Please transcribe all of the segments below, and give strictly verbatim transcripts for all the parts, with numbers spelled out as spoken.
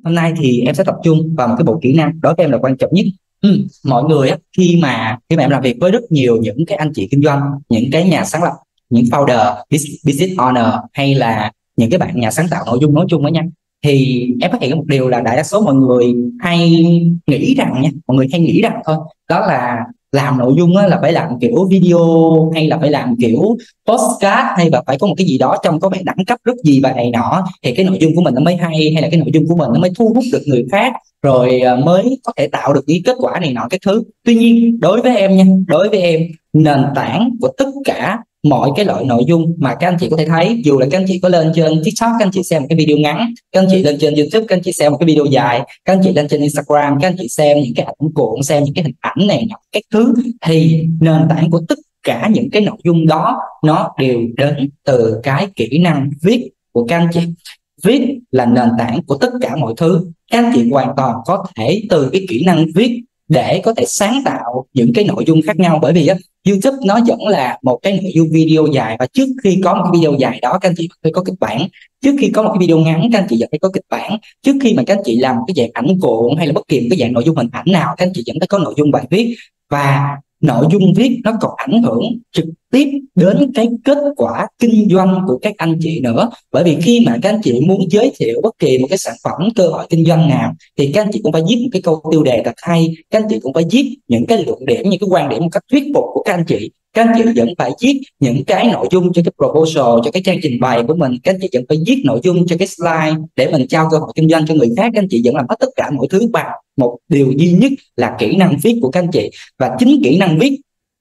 hôm nay thì em sẽ tập trung vào một cái bộ kỹ năng đối với em là quan trọng nhất. Ừ, mọi người á, khi mà khi mà em làm việc với rất nhiều những cái anh chị kinh doanh, những cái nhà sáng lập, những founder, business owner hay là những cái bạn nhà sáng tạo nội dung nói chung đó nha, thì em phát hiện một điều là đại đa số mọi người hay nghĩ rằng nha, mọi người hay nghĩ rằng thôi, đó là làm nội dung á, là phải làm kiểu video hay là phải làm kiểu podcast hay là phải có một cái gì đó trong có vẻ đẳng cấp rất gì và này nọ thì cái nội dung của mình nó mới hay, hay là cái nội dung của mình nó mới thu hút được người khác, rồi mới có thể tạo được những kết quả này nọ cái thứ. Tuy nhiên đối với em nha, đối với em nền tảng của tất cả mọi cái loại nội dung mà các anh chị có thể thấy, dù là các anh chị có lên trên TikTok, các anh chị xem một cái video ngắn, các anh chị lên trên YouTube, các anh chị xem một cái video dài, các anh chị lên trên Instagram, các anh chị xem những cái ảnh cuộn, xem những cái hình ảnh này nọ các thứ, thì nền tảng của tất cả những cái nội dung đó nó đều đến từ cái kỹ năng viết của các anh chị. Viết là nền tảng của tất cả mọi thứ. Các anh chị hoàn toàn có thể từ cái kỹ năng viết để có thể sáng tạo những cái nội dung khác nhau, bởi vì á, YouTube nó vẫn là một cái nội dung video dài, và trước khi có một cái video dài đó các anh chị phải có kịch bản, trước khi có một cái video ngắn các anh chị vẫn phải có kịch bản, trước khi mà các anh chị làm một cái dạng ảnh cuộn hay là bất kỳ một cái dạng nội dung hình ảnh nào các anh chị vẫn phải có nội dung bài viết. Và nội dung viết nó còn ảnh hưởng trực tiếp đến cái kết quả kinh doanh của các anh chị nữa, bởi vì khi mà các anh chị muốn giới thiệu bất kỳ một cái sản phẩm, cơ hội kinh doanh nào thì các anh chị cũng phải viết một cái câu tiêu đề thật hay, các anh chị cũng phải viết những cái luận điểm, những cái quan điểm một cách thuyết phục của các anh chị, các anh chị vẫn phải viết những cái nội dung cho cái proposal, cho cái trang trình bày của mình, các anh chị vẫn phải viết nội dung cho cái slide để mình trao cơ hội kinh doanh cho người khác. Các anh chị vẫn làm hết tất cả mọi thứ bằng một điều duy nhất là kỹ năng viết của các anh chị. Và chính kỹ năng viết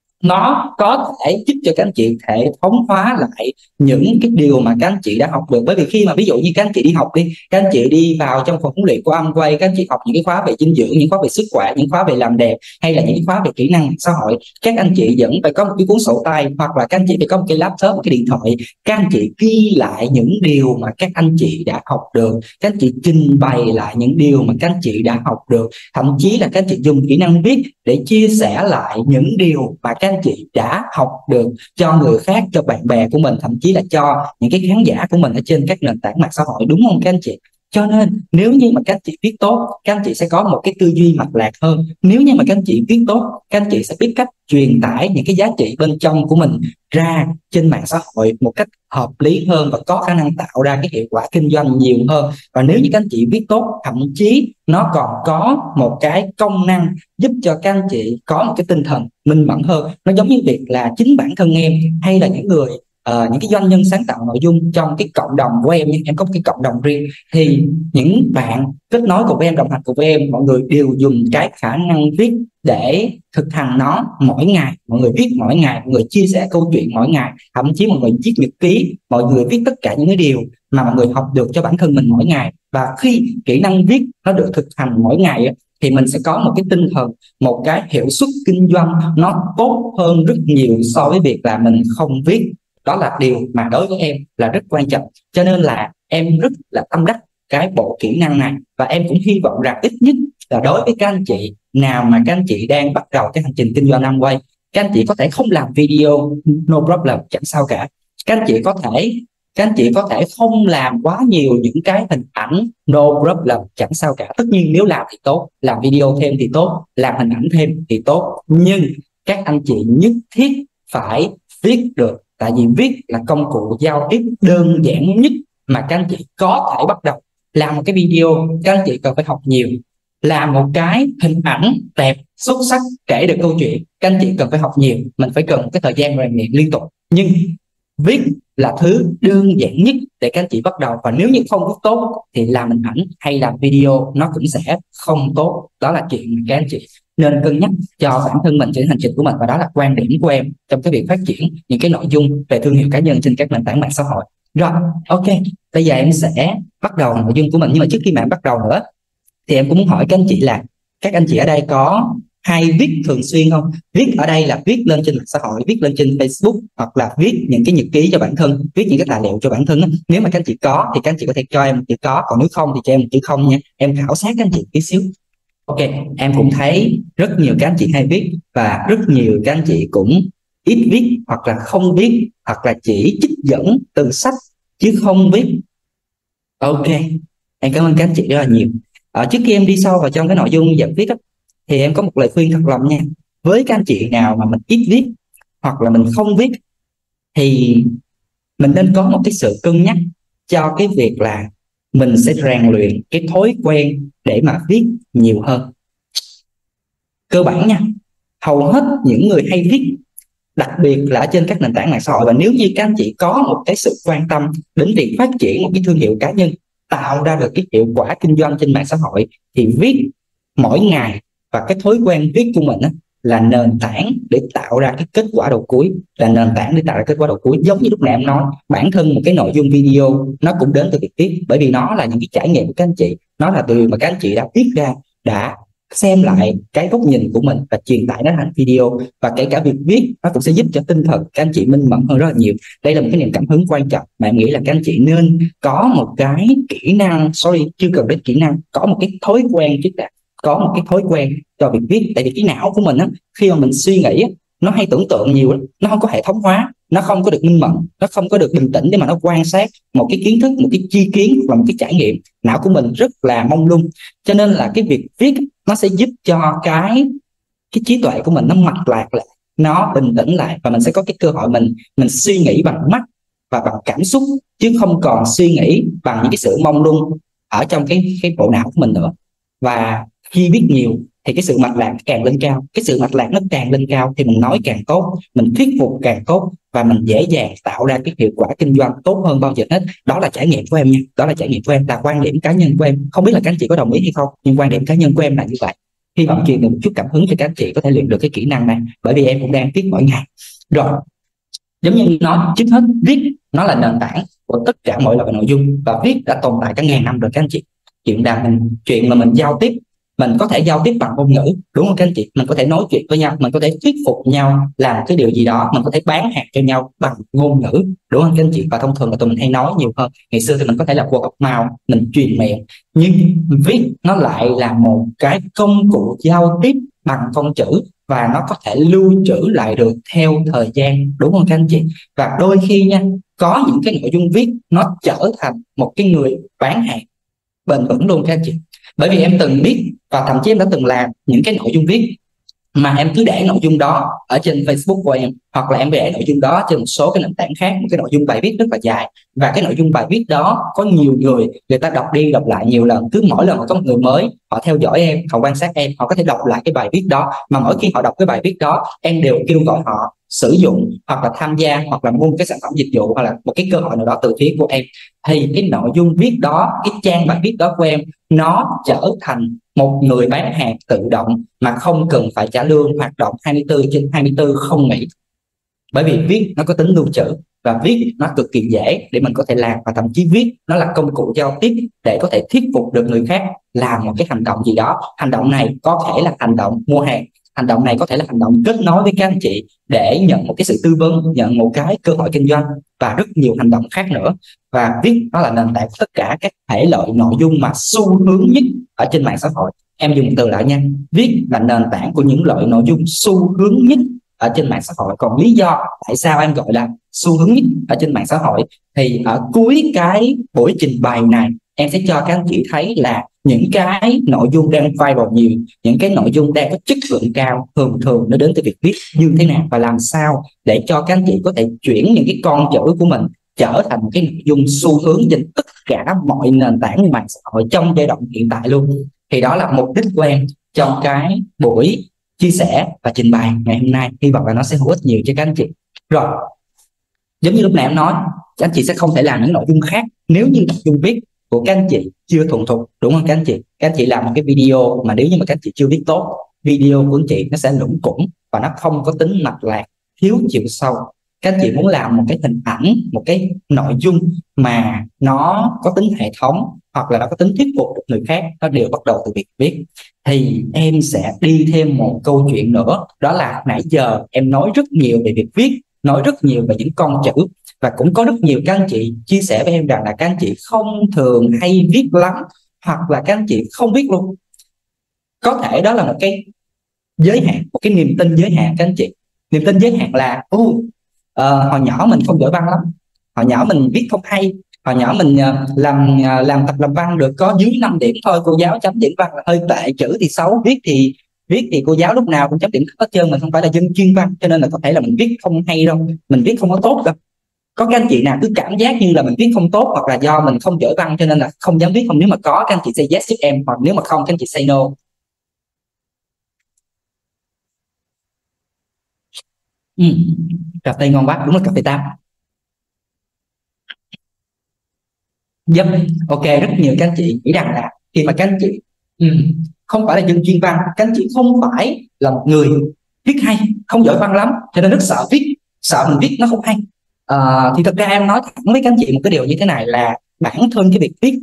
nó có thể giúp cho các anh chị hệ thống hóa lại những cái điều mà các anh chị đã học được. Bởi vì khi mà ví dụ như các anh chị đi học đi, các anh chị đi vào trong phòng huấn luyện của Amway, các anh chị học những cái khóa về dinh dưỡng, những khóa về sức khỏe, những khóa về làm đẹp, hay là những khóa về kỹ năng xã hội, các anh chị vẫn phải có một cái cuốn sổ tay, hoặc là các anh chị phải có một cái laptop, một cái điện thoại, các anh chị ghi lại những điều mà các anh chị đã học được, các anh chị trình bày lại những điều mà các anh chị đã học được, thậm chí là các anh chị dùng kỹ năng viết để chia sẻ lại những điều mà các anh chị đã học được cho người khác, cho bạn bè của mình, thậm chí là cho những cái khán giả của mình ở trên các nền tảng mạng xã hội, đúng không các anh chị? Cho nên nếu như mà các anh chị viết tốt, các anh chị sẽ có một cái tư duy mạch lạc hơn. Nếu như mà các anh chị viết tốt, các anh chị sẽ biết cách truyền tải những cái giá trị bên trong của mình ra trên mạng xã hội một cách hợp lý hơn và có khả năng tạo ra cái hiệu quả kinh doanh nhiều hơn. Và nếu như các anh chị viết tốt, thậm chí nó còn có một cái công năng giúp cho các anh chị có một cái tinh thần minh mẫn hơn. Nó giống như việc là chính bản thân em hay là những người Uh, những cái doanh nhân sáng tạo nội dung trong cái cộng đồng của em, em có một cái cộng đồng riêng, thì những bạn kết nối cùng với em, đồng hành cùng với em, mọi người đều dùng cái khả năng viết để thực hành nó mỗi ngày. Mọi người viết mỗi ngày, mọi người chia sẻ câu chuyện mỗi ngày, thậm chí mọi người viết nhật ký, mọi người viết tất cả những cái điều mà mọi người học được cho bản thân mình mỗi ngày. Và khi kỹ năng viết nó được thực hành mỗi ngày thì mình sẽ có một cái tinh thần, một cái hiệu suất kinh doanh nó tốt hơn rất nhiều so với việc là mình không viết. Đó là điều mà đối với em là rất quan trọng. Cho nên là em rất là tâm đắc cái bộ kỹ năng này, và em cũng hy vọng rằng ít nhất là đối với các anh chị nào mà các anh chị đang bắt đầu cái hành trình kinh doanh Amway, các anh chị có thể không làm video, no problem, chẳng sao cả. Các anh chị có thể các anh chị có thể không làm quá nhiều những cái hình ảnh, no problem, chẳng sao cả. Tất nhiên nếu làm thì tốt, làm video thêm thì tốt, làm hình ảnh thêm thì tốt, nhưng các anh chị nhất thiết phải viết được. Tại vì viết là công cụ giao tiếp đơn giản nhất mà các anh chị có thể bắt đầu. Làm một cái video các anh chị cần phải học nhiều, làm một cái hình ảnh đẹp xuất sắc, kể được câu chuyện các anh chị cần phải học nhiều, mình phải cần một cái thời gian rèn luyện liên tục. Nhưng viết là thứ đơn giản nhất để các anh chị bắt đầu. Và nếu như không viết tốt thì làm hình ảnh hay làm video nó cũng sẽ không tốt. Đó là chuyện mà các anh chị nên cân nhắc cho bản thân mình trên hành trình của mình, và đó là quan điểm của em trong cái việc phát triển những cái nội dung về thương hiệu cá nhân trên các nền tảng mạng xã hội. Rồi, ok, bây giờ em sẽ bắt đầu nội dung của mình. Nhưng mà trước khi mà em bắt đầu nữa thì em cũng muốn hỏi các anh chị là các anh chị ở đây có hay viết thường xuyên không? Viết ở đây là viết lên trên mạng xã hội, viết lên trên Facebook, hoặc là viết những cái nhật ký cho bản thân, viết những cái tài liệu cho bản thân. Nếu mà các anh chị có thì các anh chị có thể cho em một chữ có, còn nếu không thì cho em một chữ không nha. Em khảo sát các anh chị tí xíu. Ok, em cũng thấy rất nhiều các anh chị hay viết, và rất nhiều các anh chị cũng ít viết, hoặc là không viết, hoặc là chỉ trích dẫn từ sách chứ không viết. Ok, em cảm ơn các anh chị rất là nhiều. Ở trước khi em đi sâu vào trong cái nội dung giảng viết á, thì em có một lời khuyên thật lòng nha. Với các anh chị nào mà mình ít viết hoặc là mình không viết, thì mình nên có một cái sự cân nhắc cho cái việc là mình sẽ rèn luyện cái thói quen để mà viết nhiều hơn. Cơ bản nha, hầu hết những người hay viết, đặc biệt là ở trên các nền tảng mạng xã hội, và nếu như các anh chị có một cái sự quan tâm đến việc phát triển một cái thương hiệu cá nhân, tạo ra được cái hiệu quả kinh doanh trên mạng xã hội, thì viết mỗi ngày và cái thói quen viết của mình á, là nền tảng để tạo ra cái kết quả đầu cuối, là nền tảng để tạo ra kết quả đầu cuối. Giống như lúc nãy em nói, bản thân một cái nội dung video nó cũng đến từ việc viết, bởi vì nó là những cái trải nghiệm của các anh chị, nó là từ mà các anh chị đã viết ra, đã xem lại cái góc nhìn của mình và truyền tải nó thành video. Và kể cả việc viết nó cũng sẽ giúp cho tinh thần các anh chị minh mẫn hơn rất là nhiều. Đây là một cái niềm cảm hứng quan trọng mà em nghĩ là các anh chị nên có một cái kỹ năng, sorry chưa cần đến kỹ năng, có một cái thói quen trước đã, có một cái thói quen cho việc viết. Tại vì cái não của mình á, khi mà mình suy nghĩ á, nó hay tưởng tượng nhiều lắm, nó không có hệ thống hóa, nó không có được minh mẫn, nó không có được bình tĩnh để mà nó quan sát một cái kiến thức, một cái chi kiến hoặc là một cái trải nghiệm. Não của mình rất là mông lung, cho nên là cái việc viết nó sẽ giúp cho cái cái trí tuệ của mình nó mạch lạc lại, nó bình tĩnh lại, và mình sẽ có cái cơ hội mình mình suy nghĩ bằng mắt và bằng cảm xúc, chứ không còn suy nghĩ bằng những cái sự mông lung ở trong cái cái bộ não của mình nữa. Và khi viết nhiều thì cái sự mạch lạc càng lên cao, cái sự mạch lạc nó càng lên cao thì mình nói càng tốt, mình thuyết phục càng tốt, và mình dễ dàng tạo ra cái hiệu quả kinh doanh tốt hơn bao giờ hết. Đó là trải nghiệm của em nha, đó là trải nghiệm của em, là quan điểm cá nhân của em. Không biết là các anh chị có đồng ý hay không, nhưng quan điểm cá nhân của em là như vậy. Hy vọng truyền được một chút cảm hứng cho các anh chị có thể luyện được cái kỹ năng này, bởi vì em cũng đang viết mỗi ngày. Rồi, giống như nói trước hết, viết nó là nền tảng của tất cả mọi loại nội dung, và viết đã tồn tại cả ngàn năm rồi các anh chị. Chuyện là mình chuyện mà mình giao tiếp, mình có thể giao tiếp bằng ngôn ngữ, đúng không các anh chị? Mình có thể nói chuyện với nhau, mình có thể thuyết phục nhau làm cái điều gì đó, mình có thể bán hàng cho nhau bằng ngôn ngữ, đúng không các anh chị? Và thông thường là tụi mình hay nói nhiều hơn. Ngày xưa thì mình có thể là word of mouth, mình truyền miệng, nhưng viết nó lại là một cái công cụ giao tiếp bằng con chữ, và nó có thể lưu trữ lại được theo thời gian, đúng không các anh chị? Và đôi khi nha, có những cái nội dung viết nó trở thành một cái người bán hàng bền vững luôn các anh chị. Bởi vì em từng biết, và thậm chí em đã từng làm những cái nội dung viết mà em cứ để nội dung đó ở trên Facebook của em, hoặc là em để nội dung đó trên một số cái nền tảng khác, một cái nội dung bài viết rất là dài, và cái nội dung bài viết đó có nhiều người người ta đọc đi đọc lại nhiều lần. Cứ mỗi lần có một người mới họ theo dõi em, họ quan sát em, họ có thể đọc lại cái bài viết đó, mà mỗi khi họ đọc cái bài viết đó, em đều kêu gọi họ sử dụng hoặc là tham gia hoặc là mua cái sản phẩm dịch vụ hoặc là một cái cơ hội nào đó từ phía của em. Thì cái nội dung viết đó, cái trang bài viết đó của em, nó trở thành một người bán hàng tự động mà không cần phải trả lương, hoạt động hai mươi tư trên hai mươi tư không nghỉ. Bởi vì viết nó có tính lưu trữ, và viết nó cực kỳ dễ để mình có thể làm, và thậm chí viết nó là công cụ giao tiếp để có thể thuyết phục được người khác làm một cái hành động gì đó. Hành động này có thể là hành động mua hàng, hành động này có thể là hành động kết nối với các anh chị để nhận một cái sự tư vấn, nhận một cái cơ hội kinh doanh, và rất nhiều hành động khác nữa. Và viết nó là nền tảng của tất cả các thể loại nội dung mà xu hướng nhất ở trên mạng xã hội. Em dùng từ lại nha, viết là nền tảng của những loại nội dung xu hướng nhất ở trên mạng xã hội. Còn lý do tại sao em gọi là xu hướng nhất ở trên mạng xã hội, thì ở cuối cái buổi trình bày này em sẽ cho các anh chị thấy là những cái nội dung đang viral nhiều, những cái nội dung đang có chất lượng cao, thường thường nó đến từ việc viết như thế nào, và làm sao để cho các anh chị có thể chuyển những cái con chữ của mình trở thành một cái nội dung xu hướng trên tất cả mọi nền tảng mạng xã hội trong giai đoạn hiện tại luôn. Thì đó là mục đích của em trong cái buổi chia sẻ và trình bày ngày hôm nay. Hy vọng là nó sẽ hữu ích nhiều cho các anh chị. Rồi, giống như lúc nãy em nói, các anh chị sẽ không thể làm những nội dung khác nếu như nội dung viết của các anh chị chưa thuần thục, đúng không các anh chị? Các anh chị làm một cái video mà nếu như mà các anh chị chưa viết tốt, video của anh chị nó sẽ lủng củng và nó không có tính mạch lạc, thiếu chiều sâu. Các anh chị muốn làm một cái hình ảnh, một cái nội dung mà nó có tính hệ thống, hoặc là nó có tính thuyết phục được người khác, nó đều bắt đầu từ việc viết. Thì em sẽ đi thêm một câu chuyện nữa, đó là nãy giờ em nói rất nhiều về việc viết, nói rất nhiều về những con chữ, và cũng có rất nhiều các anh chị chia sẻ với em rằng là các anh chị không thường hay viết lắm, hoặc là các anh chị không viết luôn. Có thể đó là một cái giới hạn, một cái niềm tin giới hạn các anh chị. Niềm tin giới hạn là ô, uh, hồi nhỏ mình không giỏi văn lắm, hồi nhỏ mình viết không hay, hồi nhỏ mình à, làm à, làm tập làm văn được có dưới năm điểm thôi, cô giáo chấm điểm văn là hơi tệ, chữ thì xấu, viết thì viết thì cô giáo lúc nào cũng chấm điểm hết trơn. Mình không phải là dân chuyên văn cho nên là có thể là mình viết không hay đâu, mình viết không có tốt đâu. Có các anh chị nào cứ cảm giác như là mình viết không tốt, hoặc là do mình không giỏi văn cho nên là không dám viết không? Nếu mà có, các anh chị say yes giúp em, hoặc nếu mà không các anh chị say no. Ừ. Cà phê ngon quá, đúng là cà phê tam. Yep. Ok, rất nhiều các anh chị nghĩ rằng là khi mà các anh chị ừ, không phải là dân chuyên văn, các anh chị không phải là một người viết hay, không giỏi văn lắm cho nên rất sợ viết, sợ mình viết nó không hay. À, thì thật ra em nói thẳng với các anh chị một cái điều như thế này là bản thân cái việc viết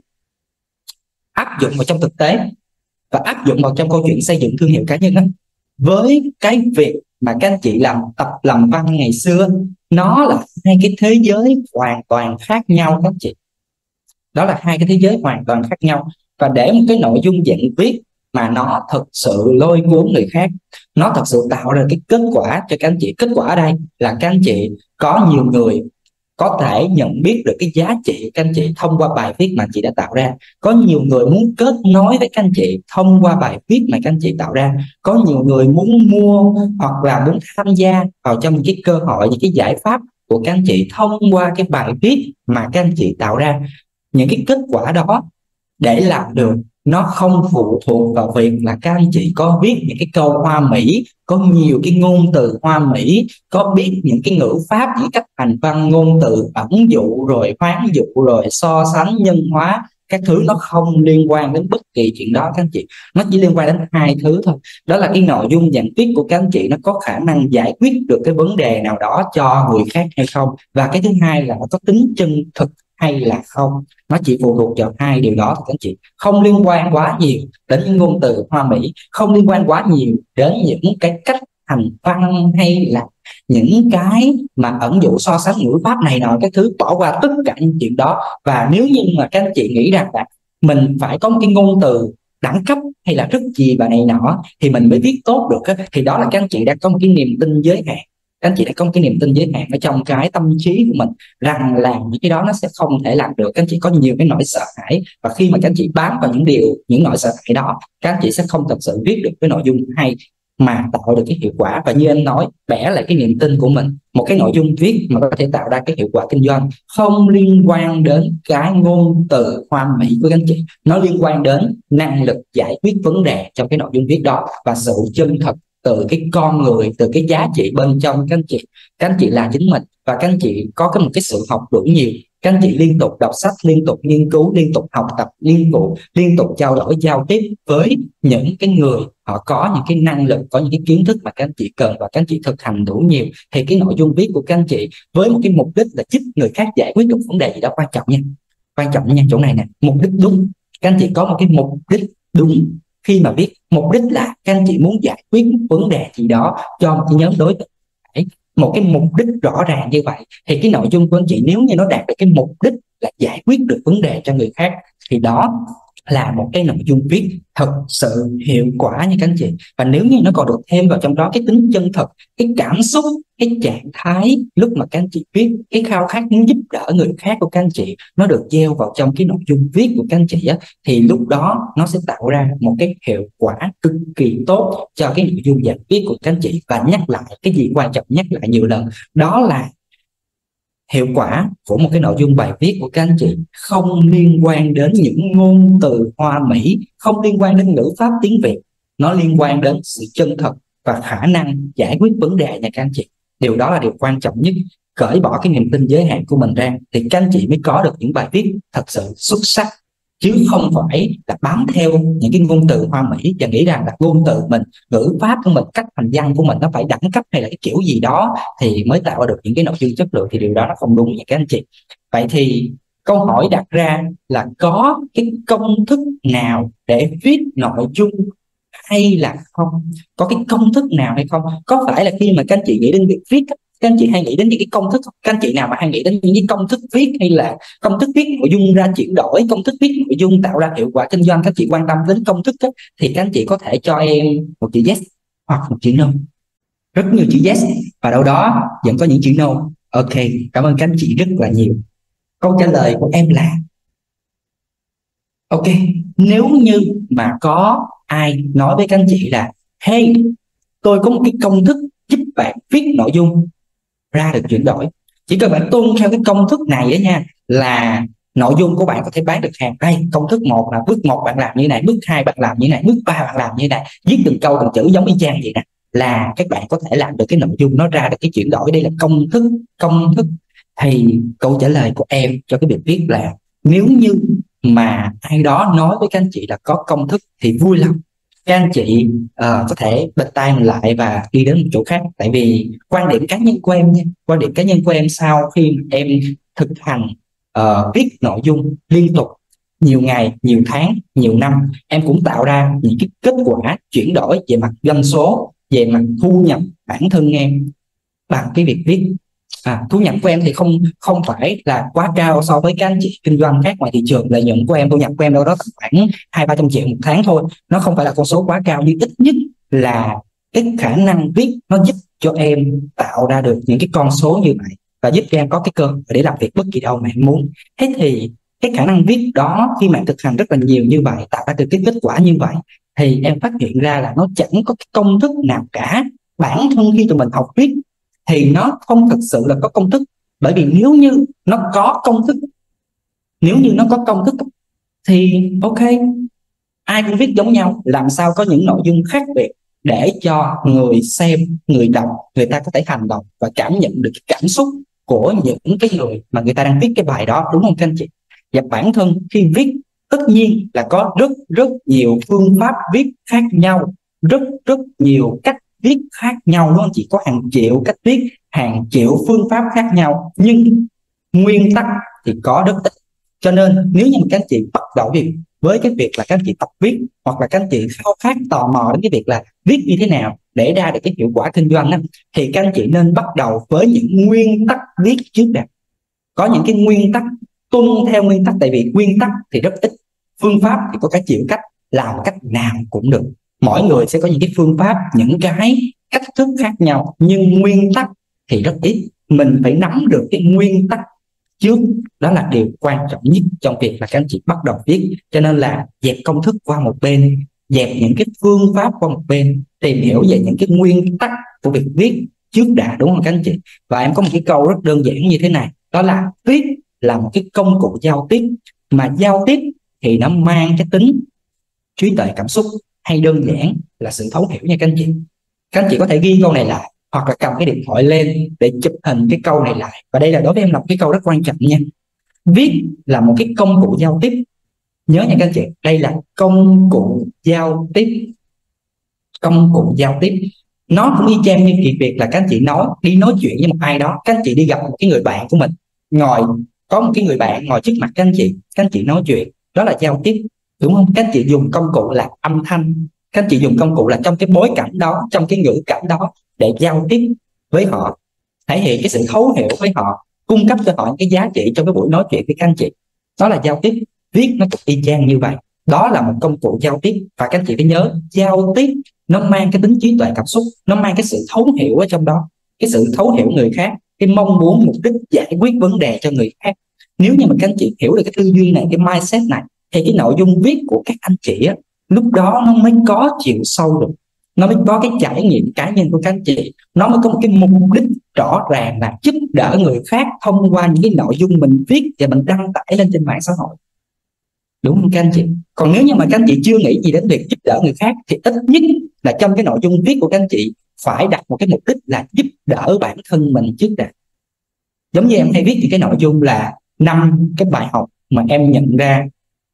áp dụng vào trong thực tế và áp dụng vào trong câu chuyện xây dựng thương hiệu cá nhân đó, với cái việc mà các anh chị làm tập làm văn ngày xưa, nó là hai cái thế giới hoàn toàn khác nhau các anh chị. Đó là hai cái thế giới hoàn toàn khác nhau. Và để một cái nội dung dạng viết mà nó thực sự lôi cuốn người khác, nó thật sự tạo ra cái kết quả cho các anh chị. Kết quả ở đây là các anh chị có nhiều người có thể nhận biết được cái giá trị các anh chị thông qua bài viết mà chị đã tạo ra. Có nhiều người muốn kết nối với các anh chị thông qua bài viết mà các anh chị tạo ra. Có nhiều người muốn mua hoặc là muốn tham gia vào trong những cái cơ hội, những cái giải pháp của các anh chị thông qua cái bài viết mà các anh chị tạo ra. Những cái kết quả đó để làm được nó không phụ thuộc vào việc là các anh chị có viết những cái câu hoa mỹ, có nhiều cái ngôn từ hoa mỹ, có biết những cái ngữ pháp, những cách hành văn, ngôn từ ẩn dụ rồi hoán dụ rồi so sánh nhân hóa, các thứ nó không liên quan đến bất kỳ chuyện đó các anh chị. Nó chỉ liên quan đến hai thứ thôi, đó là cái nội dung dạng viết của các anh chị nó có khả năng giải quyết được cái vấn đề nào đó cho người khác hay không, và cái thứ hai là nó có tính chân thực hay là không. Nó chỉ phụ thuộc vào hai điều đó thì các anh chị, không liên quan quá nhiều đến những ngôn từ hoa mỹ, không liên quan quá nhiều đến những cái cách hành văn hay là những cái mà ẩn dụ so sánh ngữ pháp này nọ cái thứ. Bỏ qua tất cả những chuyện đó, và nếu như mà các anh chị nghĩ rằng là mình phải có một cái ngôn từ đẳng cấp hay là rất gì và này nọ thì mình mới viết tốt được, thì đó là các anh chị đã có một cái niềm tin giới hạn. Các anh chị đã có một cái niềm tin giới hạn ở trong cái tâm trí của mình rằng là những cái đó nó sẽ không thể làm được. Các anh chị có nhiều cái nỗi sợ hãi, và khi mà các anh chị bám vào những điều, những nỗi sợ hãi đó, các anh chị sẽ không thật sự viết được cái nội dung hay mà tạo được cái hiệu quả. Và như em nói, bẻ lại cái niềm tin của mình, một cái nội dung viết mà có thể tạo ra cái hiệu quả kinh doanh không liên quan đến cái ngôn từ hoa mỹ của các anh chị, nó liên quan đến năng lực giải quyết vấn đề trong cái nội dung viết đó và sự chân thật từ cái con người, từ cái giá trị bên trong các anh chị. Các anh chị là chính mình và các anh chị có cái một cái sự học đủ nhiều. Các anh chị liên tục đọc sách, liên tục nghiên cứu, liên tục học tập, liên tục liên tục trao đổi, giao tiếp với những cái người họ có những cái năng lực, có những cái kiến thức mà các anh chị cần, và các anh chị thực hành đủ nhiều thì cái nội dung viết của các anh chị với một cái mục đích là giúp người khác giải quyết được vấn đề gì đó. Quan trọng nha, quan trọng nha chỗ này nè, mục đích đúng. Các anh chị có một cái mục đích đúng khi mà viết. Mục đích là các anh chị muốn giải quyết một vấn đề gì đó cho một cái nhóm đối tượng, một cái mục đích rõ ràng như vậy thì cái nội dung của anh chị nếu như nó đạt được cái mục đích là giải quyết được vấn đề cho người khác thì đó là một cái nội dung viết thật sự hiệu quả nha các anh chị. Và nếu như nó còn được thêm vào trong đó cái tính chân thật, cái cảm xúc, cái trạng thái lúc mà các anh chị viết, cái khao khát muốn giúp đỡ người khác của các anh chị nó được gieo vào trong cái nội dung viết của các anh chị á, thì lúc đó nó sẽ tạo ra một cái hiệu quả cực kỳ tốt cho cái nội dung dạng viết của các anh chị. Và nhắc lại cái gì quan trọng, nhắc lại nhiều lần, đó là hiệu quả của một cái nội dung bài viết của các anh chị không liên quan đến những ngôn từ hoa mỹ, không liên quan đến ngữ pháp tiếng Việt, nó liên quan đến sự chân thật và khả năng giải quyết vấn đề nha các anh chị. Điều đó là điều quan trọng nhất. Cởi bỏ cái niềm tin giới hạn của mình ra thì các anh chị mới có được những bài viết thật sự xuất sắc, chứ không phải là bám theo những cái ngôn từ hoa mỹ và nghĩ rằng là ngôn từ mình, ngữ pháp của mình, cách hành văn của mình nó phải đẳng cấp hay là cái kiểu gì đó thì mới tạo ra được những cái nội dung chất lượng, thì điều đó nó không đúng nha các anh chị. Vậy thì câu hỏi đặt ra là có cái công thức nào để viết nội dung hay là không? Có cái công thức nào hay không? Có phải là khi mà các anh chị nghĩ đến việc viết, các anh chị hay nghĩ đến những cái công thức? Các anh chị nào mà hay nghĩ đến những cái công thức viết hay là công thức viết nội dung ra chuyển đổi, công thức viết nội dung tạo ra hiệu quả kinh doanh, các anh chị quan tâm đến công thức đó, thì các anh chị có thể cho em một chữ yes hoặc một chữ no. Rất nhiều chữ yes và đâu đó vẫn có những chữ no. Ok, cảm ơn các anh chị rất là nhiều. Câu trả lời của em là ok, nếu như mà có ai nói với các anh chị là hey, tôi có một cái công thức giúp bạn viết nội dung ra được chuyển đổi, chỉ cần bạn tuân theo cái công thức này đó nha, là nội dung của bạn có thể bán được hàng. Đây, công thức một là bước một bạn làm như này, bước hai bạn làm như này, bước ba bạn làm như này, viết từng câu từng chữ giống y chang vậy nè, là các bạn có thể làm được cái nội dung nó ra được cái chuyển đổi. Đây là công thức. Công thức thì câu trả lời của em cho cái việc viết là nếu như mà ai đó nói với các anh chị là có công thức thì vui lòng các anh chị uh, có thể bật tay mình lại và đi đến một chỗ khác. Tại vì quan điểm cá nhân của em nha, quan điểm cá nhân của em sau khi em thực hành uh, viết nội dung liên tục nhiều ngày, nhiều tháng, nhiều năm, em cũng tạo ra những cái kết quả chuyển đổi về mặt doanh số, về mặt thu nhập bản thân em bằng cái việc viết. À, thu nhập của em thì không không phải là quá cao so với các anh chị kinh doanh khác ngoài thị trường. Lợi nhuận của em, thu nhập của em đâu đó khoảng hai ba trăm triệu một tháng thôi, nó không phải là con số quá cao, nhưng ít nhất là cái khả năng viết nó giúp cho em tạo ra được những cái con số như vậy và giúp cho em có cái cơ hội để làm việc bất kỳ đâu mà em muốn. Thế thì cái khả năng viết đó khi mà thực hành rất là nhiều như vậy, tạo ra được cái kết quả như vậy, thì em phát hiện ra là nó chẳng có cái công thức nào cả. Bản thân khi tụi mình học viết thì nó không thực sự là có công thức, bởi vì nếu như nó có công thức nếu như nó có công thức thì ok, ai cũng viết giống nhau, làm sao có những nội dung khác biệt để cho người xem, người đọc, người ta có thể hành động và cảm nhận được cái cảm xúc của những cái người mà người ta đang viết cái bài đó, đúng không các anh chị? Và bản thân khi viết tất nhiên là có rất rất nhiều phương pháp viết khác nhau, rất rất nhiều cách viết khác nhau, đúng không? Chỉ có hàng triệu cách viết, hàng triệu phương pháp khác nhau, nhưng nguyên tắc thì có rất ít. Cho nên nếu như các anh chị bắt đầu việc với cái việc là các anh chị tập viết, hoặc là các anh chị khao khát tò mò đến cái việc là viết như thế nào để ra được cái hiệu quả kinh doanh đó, thì các anh chị nên bắt đầu với những nguyên tắc viết trước đã. Có những cái nguyên tắc, tuân theo nguyên tắc, tại vì nguyên tắc thì rất ít, phương pháp thì có cả triệu cách, làm cách nào cũng được. Mỗi người sẽ có những cái phương pháp, những cái cách thức khác nhau, nhưng nguyên tắc thì rất ít. Mình phải nắm được cái nguyên tắc trước, đó là điều quan trọng nhất trong việc là các anh chị bắt đầu viết. Cho nên là dẹp công thức qua một bên, dẹp những cái phương pháp qua một bên, tìm hiểu về những cái nguyên tắc của việc viết trước đã, đúng không các anh chị? Và em có một cái câu rất đơn giản như thế này, đó là viết là một cái công cụ giao tiếp, mà giao tiếp thì nó mang cái tính trí tuệ cảm xúc, hay đơn giản là sự thấu hiểu nha các anh chị. Các anh chị có thể ghi câu này lại, hoặc là cầm cái điện thoại lên để chụp hình cái câu này lại. Và đây là đối với em là một cái câu rất quan trọng nha. Viết là một cái công cụ giao tiếp. Nhớ nha các anh chị, đây là công cụ giao tiếp. Công cụ giao tiếp nó cũng y chang như việc là các anh chị nói đi nói chuyện với một ai đó. Các anh chị đi gặp một cái người bạn của mình, ngồi có một cái người bạn ngồi trước mặt các anh chị, các anh chị nói chuyện, đó là giao tiếp, đúng không? Các anh chị dùng công cụ là âm thanh, các anh chị dùng công cụ là trong cái bối cảnh đó, trong cái ngữ cảnh đó để giao tiếp với họ, thể hiện cái sự thấu hiểu với họ, cung cấp cho họ những cái giá trị trong cái buổi nói chuyện với các anh chị. Đó là giao tiếp. Viết nó cũng y chang như vậy, đó là một công cụ giao tiếp. Và các anh chị phải nhớ, giao tiếp nó mang cái tính trí tuệ cảm xúc, nó mang cái sự thấu hiểu ở trong đó, cái sự thấu hiểu người khác, cái mong muốn, mục đích giải quyết vấn đề cho người khác. Nếu như mà các anh chị hiểu được cái tư duy này, cái mindset này, thì cái nội dung viết của các anh chị á, lúc đó nó mới có chiều sâu được, nó mới có cái trải nghiệm cá nhân của các anh chị, nó mới có một cái mục đích rõ ràng là giúp đỡ người khác thông qua những cái nội dung mình viết và mình đăng tải lên trên mạng xã hội, đúng không các anh chị? Còn nếu như mà các anh chị chưa nghĩ gì đến việc giúp đỡ người khác, thì ít nhất là trong cái nội dung viết của các anh chị phải đặt một cái mục đích là giúp đỡ bản thân mình trước đã. Giống như em hay viết những cái nội dung là năm cái bài học mà em nhận ra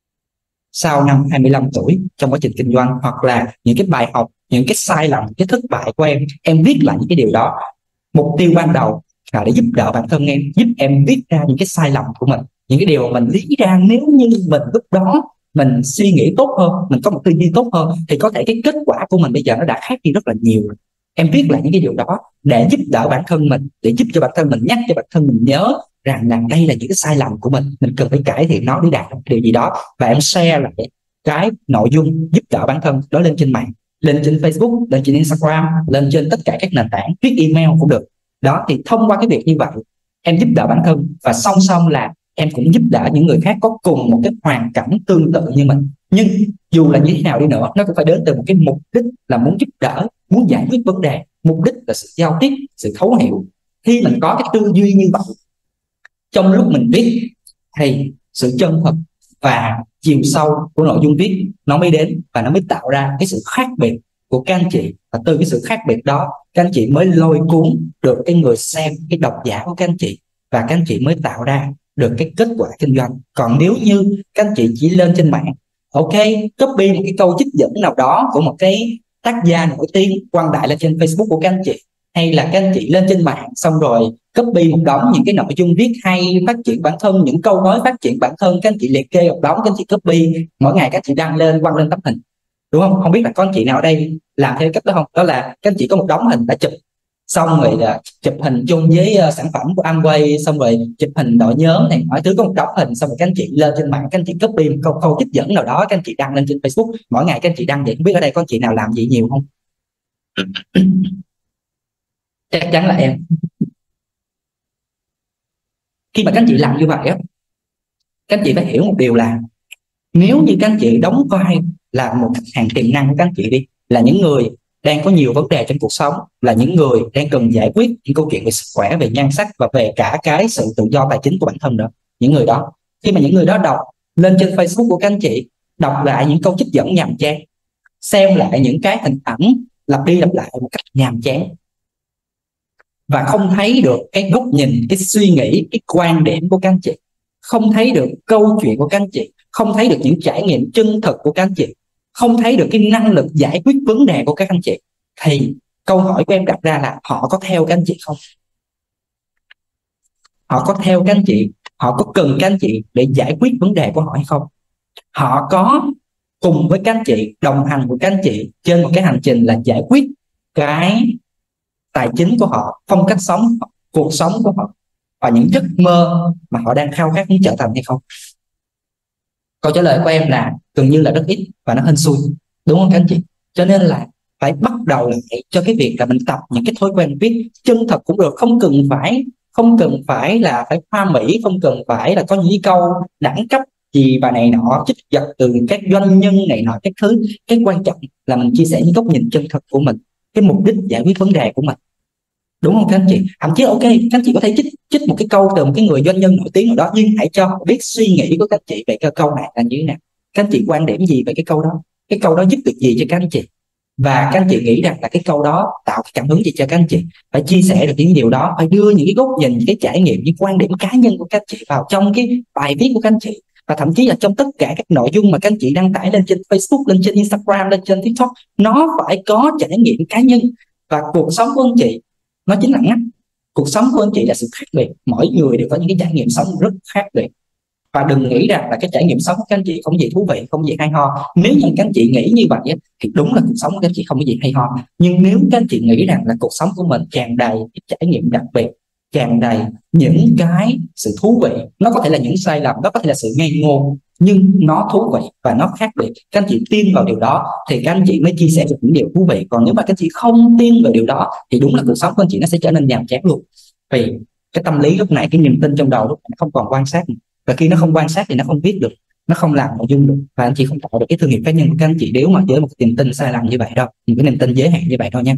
sau năm hai mươi lăm tuổi trong quá trình kinh doanh, hoặc là những cái bài học, những cái sai lầm, cái thất bại của em, em viết lại những cái điều đó. Mục tiêu ban đầu là để giúp đỡ bản thân em, giúp em viết ra những cái sai lầm của mình, những cái điều mà mình lý ra nếu như mình lúc đó mình suy nghĩ tốt hơn, mình có một tư duy tốt hơn, thì có thể cái kết quả của mình bây giờ nó đã khác đi rất là nhiều. Em viết lại những cái điều đó để giúp đỡ bản thân mình, để giúp cho bản thân mình, nhắc cho bản thân mình nhớ rằng là đây là những cái sai lầm của mình, mình cần phải cải thiện nó để đạt được điều gì đó. Và em share lại cái nội dung giúp đỡ bản thân đó lên trên mạng, lên trên Facebook, lên trên Instagram, lên trên tất cả các nền tảng, viết email cũng được. Đó, thì thông qua cái việc như vậy em giúp đỡ bản thân, và song song là em cũng giúp đỡ những người khác có cùng một cái hoàn cảnh tương tự như mình. Nhưng dù là như thế nào đi nữa, nó cũng phải đến từ một cái mục đích là muốn giúp đỡ, muốn giải quyết vấn đề. Mục đích là sự giao tiếp, sự thấu hiểu. Khi mình có cái tư duy như vậy, trong lúc mình viết thì sự chân thật và chiều sâu của nội dung viết nó mới đến, và nó mới tạo ra cái sự khác biệt của các anh chị. Và từ cái sự khác biệt đó, các anh chị mới lôi cuốn được cái người xem, cái độc giả của các anh chị, và các anh chị mới tạo ra được cái kết quả kinh doanh. Còn nếu như các anh chị chỉ lên trên mạng, ok, copy một cái câu trích dẫn nào đó của một cái tác gia nổi tiếng quăng đại lên trên Facebook của các anh chị, hay là các anh chị lên trên mạng xong rồi copy một đống những cái nội dung viết hay phát triển bản thân, những câu nói phát triển bản thân, các anh chị liệt kê một đống, các anh chị copy mỗi ngày, các anh chị đăng lên, quăng lên tấm hình, đúng không? Không biết là có anh chị nào ở đây làm theo cách đó không? Đó là các anh chị có một đống hình đã chụp xong rồi, là chụp hình chung với uh, sản phẩm của Amway, xong rồi chụp hình đội nhóm này mọi thứ, có một đống hình, xong rồi các anh chị lên trên mạng, các anh chị copy một câu câu trích dẫn nào đó, các anh chị đăng lên trên Facebook mỗi ngày, các anh chị đăng vậy. Không biết ở đây có anh chị nào làm gì nhiều không? Chắc chắn là em. Khi mà các anh chị làm như vậy á, các anh chị phải hiểu một điều là nếu như các anh chị đóng vai là một khách hàng tiềm năng của các anh chị đi, là những người đang có nhiều vấn đề trong cuộc sống, là những người đang cần giải quyết những câu chuyện về sức khỏe, về nhan sắc và về cả cái sự tự do tài chính của bản thân nữa. Những người đó, khi mà những người đó đọc lên trên Facebook của các anh chị, đọc lại những câu trích dẫn nhàm chán, xem lại những cái hình ảnh lặp đi lặp lại một cách nhàm chán, và không thấy được cái góc nhìn, cái suy nghĩ, cái quan điểm của các anh chị, không thấy được câu chuyện của các anh chị, không thấy được những trải nghiệm chân thực của các anh chị, không thấy được cái năng lực giải quyết vấn đề của các anh chị, thì câu hỏi của em đặt ra là họ có theo các anh chị không? Họ có theo các anh chị, họ có cần các anh chị để giải quyết vấn đề của họ hay không? Họ có cùng với các anh chị, đồng hành với các anh chị trên một cái hành trình là giải quyết cái tài chính của họ, phong cách sống, cuộc sống của họ và những giấc mơ mà họ đang khao khát muốn trở thành hay không? Câu trả lời của em là gần như là rất ít và nó hên xui, đúng không các anh chị? Cho nên là phải bắt đầu lại cho cái việc là mình tập những cái thói quen viết chân thật cũng được, không cần phải không cần phải là phải hoa mỹ, không cần phải là có những câu đẳng cấp gì và này nọ, trích giật từ các doanh nhân này nọ các thứ. Cái quan trọng là mình chia sẻ những góc nhìn chân thật của mình, cái mục đích giải quyết vấn đề của mình, đúng không các anh chị? Thậm chí ok, các anh chị có thể trích trích một cái câu từ một cái người doanh nhân nổi tiếng nào đó, nhưng hãy cho họ biết suy nghĩ của các anh chị về cái câu này là như thế nào, các anh chị quan điểm gì về cái câu đó, cái câu đó giúp được gì cho các anh chị, và các anh chị nghĩ rằng là cái câu đó tạo cái cảm hứng gì cho các anh chị. Phải chia sẻ được những điều đó, phải đưa những cái góc nhìn, những cái trải nghiệm, những quan điểm cá nhân của các anh chị vào trong cái bài viết của các anh chị, và thậm chí là trong tất cả các nội dung mà các anh chị đăng tải lên trên Facebook, lên trên Instagram, lên trên TikTok, nó phải có trải nghiệm cá nhân. Và cuộc sống của anh chị nó chính là ngắt, cuộc sống của anh chị là sự khác biệt, mỗi người đều có những cái trải nghiệm sống rất khác biệt. Và đừng nghĩ rằng là cái trải nghiệm sống của các anh chị không gì thú vị, không gì hay ho. Nếu như các anh chị nghĩ như vậy thì đúng là cuộc sống của các anh chị không có gì hay ho. Nhưng nếu các anh chị nghĩ rằng là cuộc sống của mình tràn đầy cái trải nghiệm đặc biệt, tràn đầy những cái sự thú vị, nó có thể là những sai lầm, nó có thể là sự ngây ngô, nhưng nó thú vị và nó khác biệt, các anh chị tin vào điều đó thì các anh chị mới chia sẻ được những điều thú vị. Còn nếu mà các anh chị không tin vào điều đó thì đúng là cuộc sống của anh chị nó sẽ trở nên nhàm chán luôn. Vì cái tâm lý lúc nãy, cái niềm tin trong đầu lúc nãy không còn quan sát nữa. Và khi nó không quan sát thì nó không viết được, nó không làm nội dung được, và anh chị không tạo được cái thương hiệu cá nhân của các anh chị nếu mà với một cái niềm tin sai lầm như vậy đâu, một cái niềm tin giới hạn như vậy đâu nha.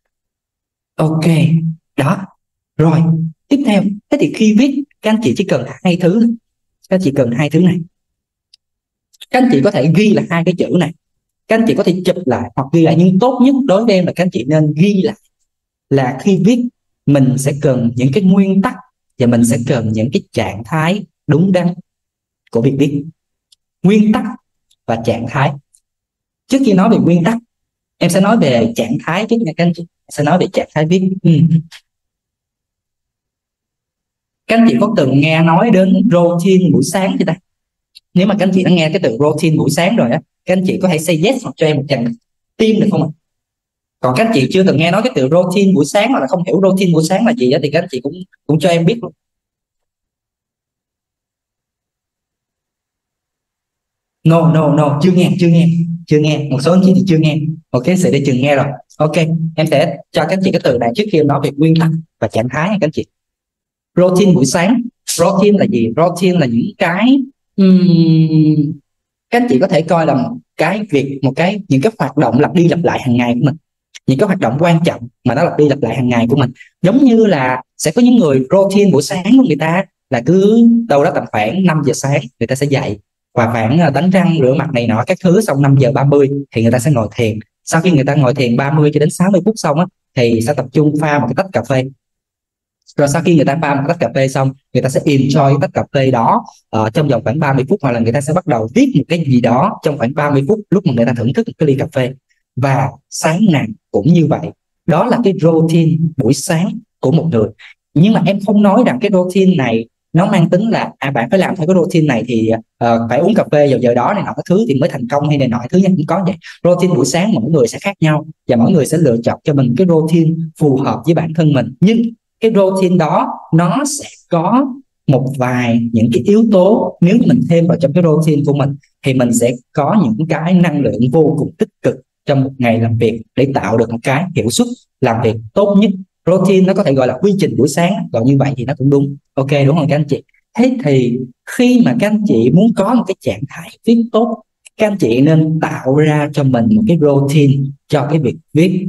Ok, đó. Rồi, tiếp theo, thế thì khi viết các anh chị chỉ cần hai thứ, các anh chị cần hai thứ này. Các anh chị có thể ghi là hai cái chữ này, các anh chị có thể chụp lại hoặc ghi lại, nhưng tốt nhất đối với em là các anh chị nên ghi lại là khi viết mình sẽ cần những cái nguyên tắc và mình sẽ cần những cái trạng thái đúng đắn của việc viết. Nguyên tắc và trạng thái. Trước khi nói về nguyên tắc, em sẽ nói về trạng thái trước nha các anh chị. Em sẽ nói về trạng thái viết. Ừ. Các anh chị có từng nghe nói đến routine buổi sáng chưa ta? Nếu mà các anh chị đã nghe cái từ routine buổi sáng rồi á, các anh chị có thể say yes hoặc cho em một tràng tim được không ạ? Còn các anh chị chưa từng nghe nói cái từ routine buổi sáng hoặc là không hiểu routine buổi sáng là gì á, thì các anh chị cũng cũng cho em biết luôn. No, no, no, chưa nghe, chưa nghe, chưa nghe. Một số anh chị thì chưa nghe. Ok, sẽ để chừng nghe rồi. Ok, em sẽ cho các anh chị cái từ này trước khi em nói về nguyên tắc và trạng thái các anh chị. Routine buổi sáng Routine là gì? Routine là những cái um, các anh chị có thể coi là một cái việc, một cái những cái hoạt động lặp đi lặp lại hàng ngày của mình, những cái hoạt động quan trọng mà nó lặp đi lặp lại hàng ngày của mình. Giống như là sẽ có những người routine buổi sáng của người ta là cứ đâu đó tầm khoảng năm giờ sáng người ta sẽ dậy và khoảng đánh răng rửa mặt này nọ các thứ, xong năm giờ ba mươi thì người ta sẽ ngồi thiền. Sau khi người ta ngồi thiền ba mươi cho đến sáu mươi phút xong á, thì sẽ tập trung pha một cái tách cà phê. Rồi sau khi người ta pha một tách cà phê xong, người ta sẽ enjoy cái tách cà phê đó uh, trong vòng khoảng ba mươi phút, hoặc là người ta sẽ bắt đầu viết một cái gì đó trong khoảng ba mươi phút lúc mà người ta thưởng thức một cái ly cà phê. Và sáng nào cũng như vậy. Đó là cái routine buổi sáng của một người. Nhưng mà em không nói rằng cái routine này nó mang tính là à bạn phải làm theo cái routine này thì uh, phải uống cà phê vào giờ đó này nọ cái thứ thì mới thành công hay này nọ thứ, nhưng cũng có vậy. Routine buổi sáng mỗi người sẽ khác nhau và mỗi người sẽ lựa chọn cho mình cái routine phù hợp với bản thân mình. Nhưng cái routine đó nó sẽ có một vài những cái yếu tố, nếu như mình thêm vào trong cái routine của mình thì mình sẽ có những cái năng lượng vô cùng tích cực trong một ngày làm việc để tạo được một cái hiệu suất làm việc tốt nhất. Routine nó có thể gọi là quy trình buổi sáng, gọi như vậy thì nó cũng đúng. Ok đúng không các anh chị? Thế thì khi mà các anh chị muốn có một cái trạng thái viết tốt, các anh chị nên tạo ra cho mình một cái routine cho cái việc viết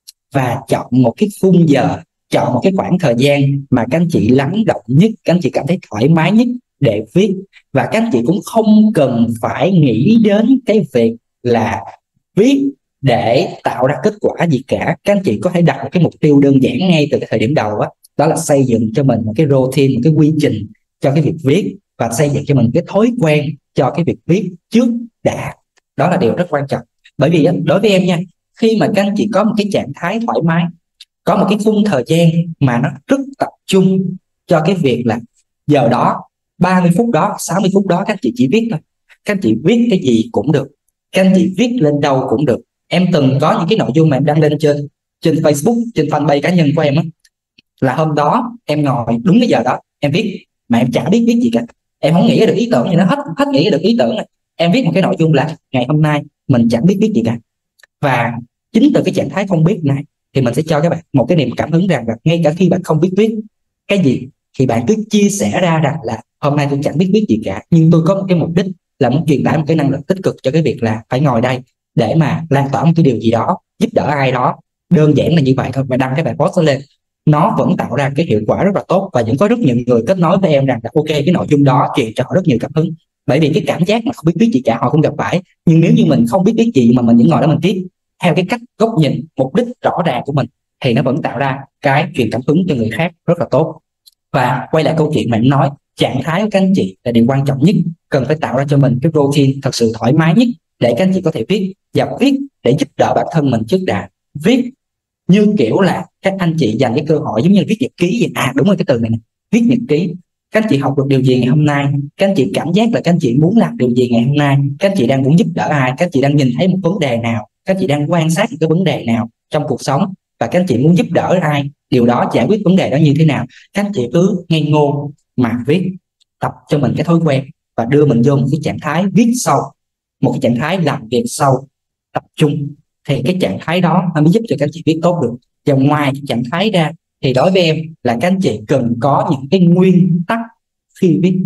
và chọn một cái khung giờ, chọn một cái khoảng thời gian mà các anh chị lắng động nhất, các anh chị cảm thấy thoải mái nhất để viết. Và các anh chị cũng không cần phải nghĩ đến cái việc là viết để tạo ra kết quả gì cả. Các anh chị có thể đặt một cái mục tiêu đơn giản ngay từ cái thời điểm đầu đó, đó là xây dựng cho mình một cái routine, một cái quy trình cho cái việc viết, và xây dựng cho mình cái thói quen cho cái việc viết trước đã. Đó là điều rất quan trọng. Bởi vì đối với em nha, khi mà các anh chị có một cái trạng thái thoải mái, có một cái khung thời gian mà nó rất tập trung cho cái việc là giờ đó, ba mươi phút đó, sáu mươi phút đó các anh chị chỉ viết thôi. Các anh chị viết cái gì cũng được, các anh chị viết lên đâu cũng được. Em từng có những cái nội dung mà em đăng lên trên trên Facebook, trên fanpage cá nhân của em á, là hôm đó em ngồi đúng cái giờ đó em viết mà em chả biết viết gì cả. Em không nghĩ được ý tưởng gì, nó hết hết nghĩ được ý tưởng này. Em viết một cái nội dung là ngày hôm nay mình chẳng biết viết gì cả. Và chính từ cái trạng thái không biết này thì mình sẽ cho các bạn một cái niềm cảm hứng rằng là ngay cả khi bạn không biết viết cái gì thì bạn cứ chia sẻ ra rằng là hôm nay tôi chẳng biết viết gì cả, nhưng tôi có một cái mục đích là muốn truyền tải một cái năng lượng tích cực cho cái việc là phải ngồi đây để mà lan tỏa một cái điều gì đó, giúp đỡ ai đó. Đơn giản là như vậy thôi. Và đăng cái bài post lên, nó vẫn tạo ra cái hiệu quả rất là tốt. Và vẫn có rất nhiều người kết nối với em rằng là ok, cái nội dung đó truyền cho họ rất nhiều cảm hứng. Bởi vì cái cảm giác mà không biết viết gì cả họ không gặp phải, nhưng nếu như mình không biết viết gì mà mình vẫn ngồi đó mình viết theo cái cách góc nhìn, mục đích rõ ràng của mình thì nó vẫn tạo ra cái truyền cảm hứng cho người khác rất là tốt. Và quay lại câu chuyện mà em nói, trạng thái của các anh chị là điều quan trọng nhất. Cần phải tạo ra cho mình cái routine thật sự thoải mái nhất để các anh chị có thể viết, và viết để giúp đỡ bản thân mình trước đã. Viết như kiểu là các anh chị dành cái cơ hội giống như viết nhật ký vậy. À đúng rồi, cái từ này, này viết nhật ký. Các anh chị học được điều gì ngày hôm nay, các anh chị cảm giác là các anh chị muốn làm điều gì ngày hôm nay, các anh chị đang muốn giúp đỡ ai, các anh chị đang nhìn thấy một vấn đề nào, các anh chị đang quan sát những cái vấn đề nào trong cuộc sống và các anh chị muốn giúp đỡ ai, điều đó giải quyết vấn đề đó như thế nào. Các anh chị cứ ngây ngô mà viết, tập cho mình cái thói quen và đưa mình vô một cái trạng thái viết sâu, một cái trạng thái làm việc sâu, tập trung, thì cái trạng thái đó nó mới giúp cho các anh chị viết tốt được. Và ngoài cái trạng thái ra thì đối với em là các anh chị cần có những cái nguyên tắc khi viết.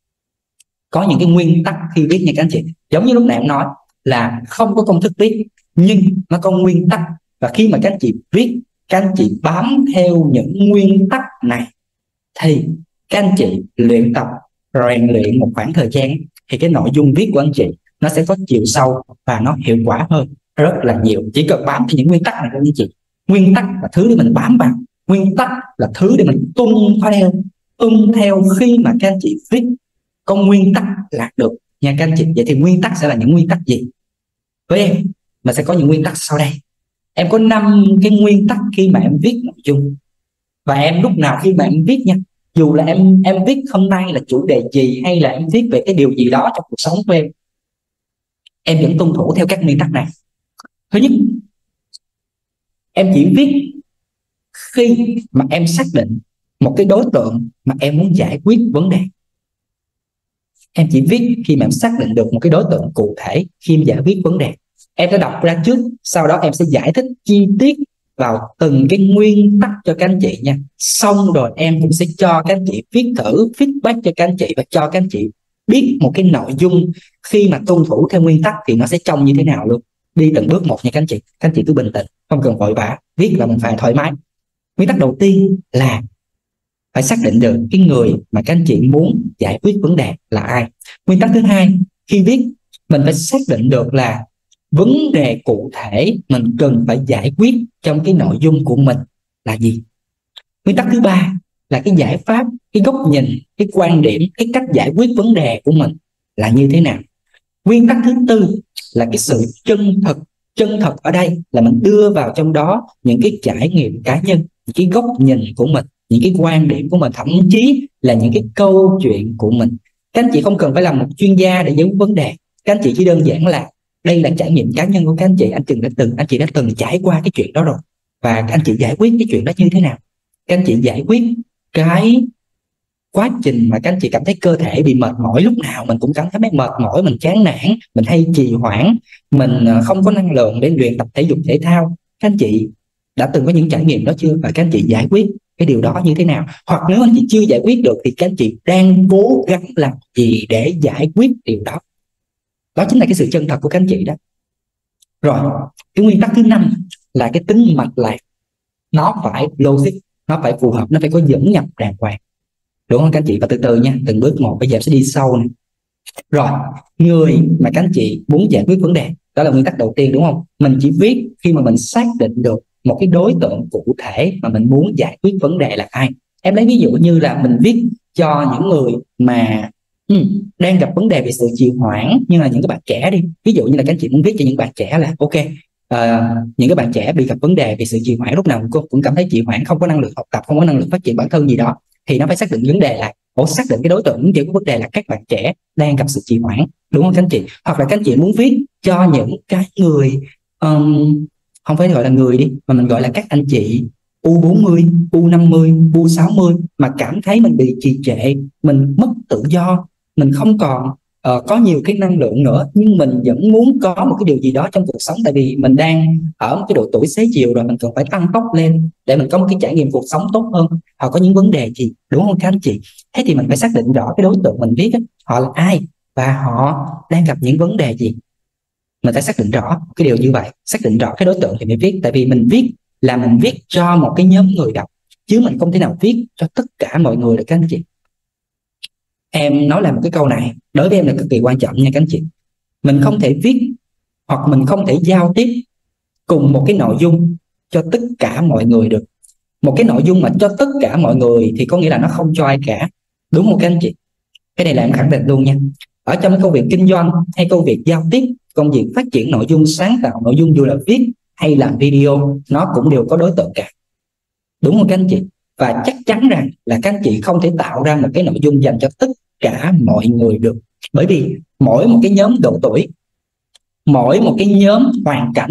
Có những cái nguyên tắc khi viết nha các anh chị. Giống như lúc nãy em nói là không có công thức viết, nhưng nó có nguyên tắc. Và khi mà các anh chị viết, các anh chị bám theo những nguyên tắc này thì các anh chị luyện tập, rèn luyện một khoảng thời gian thì cái nội dung viết của anh chị nó sẽ có chiều sâu và nó hiệu quả hơn rất là nhiều. Chỉ cần bám theo những nguyên tắc này thôi anh chị. Nguyên tắc là thứ để mình bám vào, nguyên tắc là thứ để mình tuân theo. Tuân theo khi mà các anh chị viết có nguyên tắc là được nha các anh chị. Vậy thì nguyên tắc sẽ là những nguyên tắc gì? Với em mà sẽ có những nguyên tắc sau đây. Em có năm cái nguyên tắc khi mà em viết nội dung. Và em lúc nào khi mà em viết nha, dù là em em viết hôm nay là chủ đề gì hay là em viết về cái điều gì đó trong cuộc sống của em, em vẫn tuân thủ theo các nguyên tắc này. Thứ nhất, em chỉ viết khi mà em xác định một cái đối tượng mà em muốn giải quyết vấn đề. Em chỉ viết khi mà em xác định được một cái đối tượng cụ thể khi em giải quyết vấn đề. Em sẽ đọc ra trước, sau đó em sẽ giải thích chi tiết vào từng cái nguyên tắc cho các anh chị nha. Xong rồi em cũng sẽ cho các anh chị viết thử feedback cho các anh chị và cho các anh chị biết một cái nội dung khi mà tuân thủ theo nguyên tắc thì nó sẽ trông như thế nào luôn. Đi từng bước một nha các anh chị. Các anh chị cứ bình tĩnh, không cần vội vã, viết là mình phải thoải mái. Nguyên tắc đầu tiên là phải xác định được cái người mà các anh chị muốn giải quyết vấn đề là ai. Nguyên tắc thứ hai, khi viết mình phải xác định được là vấn đề cụ thể mình cần phải giải quyết trong cái nội dung của mình là gì. Nguyên tắc thứ ba là cái giải pháp, cái góc nhìn, cái quan điểm, cái cách giải quyết vấn đề của mình là như thế nào. Nguyên tắc thứ tư là cái sự chân thật. Chân thật ở đây là mình đưa vào trong đó những cái trải nghiệm cá nhân, những cái góc nhìn của mình, những cái quan điểm của mình, thậm chí là những cái câu chuyện của mình. Các anh chị không cần phải làm một chuyên gia để giải quyết vấn đề. Các anh chị chỉ đơn giản là đây là trải nghiệm cá nhân của các anh chị. Anh từng đã từng anh chị đã từng trải qua cái chuyện đó rồi, và các anh chị giải quyết cái chuyện đó như thế nào. Các anh chị giải quyết cái quá trình mà các anh chị cảm thấy cơ thể bị mệt mỏi, lúc nào mình cũng cảm thấy mệt mỏi, mình chán nản, mình hay trì hoãn, mình không có năng lượng để luyện tập thể dục thể thao. Các anh chị đã từng có những trải nghiệm đó chưa, và các anh chị giải quyết cái điều đó như thế nào? Hoặc nếu anh chị chưa giải quyết được thì các anh chị đang cố gắng làm gì để giải quyết điều đó. Đó chính là cái sự chân thật của các anh chị đó. Rồi, cái nguyên tắc thứ năm là cái tính mạch lạc. Nó phải logic, nó phải phù hợp, nó phải có dẫn nhập đàng hoàng. Đúng không các anh chị? Và từ từ nha, từng bước một, bây giờ sẽ đi sâu này. Rồi, người mà các anh chị muốn giải quyết vấn đề, đó là nguyên tắc đầu tiên đúng không? Mình chỉ viết khi mà mình xác định được một cái đối tượng cụ thể mà mình muốn giải quyết vấn đề là ai. Em lấy ví dụ như là mình viết cho những người mà ừ, đang gặp vấn đề về sự trì hoãn, như là những cái bạn trẻ đi. Ví dụ như là các anh chị muốn viết cho những bạn trẻ là ok, uh, những cái bạn trẻ bị gặp vấn đề về sự trì hoãn, lúc nào cũng, cũng cảm thấy trì hoãn, không có năng lượng học tập, không có năng lượng phát triển bản thân gì đó, thì nó phải xác định vấn đề là Ủa, xác định cái đối tượng giải quyết vấn đề là các bạn trẻ đang gặp sự trì hoãn, đúng không các anh chị? Hoặc là các anh chị muốn viết cho những cái người um, không phải gọi là người đi, mà mình gọi là các anh chị u bốn mươi, u năm mươi, u sáu mươi mà cảm thấy mình bị trì trệ, mình mất tự do, mình không còn uh, có nhiều cái năng lượng nữa, nhưng mình vẫn muốn có một cái điều gì đó trong cuộc sống, tại vì mình đang ở một cái độ tuổi xế chiều rồi, mình cần phải tăng tốc lên để mình có một cái trải nghiệm cuộc sống tốt hơn. Họ có những vấn đề gì, đúng không các anh chị? Thế thì mình phải xác định rõ cái đối tượng mình viết ấy, họ là ai và họ đang gặp những vấn đề gì. Mình phải xác định rõ cái điều như vậy, xác định rõ cái đối tượng thì mới viết. Tại vì mình viết là mình viết cho một cái nhóm người đọc, chứ mình không thể nào viết cho tất cả mọi người được các anh chị. Em nói là một cái câu này đối với em là cực kỳ quan trọng nha các anh chị. Mình không thể viết hoặc mình không thể giao tiếp cùng một cái nội dung cho tất cả mọi người được. Một cái nội dung mà cho tất cả mọi người thì có nghĩa là nó không cho ai cả, đúng không các anh chị? Cái này là em khẳng định luôn nha. Ở trong công việc kinh doanh hay công việc giao tiếp, công việc phát triển nội dung, sáng tạo nội dung, dù là viết hay làm video, nó cũng đều có đối tượng cả, đúng không các anh chị? Và chắc chắn rằng là các anh chị không thể tạo ra một cái nội dung dành cho tất cả mọi người được, bởi vì mỗi một cái nhóm độ tuổi, mỗi một cái nhóm hoàn cảnh,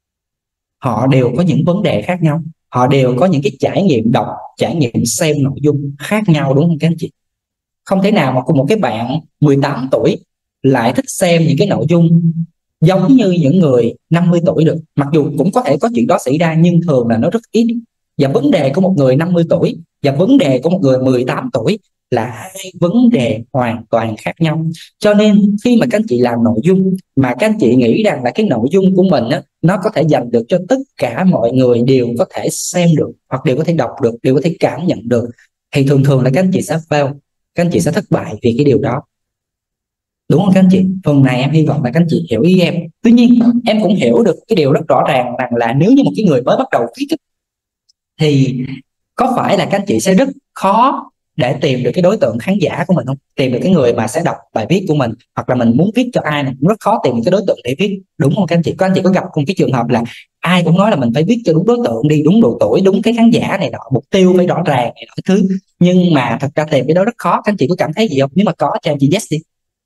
họ đều có những vấn đề khác nhau, họ đều có những cái trải nghiệm đọc, trải nghiệm xem nội dung khác nhau, đúng không các anh chị? Không thể nào mà cùng một cái bạn mười tám tuổi lại thích xem những cái nội dung giống như những người năm mươi tuổi được. Mặc dù cũng có thể có chuyện đó xảy ra, nhưng thường là nó rất ít. Và vấn đề của một người năm mươi tuổi và vấn đề của một người mười tám tuổi là hai vấn đề hoàn toàn khác nhau. Cho nên khi mà các anh chị làm nội dung mà các anh chị nghĩ rằng là cái nội dung của mình á, nó có thể dành được cho tất cả mọi người đều có thể xem được, hoặc đều có thể đọc được, đều có thể cảm nhận được, thì thường thường là các anh chị sẽ fail, các anh chị sẽ thất bại vì cái điều đó, đúng không các anh chị? Phần này em hy vọng là các anh chị hiểu ý em. Tuy nhiên em cũng hiểu được cái điều rất rõ ràng rằng là nếu như một cái người mới bắt đầu viết thì có phải là các anh chị sẽ rất khó để tìm được cái đối tượng khán giả của mình không? Tìm được cái người mà sẽ đọc bài viết của mình, hoặc là mình muốn viết cho ai này cũng rất khó tìm được cái đối tượng để viết, đúng không các anh chị? Các anh chị có gặp một cái trường hợp là ai cũng nói là mình phải viết cho đúng đối tượng đi, đúng độ tuổi, đúng cái khán giả này nọ, mục tiêu phải rõ ràng này nọ thứ, nhưng mà thật ra tìm cái đó rất khó. Các anh chị có cảm thấy gì không? Nếu mà có cho em chị yes đi.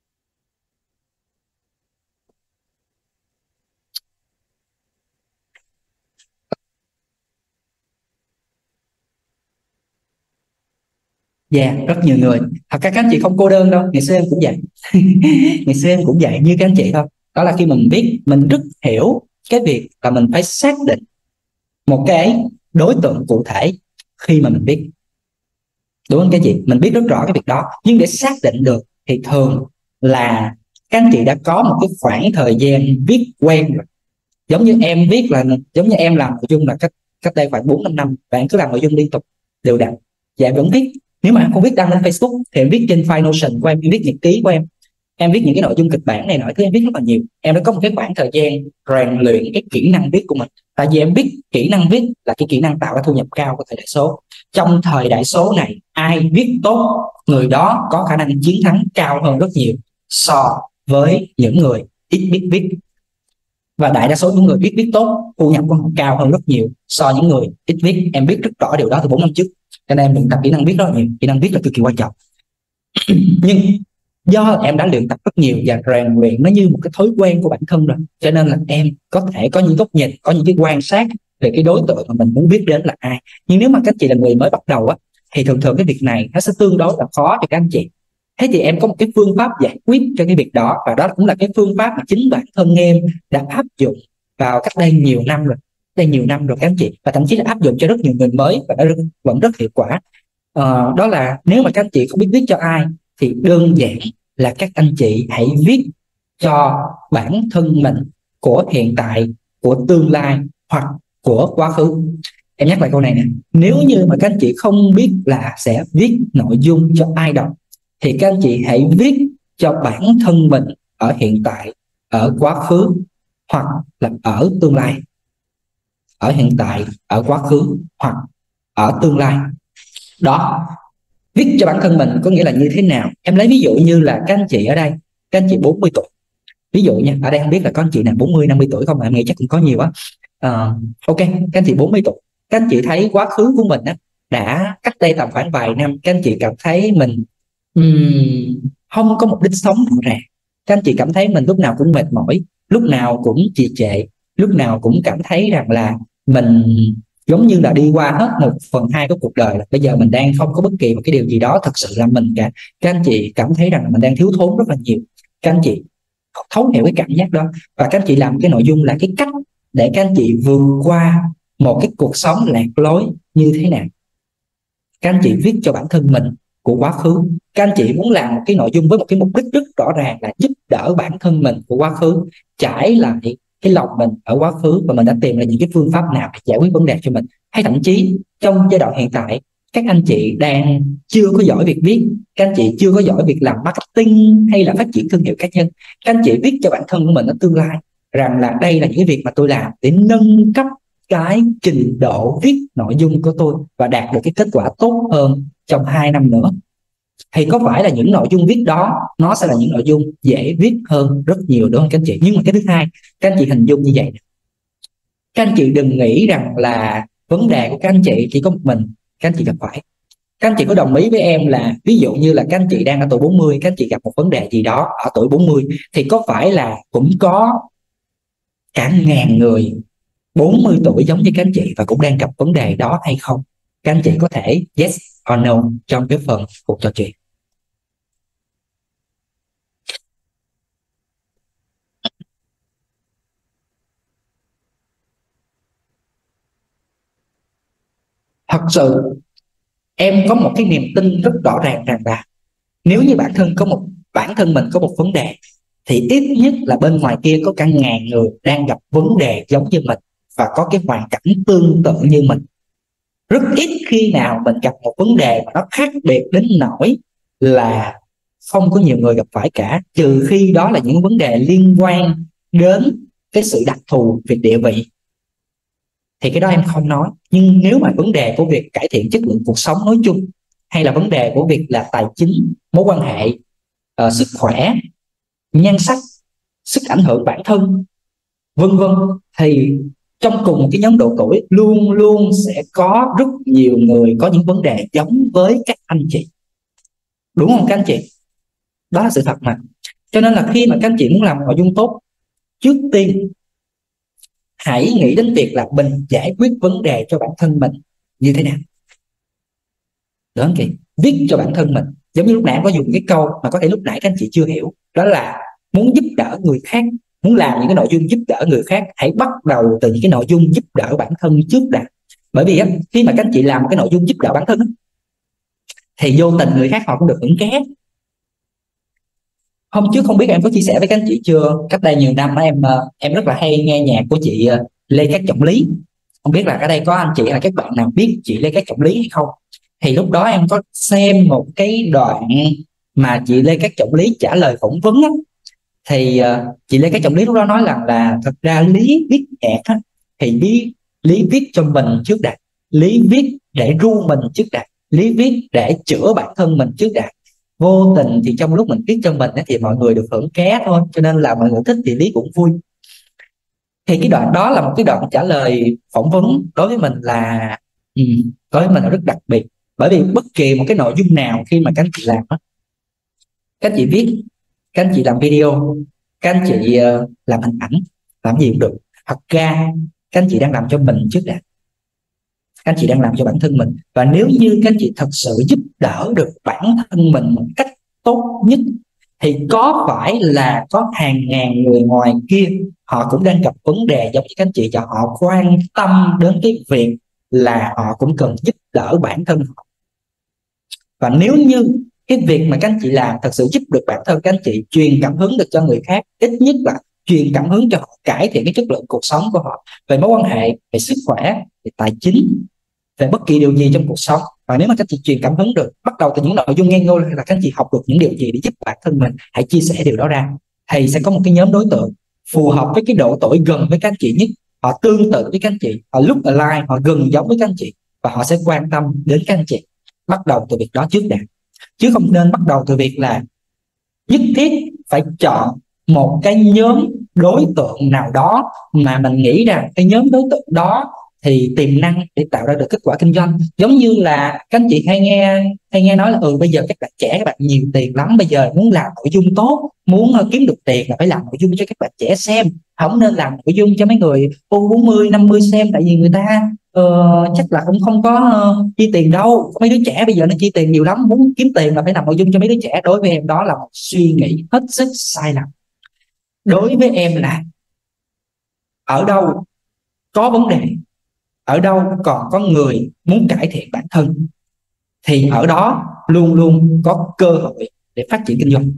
Dạ, yeah, rất nhiều người. Thật ra các anh chị không cô đơn đâu, ngày xưa em cũng vậy. Ngày xưa em cũng vậy như các anh chị thôi. Đó là khi mình viết, mình rất hiểu cái việc là mình phải xác định một cái đối tượng cụ thể khi mà mình viết, đúng không các chị? Mình biết rất rõ cái việc đó, nhưng để xác định được thì thường là các anh chị đã có một cái khoảng thời gian viết quen rồi. Giống như em viết là giống như em làm nội dung là cách cách đây khoảng bốn năm năm, và em cứ làm nội dung liên tục đều đặn, và em vẫn viết. Nếu mà em không viết đăng lên Facebook thì em viết trên file Notion của em, em viết nhật ký của em, em viết những cái nội dung kịch bản này nọ thứ, em viết rất là nhiều. Em đã có một cái khoảng thời gian rèn luyện cái kỹ năng viết của mình, tại vì em biết kỹ năng viết là cái kỹ năng tạo ra thu nhập cao của thời đại số. Trong thời đại số này, ai viết tốt, người đó có khả năng chiến thắng cao hơn rất nhiều so với những người ít biết viết. Và đại đa số những người biết viết tốt, thu nhập của họ cao hơn rất nhiều so với những người ít viết. Em biết rất rõ điều đó từ bốn năm trước, cho nên em luyện tập kỹ năng viết rất là nhiều. Kỹ năng viết là cực kỳ quan trọng. Nhưng do em đã luyện tập rất nhiều và rèn luyện nó như một cái thói quen của bản thân rồi, cho nên là em có thể có những góc nhìn, có những cái quan sát về cái đối tượng mà mình muốn biết đến là ai. Nhưng nếu mà các chị là người mới bắt đầu á, thì thường thường cái việc này nó sẽ tương đối là khó cho các anh chị. Thế thì em có một cái phương pháp giải quyết cho cái việc đó, và đó cũng là cái phương pháp mà chính bản thân em đã áp dụng vào cách đây nhiều năm rồi, đây nhiều năm rồi các anh chị, và thậm chí là áp dụng cho rất nhiều người mới và đã vẫn rất hiệu quả. Ờ, đó là nếu mà các anh chị không biết viết cho ai thì đơn giản là các anh chị hãy viết cho bản thân mình, của hiện tại, của tương lai hoặc của quá khứ. Em nhắc lại câu này nè, nếu như mà các anh chị không biết là sẽ viết nội dung cho ai đọc thì các anh chị hãy viết cho bản thân mình ở hiện tại, ở quá khứ hoặc là ở tương lai. Ở hiện tại, ở quá khứ hoặc ở tương lai. Đó, viết cho bản thân mình có nghĩa là như thế nào? Em lấy ví dụ như là các anh chị ở đây, các anh chị bốn mươi tuổi. Ví dụ nha, ở đây không biết là có anh chị nào bốn mươi, năm mươi tuổi không, mà em nghĩ chắc cũng có nhiều á. À, ok, các anh chị bốn mươi tuổi. Các anh chị thấy quá khứ của mình á, đã cách đây tầm khoảng vài năm, các anh chị cảm thấy mình um, không có mục đích sống rõ ràng. Các anh chị cảm thấy mình lúc nào cũng mệt mỏi, lúc nào cũng trì trệ, lúc nào cũng cảm thấy rằng là mình giống như là đi qua hết một phần hai của cuộc đời, là bây giờ mình đang không có bất kỳ một cái điều gì đó thật sự là mình cả. Các anh chị cảm thấy rằng mình đang thiếu thốn rất là nhiều. Các anh chị thấu hiểu cái cảm giác đó, và các anh chị làm cái nội dung là cái cách để các anh chị vượt qua một cái cuộc sống lạc lối như thế nào. Các anh chị viết cho bản thân mình của quá khứ. Các anh chị muốn làm một cái nội dung với một cái mục đích rất rõ ràng là giúp đỡ bản thân mình của quá khứ trải lại cái lòng mình ở quá khứ, và mình đã tìm ra những cái phương pháp nào để giải quyết vấn đề cho mình. Hay thậm chí trong giai đoạn hiện tại, các anh chị đang chưa có giỏi việc viết, các anh chị chưa có giỏi việc làm marketing hay là phát triển thương hiệu cá nhân, các anh chị viết cho bản thân của mình ở tương lai rằng là đây là những cái việc mà tôi làm để nâng cấp cái trình độ viết nội dung của tôi và đạt được cái kết quả tốt hơn trong hai năm nữa. Thì có phải là những nội dung viết đó nó sẽ là những nội dung dễ viết hơn rất nhiều, đúng không các anh chị? Nhưng mà cái thứ hai, các anh chị hình dung như vậy, các anh chị đừng nghĩ rằng là vấn đề của các anh chị chỉ có một mình các anh chị gặp phải. Các anh chị có đồng ý với em là ví dụ như là các anh chị đang ở tuổi bốn mươi, các anh chị gặp một vấn đề gì đó ở tuổi bốn mươi, thì có phải là cũng có cả ngàn người bốn mươi tuổi giống như các anh chị và cũng đang gặp vấn đề đó hay không? Các anh chị có thể yes or no trong cái phần cuộc trò chuyện. Thật sự em có một cái niềm tin rất rõ ràng rằng là nếu như bản thân có một bản thân mình có một vấn đề thì ít nhất là bên ngoài kia có cả ngàn người đang gặp vấn đề giống như mình và có cái hoàn cảnh tương tự như mình. Rất ít khi nào mình gặp một vấn đề mà nó khác biệt đến nỗi là không có nhiều người gặp phải cả, trừ khi đó là những vấn đề liên quan đến cái sự đặc thù về địa vị, thì cái đó em không nói. Nhưng nếu mà vấn đề của việc cải thiện chất lượng cuộc sống nói chung, hay là vấn đề của việc là tài chính, mối quan hệ, uh, sức khỏe, nhan sắc, sức ảnh hưởng bản thân, vân vân, thì trong cùng một cái nhóm độ tuổi luôn luôn sẽ có rất nhiều người có những vấn đề giống với các anh chị, đúng không các anh chị? Đó là sự thật mà. Cho nên là khi mà các anh chị muốn làm nội dung tốt, trước tiên hãy nghĩ đến việc là mình giải quyết vấn đề cho bản thân mình như thế nào. Đúng không chị? Viết cho bản thân mình. Giống như lúc nãy có dùng cái câu mà có thể lúc nãy các anh chị chưa hiểu, đó là muốn giúp đỡ người khác muốn làm những cái nội dung giúp đỡ người khác, hãy bắt đầu từ những cái nội dung giúp đỡ bản thân trước đã. Bởi vì á, khi mà các anh chị làm một cái nội dung giúp đỡ bản thân á, thì vô tình người khác họ cũng được hưởng ké. Hôm trước không biết em có chia sẻ với các anh chị chưa, cách đây nhiều năm đó, em em rất là hay nghe nhạc của chị Lê Cát Trọng Lý. Không biết là ở đây có anh chị là các bạn nào biết chị Lê Cát Trọng Lý hay không. Thì lúc đó em có xem một cái đoạn mà chị Lê Cát Trọng Lý trả lời phỏng vấn á, thì uh, chị Lê Cát Trọng Lý lúc đó nói rằng là thật ra Lý viết nhạc á, thì Lý Lý viết cho mình trước đã, Lý viết để ru mình trước đã, Lý viết để chữa bản thân mình trước đã. Vô tình thì trong lúc mình viết cho mình ấy, thì mọi người được hưởng ké thôi, cho nên là mọi người thích thì Lý cũng vui. Thì cái đoạn đó là một cái đoạn trả lời phỏng vấn đối với mình là ừ, đối với mình là rất đặc biệt. Bởi vì bất kỳ một cái nội dung nào khi mà các anh chị làm đó, các anh chị viết, các anh chị làm video, các anh chị uh, làm hình ảnh, làm gì cũng được, thật ra các anh chị đang làm cho mình trước đã, các anh chị đang làm cho bản thân mình. Và nếu như các anh chị thật sự giúp đỡ được bản thân mình một cách tốt nhất, thì có phải là có hàng ngàn người ngoài kia họ cũng đang gặp vấn đề giống như các anh chị, và họ quan tâm đến cái việc là họ cũng cần giúp đỡ bản thân họ. Và nếu như cái việc mà các anh chị làm thật sự giúp được bản thân các anh chị, truyền cảm hứng được cho người khác, ít nhất là truyền cảm hứng cho họ cải thiện cái chất lượng cuộc sống của họ về mối quan hệ, về sức khỏe, về tài chính, về bất kỳ điều gì trong cuộc sống. Và nếu mà các anh chị truyền cảm hứng được, bắt đầu từ những nội dung nghe ngô là các anh chị học được những điều gì để giúp bản thân mình, hãy chia sẻ điều đó ra. Thầy sẽ có một cái nhóm đối tượng phù hợp với cái độ tuổi gần với các anh chị nhất, họ tương tự với các anh chị, họ look alike, họ gần giống với các anh chị, và họ sẽ quan tâm đến các anh chị. Bắt đầu từ việc đó trước đã, chứ không nên bắt đầu từ việc là nhất thiết phải chọn một cái nhóm đối tượng nào đó mà mình nghĩ rằng cái nhóm đối tượng đó thì tiềm năng để tạo ra được kết quả kinh doanh. Giống như là các anh chị hay nghe hay nghe nói là ừ bây giờ các bạn trẻ, các bạn nhiều tiền lắm, bây giờ muốn làm nội dung tốt, muốn uh, kiếm được tiền là phải làm nội dung cho các bạn trẻ xem, không nên làm nội dung cho mấy người u bốn mươi năm mươi xem, tại vì người ta uh, chắc là cũng không có uh, chi tiền đâu. Mấy đứa trẻ bây giờ nó chi tiền nhiều lắm, muốn kiếm tiền là phải làm nội dung cho mấy đứa trẻ. Đối với em đó là một suy nghĩ hết sức sai lầm. Đối với em là ở đâu có vấn đề, ở đâu còn có người muốn cải thiện bản thân, thì ở đó luôn luôn có cơ hội để phát triển kinh doanh.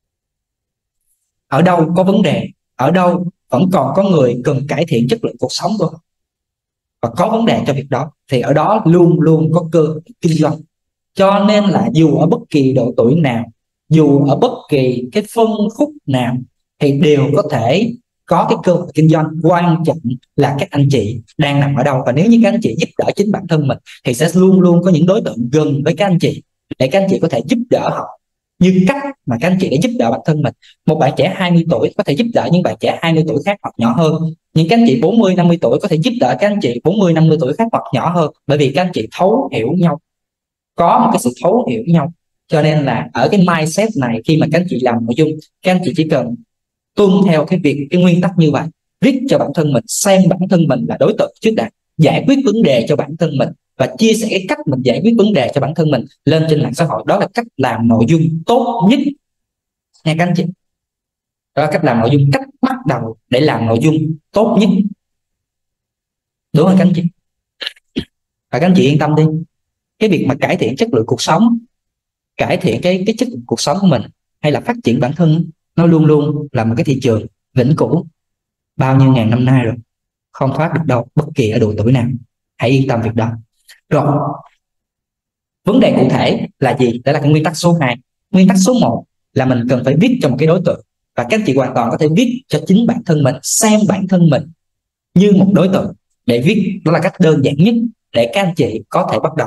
Ở đâu có vấn đề, ở đâu vẫn còn có người cần cải thiện chất lượng cuộc sống của họ và có vấn đề cho việc đó, thì ở đó luôn luôn có cơ hội kinh doanh. Cho nên là dù ở bất kỳ độ tuổi nào, dù ở bất kỳ cái phân khúc nào, thì đều có thể có cái cơ hội kinh doanh. Quan trọng là các anh chị đang nằm ở đâu. Và nếu như các anh chị giúp đỡ chính bản thân mình, thì sẽ luôn luôn có những đối tượng gần với các anh chị để các anh chị có thể giúp đỡ họ như cách mà các anh chị đã giúp đỡ bản thân mình. Một bạn trẻ hai mươi tuổi có thể giúp đỡ những bạn trẻ hai mươi tuổi khác hoặc nhỏ hơn. Những các anh chị bốn mươi năm mươi tuổi có thể giúp đỡ các anh chị bốn mươi năm mươi tuổi khác hoặc nhỏ hơn, bởi vì các anh chị thấu hiểu nhau, có một cái sự thấu hiểu nhau. Cho nên là ở cái mindset này, khi mà các anh chị làm nội dung, các anh chị chỉ cần tuân theo cái việc cái nguyên tắc như vậy, viết cho bản thân mình, xem bản thân mình là đối tượng trước đã, giải quyết vấn đề cho bản thân mình và chia sẻ cái cách mình giải quyết vấn đề cho bản thân mình lên trên mạng xã hội. Đó là cách làm nội dung tốt nhất nha các anh chị. Đó là cách làm nội dung, cách bắt đầu để làm nội dung tốt nhất, đúng không các anh chị? Và các anh chị yên tâm đi, cái việc mà cải thiện chất lượng cuộc sống, cải thiện cái cái chất lượng cuộc sống của mình, hay là phát triển bản thân, nó luôn luôn là một cái thị trường vĩnh cửu bao nhiêu ngàn năm nay rồi, không thoát được đâu, bất kỳ ở độ tuổi nào. Hãy yên tâm việc đó. Rồi, vấn đề cụ thể là gì? Đó là cái nguyên tắc số hai. Nguyên tắc số một là mình cần phải viết cho một cái đối tượng, và các chị hoàn toàn có thể viết cho chính bản thân mình, xem bản thân mình như một đối tượng để viết. Đó là cách đơn giản nhất để các anh chị có thể bắt đầu.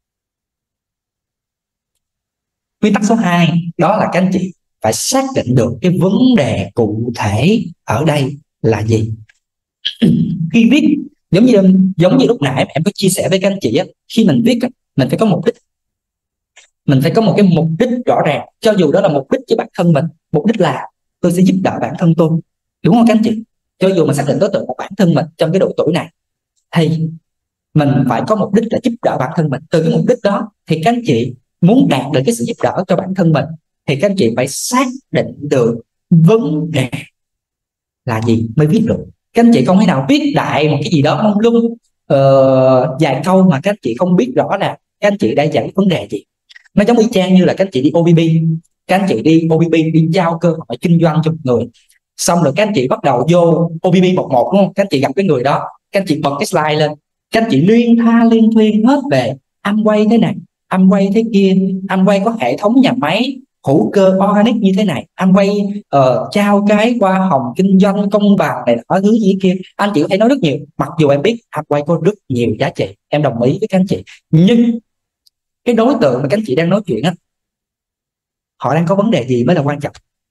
Nguyên tắc số hai đó là các anh chị phải xác định được cái vấn đề cụ thể ở đây là gì. Khi viết, giống như giống như lúc nãy em có chia sẻ với các anh chị á, khi mình viết á, mình phải có mục đích, mình phải có một cái mục đích rõ ràng. Cho dù đó là mục đích cho bản thân mình, mục đích là tôi sẽ giúp đỡ bản thân tôi, đúng không các anh chị? Cho dù mình xác định đối tượng của bản thân mình trong cái độ tuổi này, thì mình phải có mục đích là giúp đỡ bản thân mình. Từ cái mục đích đó thì các anh chị muốn đạt được cái sự giúp đỡ cho bản thân mình, thì các anh chị phải xác định được vấn đề. là gì mới viết được. Các anh chị không thể nào viết đại một cái gì đó mông lung uh, vài câu mà các anh chị không biết rõ là các anh chị đang giải quyết vấn đề gì. Nó giống y chang như là các anh chị đi ô bê bê, các anh chị đi ô bê bê đi giao cơ hội kinh doanh cho một người, xong rồi các anh chị bắt đầu vô ô bê bê một một, đúng không? Các anh chị gặp cái người đó, các anh chị bật cái slide lên, các anh chị liên tha liên thuyên hết về Amway thế này, Amway thế kia, Amway có hệ thống nhà máy hữu cơ organic như thế này, Amway uh, trao cái hoa hồng kinh doanh công bằng này đó thứ gì kia. Anh chị có thể nói rất nhiều, mặc dù em biết Amway có rất nhiều giá trị, em đồng ý với các anh chị, nhưng cái đối tượng mà các anh chị đang nói chuyện á, họ đang có vấn đề gì mới là quan trọng.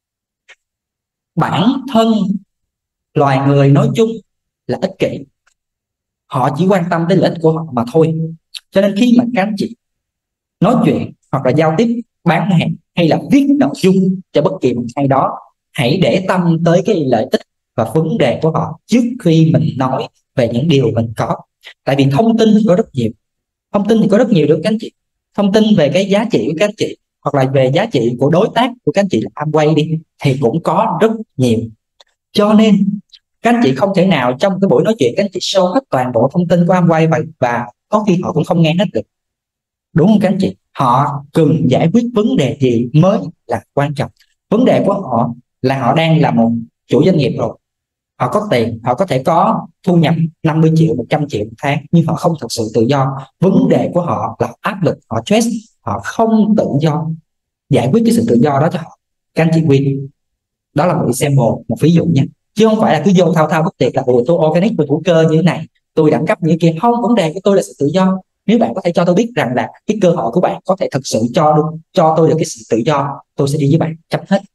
Bản thân loài người nói chung là ích kỷ, họ chỉ quan tâm tới lợi ích của họ mà thôi. Cho nên khi mà các anh chị nói chuyện hoặc là giao tiếp bán hàng hay là viết nội dung cho bất kỳ một ai đó, hãy để tâm tới cái lợi ích và vấn đề của họ trước khi mình nói về những điều mình có. Tại vì thông tin thì có rất nhiều, thông tin thì có rất nhiều được các anh chị. Thông tin về cái giá trị của các anh chị hoặc là về giá trị của đối tác của các anh chị là Amway đi thì cũng có rất nhiều. Cho nên các anh chị không thể nào trong cái buổi nói chuyện các anh chị show hết toàn bộ thông tin của Amway và, và có khi họ cũng không nghe hết được, đúng không các anh chị? Họ cần giải quyết vấn đề gì mới là quan trọng. Vấn đề của họ là họ đang là một chủ doanh nghiệp rồi, họ có tiền, họ có thể có thu nhập năm mươi triệu, một trăm triệu một tháng, nhưng họ không thực sự tự do. Vấn đề của họ là áp lực, họ stress, họ không tự do. Giải quyết cái sự tự do đó cho họ, các anh chị win. Đó là một example, một ví dụ nha, chứ không phải là cứ vô thao thao bất tuyệt là ồ tôi organic, tôi hữu cơ như thế này, tôi đẳng cấp như thế kia. Không, vấn đề của tôi là sự tự do. Nếu bạn có thể cho tôi biết rằng là cái cơ hội của bạn có thể thực sự cho được, cho tôi được cái sự tự do, tôi sẽ đi với bạn, chấm hết.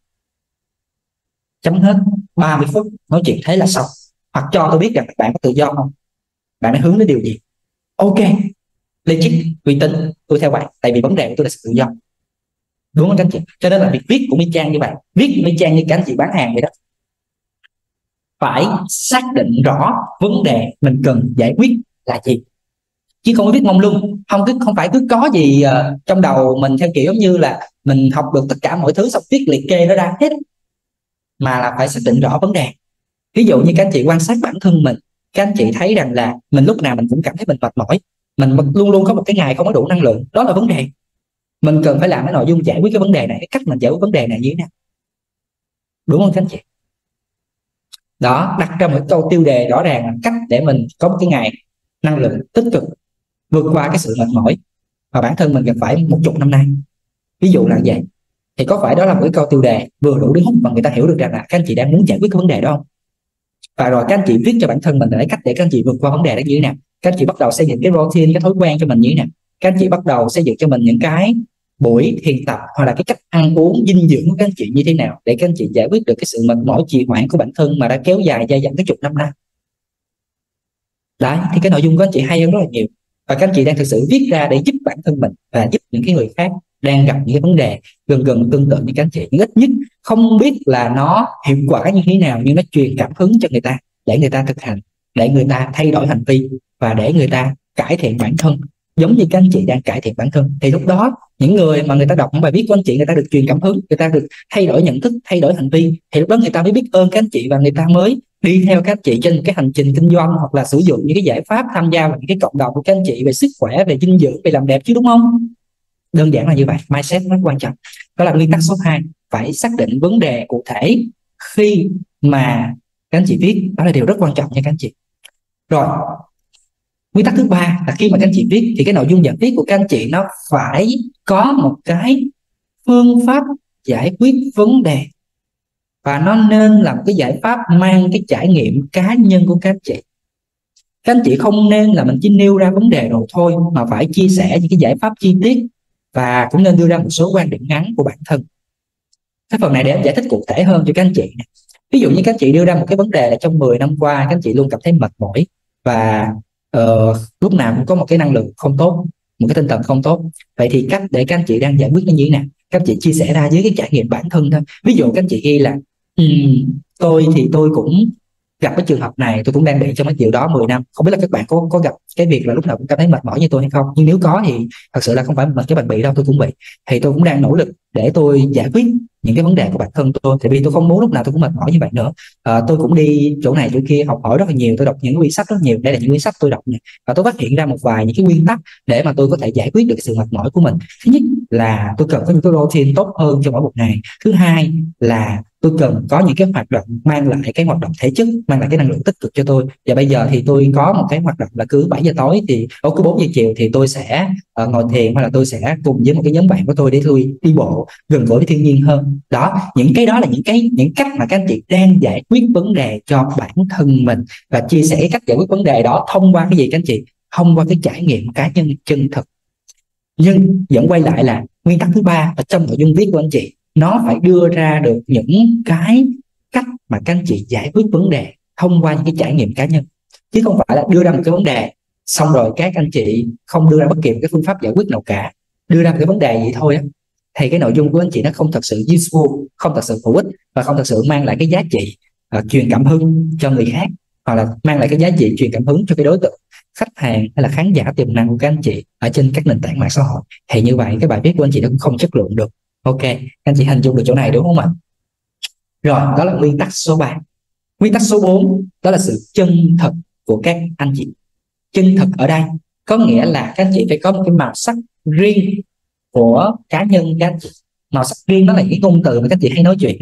Chấm hết. Ba mươi phút nói chuyện thế là xong. Hoặc cho tôi biết rằng bạn có tự do không, bạn đang hướng đến điều gì. Ok, legit, uy tín, tôi theo bạn, tại vì vấn đề của tôi là sự tự do, đúng không các anh chị? Cho nên là việc viết cũng y chang như bạn, viết cũng y chang như các anh chị bán hàng vậy đó. Phải xác định rõ vấn đề mình cần giải quyết là gì, chứ không có viết mông lung. Không cứ không phải cứ có gì uh, trong đầu mình theo kiểu như là mình học được tất cả mọi thứ xong viết liệt kê nó ra hết, mà là phải xác định rõ vấn đề. Ví dụ như các anh chị quan sát bản thân mình, các anh chị thấy rằng là mình lúc nào mình cũng cảm thấy mình mệt mỏi, mình luôn luôn có một cái ngày không có đủ năng lượng, đó là vấn đề. Mình cần phải làm cái nội dung giải quyết cái vấn đề này, cái cách mình giải quyết vấn đề này như thế nào, đúng không các anh chị? Đó, đặt ra một câu tiêu đề rõ ràng là cách để mình có một cái ngày năng lượng tích cực, vượt qua cái sự mệt mỏi mà bản thân mình gặp phải một chục năm nay, ví dụ là vậy. Thì có phải đó là một cái câu tiêu đề vừa đủ để hút và người ta hiểu được rằng là các anh chị đang muốn giải quyết cái vấn đề đó không? Và rồi các anh chị viết cho bản thân mình là cách để các anh chị vượt qua vấn đề đó như thế nào. Các anh chị bắt đầu xây dựng cái routine, cái thói quen cho mình như thế nào. Các anh chị bắt đầu xây dựng cho mình những cái buổi thiền tập hoặc là cái cách ăn uống dinh dưỡng của các anh chị như thế nào để các anh chị giải quyết được cái sự mệt mỏi trì hoãn của bản thân mà đã kéo dài dai dẳng cái chục năm nay. Đấy, thì cái nội dung của anh chị hay hơn rất là nhiều, và các anh chị đang thực sự viết ra để giúp bản thân mình và giúp những cái người khác đang gặp những cái vấn đề gần gần tương tự như các anh chị, nhưng ít nhất không biết là nó hiệu quả như thế nào, nhưng nó truyền cảm hứng cho người ta để người ta thực hành, để người ta thay đổi hành vi và để người ta cải thiện bản thân giống như các anh chị đang cải thiện bản thân. Thì lúc đó những người mà người ta đọc những bài viết của anh chị, người ta được truyền cảm hứng, người ta được thay đổi nhận thức, thay đổi hành vi, thì lúc đó người ta mới biết ơn các anh chị và người ta mới đi theo các anh chị trên cái hành trình kinh doanh hoặc là sử dụng những cái giải pháp tham gia vào những cái cộng đồng của các anh chị về sức khỏe, về dinh dưỡng, về làm đẹp chứ, đúng không? Đơn giản là như vậy. Mindset rất quan trọng. Đó là nguyên tắc số hai, phải xác định vấn đề cụ thể khi mà các anh chị viết, đó là điều rất quan trọng nha các anh chị. Rồi, nguyên tắc thứ ba là khi mà các anh chị viết thì cái nội dung giải viết của các anh chị nó phải có một cái phương pháp giải quyết vấn đề, và nó nên là một cái giải pháp mang cái trải nghiệm cá nhân của các anh chị. Các anh chị không nên là mình chỉ nêu ra vấn đề rồi thôi, mà phải chia sẻ những cái giải pháp chi tiết và cũng nên đưa ra một số quan điểm ngắn của bản thân. Cái phần này để em giải thích cụ thể hơn cho các anh chị. Ví dụ như các anh chị đưa ra một cái vấn đề là trong mười năm qua các anh chị luôn cảm thấy mệt mỏi và uh, lúc nào cũng có một cái năng lượng không tốt, một cái tinh thần không tốt. Vậy thì cách để các anh chị đang giải quyết nó như thế nào? Các anh chị chia sẻ ra dưới cái trải nghiệm bản thân thôi. Ví dụ các anh chị ghi là um, tôi thì tôi cũng gặp cái trường hợp này, tôi cũng đang bị trong cái điều đó mười năm. Không biết là các bạn có có gặp cái việc là lúc nào cũng cảm thấy mệt mỏi như tôi hay không, nhưng nếu có thì thật sự là không phải mình các bạn bị đâu, tôi cũng bị. Thì tôi cũng đang nỗ lực để tôi giải quyết những cái vấn đề của bản thân tôi, tại vì tôi không muốn lúc nào tôi cũng mệt mỏi như vậy nữa. À, tôi cũng đi chỗ này chỗ kia học hỏi rất là nhiều, tôi đọc những quyển sách rất nhiều. Đây là những quyển sách tôi đọc này, và tôi phát hiện ra một vài những cái nguyên tắc để mà tôi có thể giải quyết được cái sự mệt mỏi của mình. Thứ nhất là tôi cần có những cái routine tốt hơn cho mỗi một ngày. Thứ hai là tôi cần có những cái hoạt động mang lại cái hoạt động thể chất, mang lại cái năng lượng tích cực cho tôi. Và bây giờ thì tôi có một cái hoạt động là cứ bảy giờ tối thì ô, cứ bốn giờ chiều thì tôi sẽ uh, ngồi thiền, hay là tôi sẽ cùng với một cái nhóm bạn của tôi để tôi đi bộ gần gũi với thiên nhiên hơn. Đó, những cái đó là những cái những cách mà các anh chị đang giải quyết vấn đề cho bản thân mình, và chia sẻ cái cách giải quyết vấn đề đó thông qua cái gì các anh chị? Thông qua cái trải nghiệm cá nhân chân thực. Nhưng vẫn quay lại là nguyên tắc thứ ba ở trong nội dung viết của anh chị, nó phải đưa ra được những cái cách mà các anh chị giải quyết vấn đề thông qua những cái trải nghiệm cá nhân, chứ không phải là đưa ra một cái vấn đề xong rồi các anh chị không đưa ra bất kỳ một cái phương pháp giải quyết nào cả, đưa ra một cái vấn đề vậy thôi á, thì cái nội dung của anh chị nó không thật sự useful, không thật sự hữu ích, và không thật sự mang lại cái giá trị uh, truyền cảm hứng cho người khác, hoặc là mang lại cái giá trị truyền cảm hứng cho cái đối tượng khách hàng hay là khán giả tiềm năng của các anh chị ở trên các nền tảng mạng xã hội. Thì như vậy cái bài viết của anh chị nó cũng không chất lượng được. Ok, anh chị hình dung được chỗ này đúng không ạ? Rồi, đó là nguyên tắc số ba. Nguyên tắc số bốn đó là sự chân thật của các anh chị. Chân thật ở đây có nghĩa là các anh chị phải có một cái màu sắc riêng của cá nhân các anh chị. Màu sắc riêng đó là những ngôn từ mà các anh chị hay nói chuyện.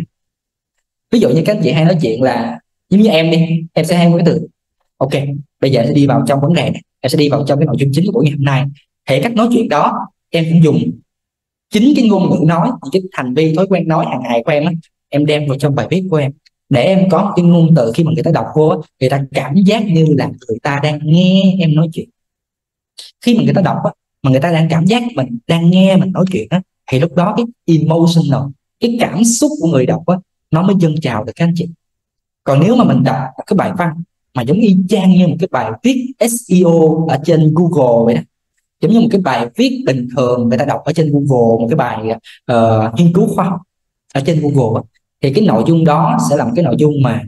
Ví dụ như các anh chị hay nói chuyện là giống như em đi, em sẽ hay nói cái từ ok, bây giờ sẽ đi vào trong vấn đề này, em sẽ đi vào trong cái nội dung chính của buổi ngày hôm nay. Hệ cách nói chuyện đó em cũng dùng chính cái ngôn ngữ nói, những cái hành vi thói quen nói hàng ngày của em á, em đem vào trong bài viết của em, để em có cái ngôn từ khi mà người ta đọc vô á, người ta cảm giác như là người ta đang nghe em nói chuyện. Khi mà người ta đọc á, mà người ta đang cảm giác mình đang nghe mình nói chuyện á, thì lúc đó cái emotional, cái cảm xúc của người đọc á, nó mới dâng trào được các anh chị. Còn nếu mà mình đọc cái bài văn mà giống y chang như một cái bài viết ét e o ở trên Google vậy đó, giống như một cái bài viết bình thường người ta đọc ở trên Google, một cái bài uh, nghiên cứu khoa học ở trên Google, thì cái nội dung đó sẽ là một cái nội dung mà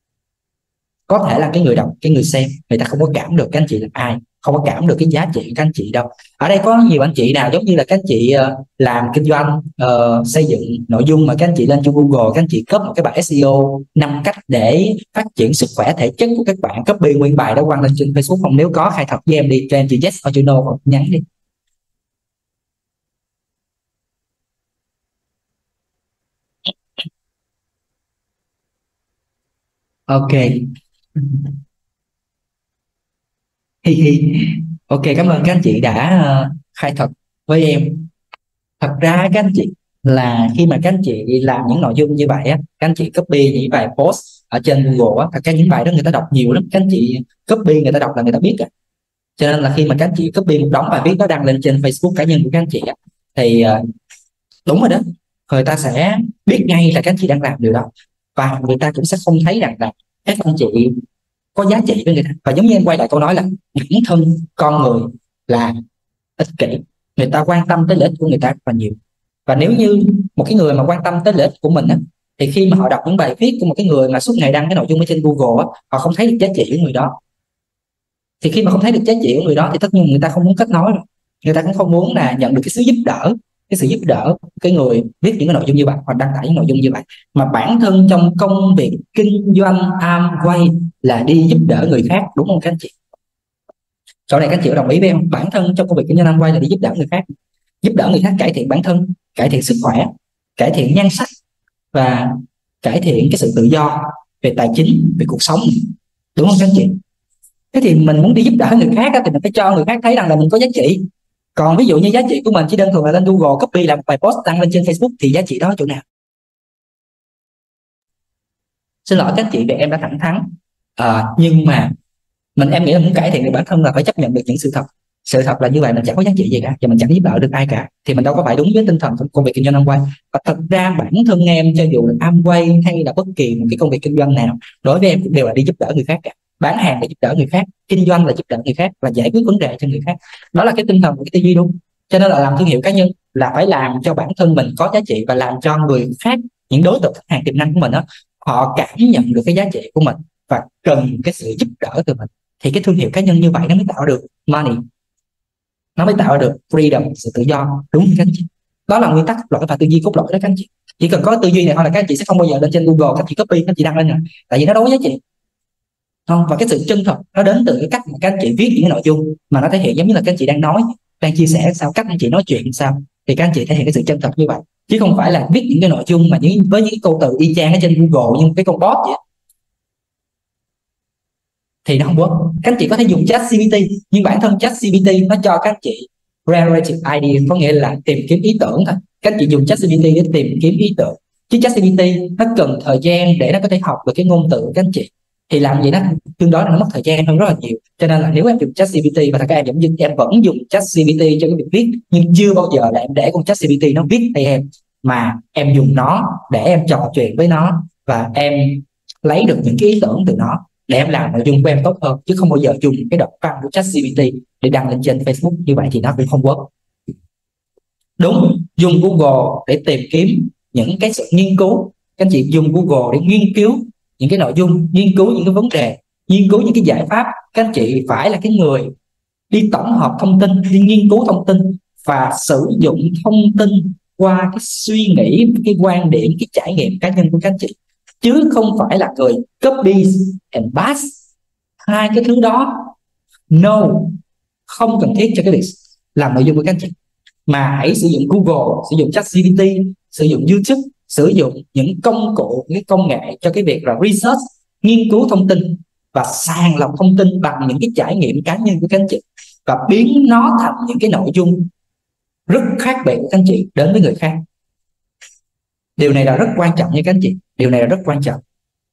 có thể là cái người đọc, cái người xem, người ta không có cảm được các anh chị là ai, không có cảm được cái giá trị của các anh chị đâu. Ở đây có nhiều anh chị nào giống như là các anh chị uh, làm kinh doanh, uh, xây dựng nội dung mà các anh chị lên cho Google, các anh chị copy một cái bài ét e o năm cách để phát triển sức khỏe thể chất của các bạn, copy nguyên bài đó quăng lên trên Facebook không? Nếu có khai thật với em đi, cho em chị yes or no hoặc nhắn đi. Ok. Hi hi. Ok, cảm ơn các anh chị đã uh, khai thật với em. Thật ra các anh chị là khi mà các anh chị làm những nội dung như vậy á, các anh chị copy những bài post ở trên Google á, thật ra những bài đó người ta đọc nhiều lắm, các anh chị copy người ta đọc là người ta biết à. Cho nên là khi mà các anh chị copy một đống bài viết đó đăng lên trên Facebook cá nhân của các anh chị á, thì uh, đúng rồi đó, người ta sẽ biết ngay là các anh chị đang làm điều đó, và người ta cũng sẽ không thấy rằng là các anh chị có giá trị với người ta. Và giống như em quay lại câu nói là bản thân con người là ích kỷ, người ta quan tâm tới lợi ích của người ta rất là nhiều. Và nếu như một cái người mà quan tâm tới lợi ích của mình á, thì khi mà họ đọc những bài viết của một cái người mà suốt ngày đăng cái nội dung ở trên Google á, họ không thấy được giá trị của người đó. Thì khi mà không thấy được giá trị của người đó thì tất nhiên người ta không muốn kết nối rồi, người ta cũng không muốn là nhận được cái sự giúp đỡ, cái sự giúp đỡ cái người viết những cái nội dung như vậy hoặc đăng tải những nội dung như vậy. Mà bản thân trong công việc kinh doanh Amway là đi giúp đỡ người khác, đúng không các anh chị? Chỗ này các anh chị có đồng ý với em? Bản thân trong công việc kinh doanh Amway là đi giúp đỡ người khác, giúp đỡ người khác cải thiện bản thân, cải thiện sức khỏe, cải thiện nhan sắc và cải thiện cái sự tự do về tài chính, về cuộc sống, đúng không các anh chị? Thế thì mình muốn đi giúp đỡ người khác thì mình phải cho người khác thấy rằng là mình có giá trị. Còn ví dụ như giá trị của mình chỉ đơn thuần là lên Google copy làm một bài post đăng lên trên Facebook thì giá trị đó ở chỗ nào? Xin lỗi các anh chị vì em đã thẳng thắn, à, nhưng mà mình em nghĩ là muốn cải thiện được bản thân là phải chấp nhận được những sự thật. Sự thật là như vậy, mình chẳng có giá trị gì cả và mình chẳng giúp đỡ được ai cả, thì mình đâu có phải đúng với tinh thần của công việc kinh doanh Amway. Và thật ra bản thân em, cho dù là Amway hay là bất kỳ một cái công việc kinh doanh nào, đối với em cũng đều là đi giúp đỡ người khác cả. Bán hàng là giúp đỡ người khác, kinh doanh là giúp đỡ người khác, và giải quyết vấn đề cho người khác. Đó là cái tinh thần của cái tư duy đúng. Cho nên là làm thương hiệu cá nhân là phải làm cho bản thân mình có giá trị, và làm cho người khác, những đối tượng khách hàng tiềm năng của mình đó, họ cảm nhận được cái giá trị của mình, và cần cái sự giúp đỡ từ mình, thì cái thương hiệu cá nhân như vậy nó mới tạo được money, nó mới tạo được freedom, sự tự do, đúng không các anh chị? Đó là nguyên tắc cốt lõi và tư duy cốt lõi đó các anh chị. Chỉ cần có tư duy này thôi là các anh chị sẽ không bao giờ lên trên Google các anh chị copy, các anh chị đăng lên rồi, tại vì nó đấu giá trị không. Và cái sự chân thật nó đến từ cái cách mà các anh chị viết những cái nội dung mà nó thể hiện giống như là các anh chị đang nói, đang chia sẻ sao, cách anh chị nói chuyện sao, thì các anh chị thể hiện cái sự chân thật như vậy, chứ không phải là viết những cái nội dung mà những với những cái câu từ y chang ở trên Google như cái con bot vậy thì nó không work. Các anh chị có thể dùng ChatGPT, nhưng bản thân ChatGPT nó cho các anh chị generative idea, có nghĩa là tìm kiếm ý tưởng thôi. Các anh chị dùng ChatGPT để tìm kiếm ý tưởng, chứ ChatGPT nó cần thời gian để nó có thể học được cái ngôn từ của các anh chị, thì làm gì nó tương đối là nó mất thời gian hơn rất là nhiều. Cho nên là nếu em dùng ChatGPT, và thật ra em vẫn em vẫn dùng ChatGPT cho cái việc viết, nhưng chưa bao giờ là em để con ChatGPT nó viết thay em, mà em dùng nó để em trò chuyện với nó và em lấy được những cái ý tưởng từ nó để em làm nội dung của em tốt hơn, chứ không bao giờ dùng cái đoạn văn của ChatGPT để đăng lên trên Facebook. Như vậy thì nó cũng không work. Đúng, dùng Google để tìm kiếm những cái sự nghiên cứu, các anh chị dùng Google để nghiên cứu những cái nội dung, nghiên cứu những cái vấn đề, nghiên cứu những cái giải pháp. Các anh chị phải là cái người đi tổng hợp thông tin, đi nghiên cứu thông tin và sử dụng thông tin qua cái suy nghĩ, cái quan điểm, cái trải nghiệm cá nhân của các anh chị, chứ không phải là người copy and paste. Hai cái thứ đó no, không cần thiết cho cái việc làm nội dung của các anh chị. Mà hãy sử dụng Google, sử dụng ChatGPT, sử dụng YouTube, sử dụng những công cụ, những công nghệ cho cái việc là research, nghiên cứu thông tin và sàng lọc thông tin bằng những cái trải nghiệm cá nhân của các anh chị, và biến nó thành những cái nội dung rất khác biệt của các anh chị đến với người khác. Điều này là rất quan trọng nha các anh chị, điều này là rất quan trọng.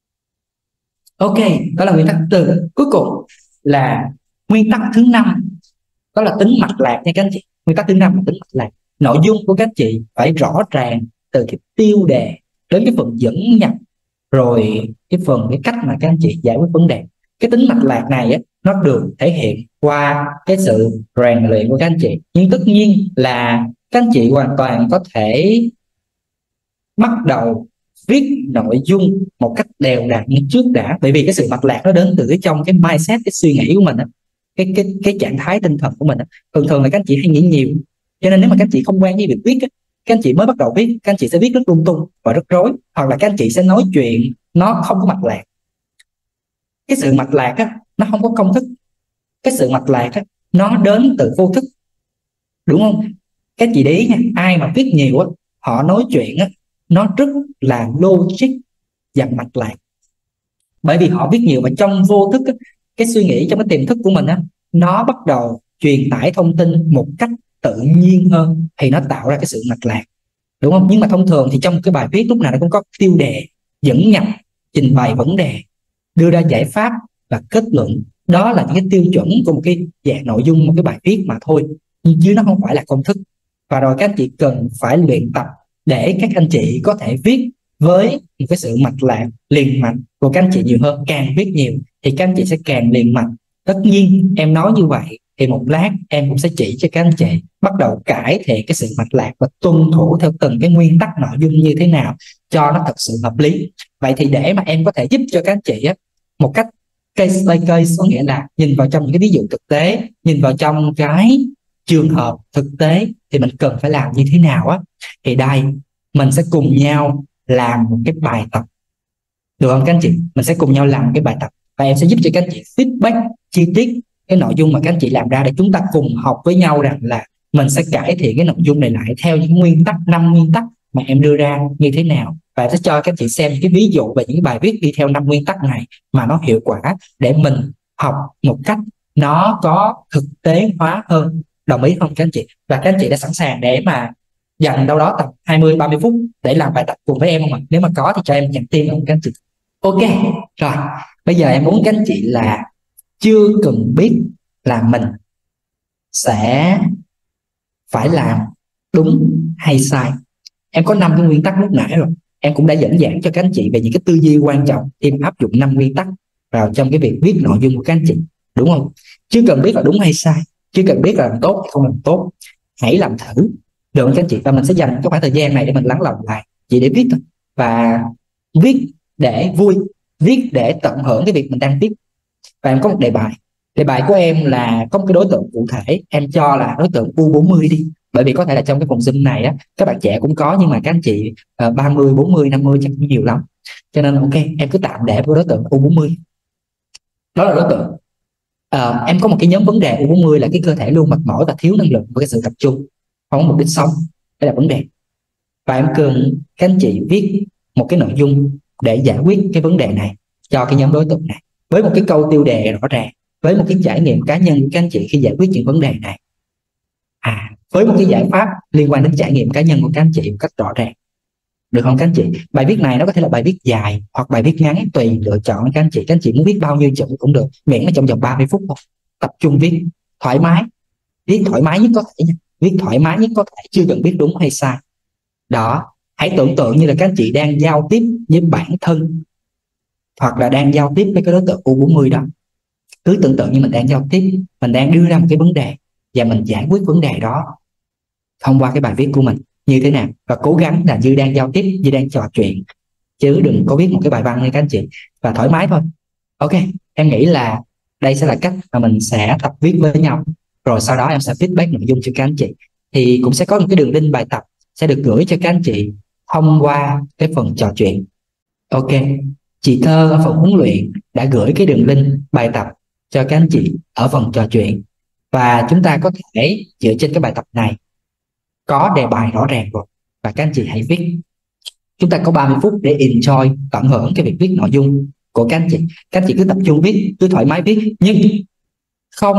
Ok, đó là nguyên tắc từ. Cuối cùng là nguyên tắc thứ năm, đó là tính mạch lạc nha các anh chị. Nguyên tắc thứ năm là tính mạch lạc. Nội dung của các anh chị phải rõ ràng từ cái tiêu đề đến cái phần dẫn nhập, rồi cái phần cái cách mà các anh chị giải quyết vấn đề. Cái tính mạch lạc này á, nó được thể hiện qua cái sự rèn luyện của các anh chị. Nhưng tất nhiên là các anh chị hoàn toàn có thể bắt đầu viết nội dung một cách đều đặn như trước đã, bởi vì cái sự mạch lạc nó đến từ cái trong cái mindset, cái suy nghĩ của mình đó, cái cái cái trạng thái tinh thần của mình đó. Thường thường là các anh chị hay nghĩ nhiều, cho nên nếu mà các anh chị không quen với việc viết, các anh chị mới bắt đầu viết, các anh chị sẽ viết rất lung tung và rất rối, hoặc là các anh chị sẽ nói chuyện nó không có mạch lạc. Cái sự mạch lạc á, nó không có công thức. Cái sự mạch lạc á, nó đến từ vô thức, đúng không? Các chị để ý nha, ai mà viết nhiều á, họ nói chuyện á, nó rất là logic và mạch lạc, bởi vì họ viết nhiều và trong vô thức á, cái suy nghĩ trong cái tiềm thức của mình á, nó bắt đầu truyền tải thông tin một cách tự nhiên hơn, thì nó tạo ra cái sự mạch lạc, đúng không? Nhưng mà thông thường thì trong cái bài viết lúc nào nó cũng có tiêu đề, dẫn nhập, trình bày vấn đề, đưa ra giải pháp và kết luận. Đó là những cái tiêu chuẩn của một cái dạng nội dung, một cái bài viết mà thôi, nhưng chứ nó không phải là công thức. Và rồi các anh chị cần phải luyện tập để các anh chị có thể viết với một cái sự mạch lạc, liền mạch của các anh chị nhiều hơn. Càng viết nhiều thì các anh chị sẽ càng liền mạch. Tất nhiên em nói như vậy thì một lát em cũng sẽ chỉ cho các anh chị bắt đầu cải thiện cái sự mạch lạc và tuân thủ theo từng cái nguyên tắc nội dung như thế nào cho nó thật sự hợp lý. Vậy thì để mà em có thể giúp cho các anh chị á, một cách case by case, có nghĩa là nhìn vào trong những cái ví dụ thực tế, nhìn vào trong cái trường hợp thực tế, thì mình cần phải làm như thế nào á, thì đây mình sẽ cùng nhau làm một cái bài tập, được không các anh chị? Mình sẽ cùng nhau làm một cái bài tập và em sẽ giúp cho các anh chị feedback chi tiết cái nội dung mà các anh chị làm ra, để chúng ta cùng học với nhau rằng là mình sẽ cải thiện cái nội dung này lại theo những nguyên tắc, năm nguyên tắc mà em đưa ra như thế nào. Và em sẽ cho các anh chị xem những cái ví dụ về những cái bài viết đi theo năm nguyên tắc này mà nó hiệu quả, để mình học một cách nó có thực tế hóa hơn. Đồng ý không các anh chị? Và các anh chị đã sẵn sàng để mà dành đâu đó tầm hai mươi ba mươi phút để làm bài tập cùng với em không ạ? Nếu mà có thì cho em nhận tim không các anh chị? Ok, rồi bây giờ em muốn các anh chị là chưa cần biết là mình sẽ phải làm đúng hay sai. Em có năm cái nguyên tắc lúc nãy rồi, em cũng đã dẫn giảng cho các anh chị về những cái tư duy quan trọng em áp dụng năm nguyên tắc vào trong cái việc viết nội dung của các anh chị, đúng không? Chưa cần biết là đúng hay sai, chưa cần biết là làm tốt hay không làm tốt, hãy làm thử, được không các anh chị? Và mình sẽ dành cái khoảng thời gian này để mình lắng lòng lại chỉ để viết thôi, và viết để vui, viết để tận hưởng cái việc mình đang viết. Và em có một đề bài, đề bài của em là có một cái đối tượng cụ thể, em cho là đối tượng u bốn mươi đi, bởi vì có thể là trong cái phòng Zoom này á các bạn trẻ cũng có, nhưng mà các anh chị uh, ba mươi, bốn mươi, năm mươi chắc cũng nhiều lắm, cho nên ok em cứ tạm để với đối tượng u bốn mươi. Đó là đối tượng. Uh, em có một cái nhóm vấn đề u bốn mươi là cái cơ thể luôn mệt mỏi và thiếu năng lượng và cái sự tập trung, không có mục đích sống, đây là vấn đề. Và em cần các anh chị viết một cái nội dung để giải quyết cái vấn đề này cho cái nhóm đối tượng này, với một cái câu tiêu đề rõ ràng, với một cái trải nghiệm cá nhân của các anh chị khi giải quyết những vấn đề này, à, với một cái giải pháp liên quan đến trải nghiệm cá nhân của các anh chị một cách rõ ràng, được không các anh chị? Bài viết này nó có thể là bài viết dài hoặc bài viết ngắn, tùy lựa chọn các anh chị. Các anh chị muốn viết bao nhiêu chữ cũng được, miễn là trong vòng ba mươi phút thôi. Tập trung viết, thoải mái, viết thoải mái nhất có thể nha, viết thoải mái nhất có thể, chưa cần biết đúng hay sai. Đó, hãy tưởng tượng như là các anh chị đang giao tiếp với bản thân hoặc là đang giao tiếp với cái đối tượng u bốn mươi đó. Cứ tưởng tượng như mình đang giao tiếp, mình đang đưa ra một cái vấn đề và mình giải quyết vấn đề đó thông qua cái bài viết của mình như thế nào, và cố gắng là như đang giao tiếp, như đang trò chuyện, chứ đừng có viết một cái bài văn nha các anh chị, và thoải mái thôi. Ok, em nghĩ là đây sẽ là cách mà mình sẽ tập viết với nhau, rồi sau đó em sẽ feedback nội dung cho các anh chị. Thì cũng sẽ có những cái đường link bài tập sẽ được gửi cho các anh chị thông qua cái phần trò chuyện. Ok, chị Thơ ở phần huấn luyện đã gửi cái đường link bài tập cho các anh chị ở phần trò chuyện, và chúng ta có thể dựa trên cái bài tập này có đề bài rõ ràng rồi, và các anh chị hãy viết. Chúng ta có ba mươi phút để enjoy, tận hưởng cái việc viết nội dung của các anh chị. Các anh chị cứ tập trung viết, cứ thoải mái viết, nhưng không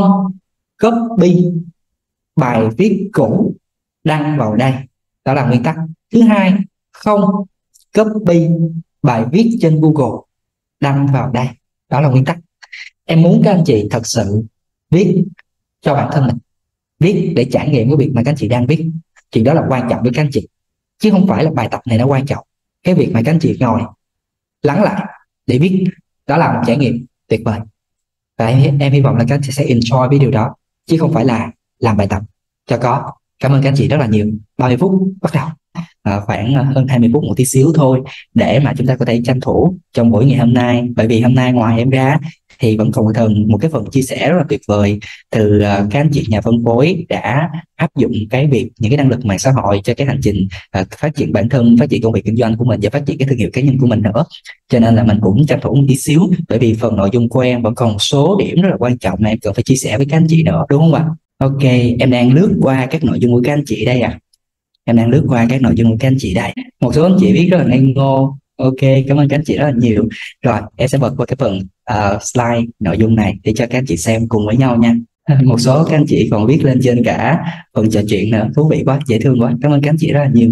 copy bài viết cũ đăng vào đây, đó là nguyên tắc. Thứ hai, không copy bài viết trên Google đăng vào đây, đó là nguyên tắc. Em muốn các anh chị thật sự viết cho bản thân mình, viết để trải nghiệm cái việc mà các anh chị đang viết. Chuyện đó là quan trọng với các anh chị, chứ không phải là bài tập này nó quan trọng. Cái việc mà các anh chị ngồi lắng lại để viết, đó là một trải nghiệm tuyệt vời, và em, em hy vọng là các anh chị sẽ enjoy với điều đó, chứ không phải là làm bài tập cho có. Cảm ơn các anh chị rất là nhiều. ba mươi phút bắt đầu, à, khoảng hơn hai mươi phút một tí xíu thôi, để mà chúng ta có thể tranh thủ trong buổi ngày hôm nay. Bởi vì hôm nay ngoài em ra thì vẫn còn thường một cái phần chia sẻ rất là tuyệt vời từ uh, các anh chị nhà phân phối đã áp dụng cái việc những cái năng lực mạng xã hội cho cái hành trình uh, phát triển bản thân, phát triển công việc kinh doanh của mình và phát triển cái thương hiệu cá nhân của mình nữa. Cho nên là mình cũng tranh thủ một tí xíu, bởi vì phần nội dung của em vẫn còn một số điểm rất là quan trọng mà em cần phải chia sẻ với các anh chị nữa, đúng không ạ? Ok, em đang lướt qua các nội dung của các anh chị đây à. Em đang lướt qua các nội dung của các anh chị đây. Một số anh chị viết rất là ngây ngô. Ok, cảm ơn các anh chị rất là nhiều. Rồi, em sẽ bật qua cái phần uh, slide nội dung này để cho các anh chị xem cùng với nhau nha. Một số các anh chị còn viết lên trên cả phần trò chuyện nữa. Thú vị quá, dễ thương quá. Cảm ơn các anh chị rất là nhiều.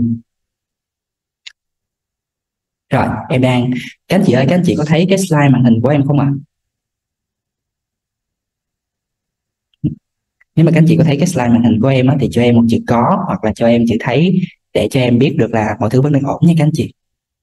Rồi, em đang... Các anh chị ơi, các anh chị có thấy cái slide màn hình của em không ạ? À? Nếu mà các anh chị có thấy cái slide màn hình của em á, thì cho em một chữ có, hoặc là cho em chữ thấy, để cho em biết được là mọi thứ vẫn đang ổn nha các anh chị.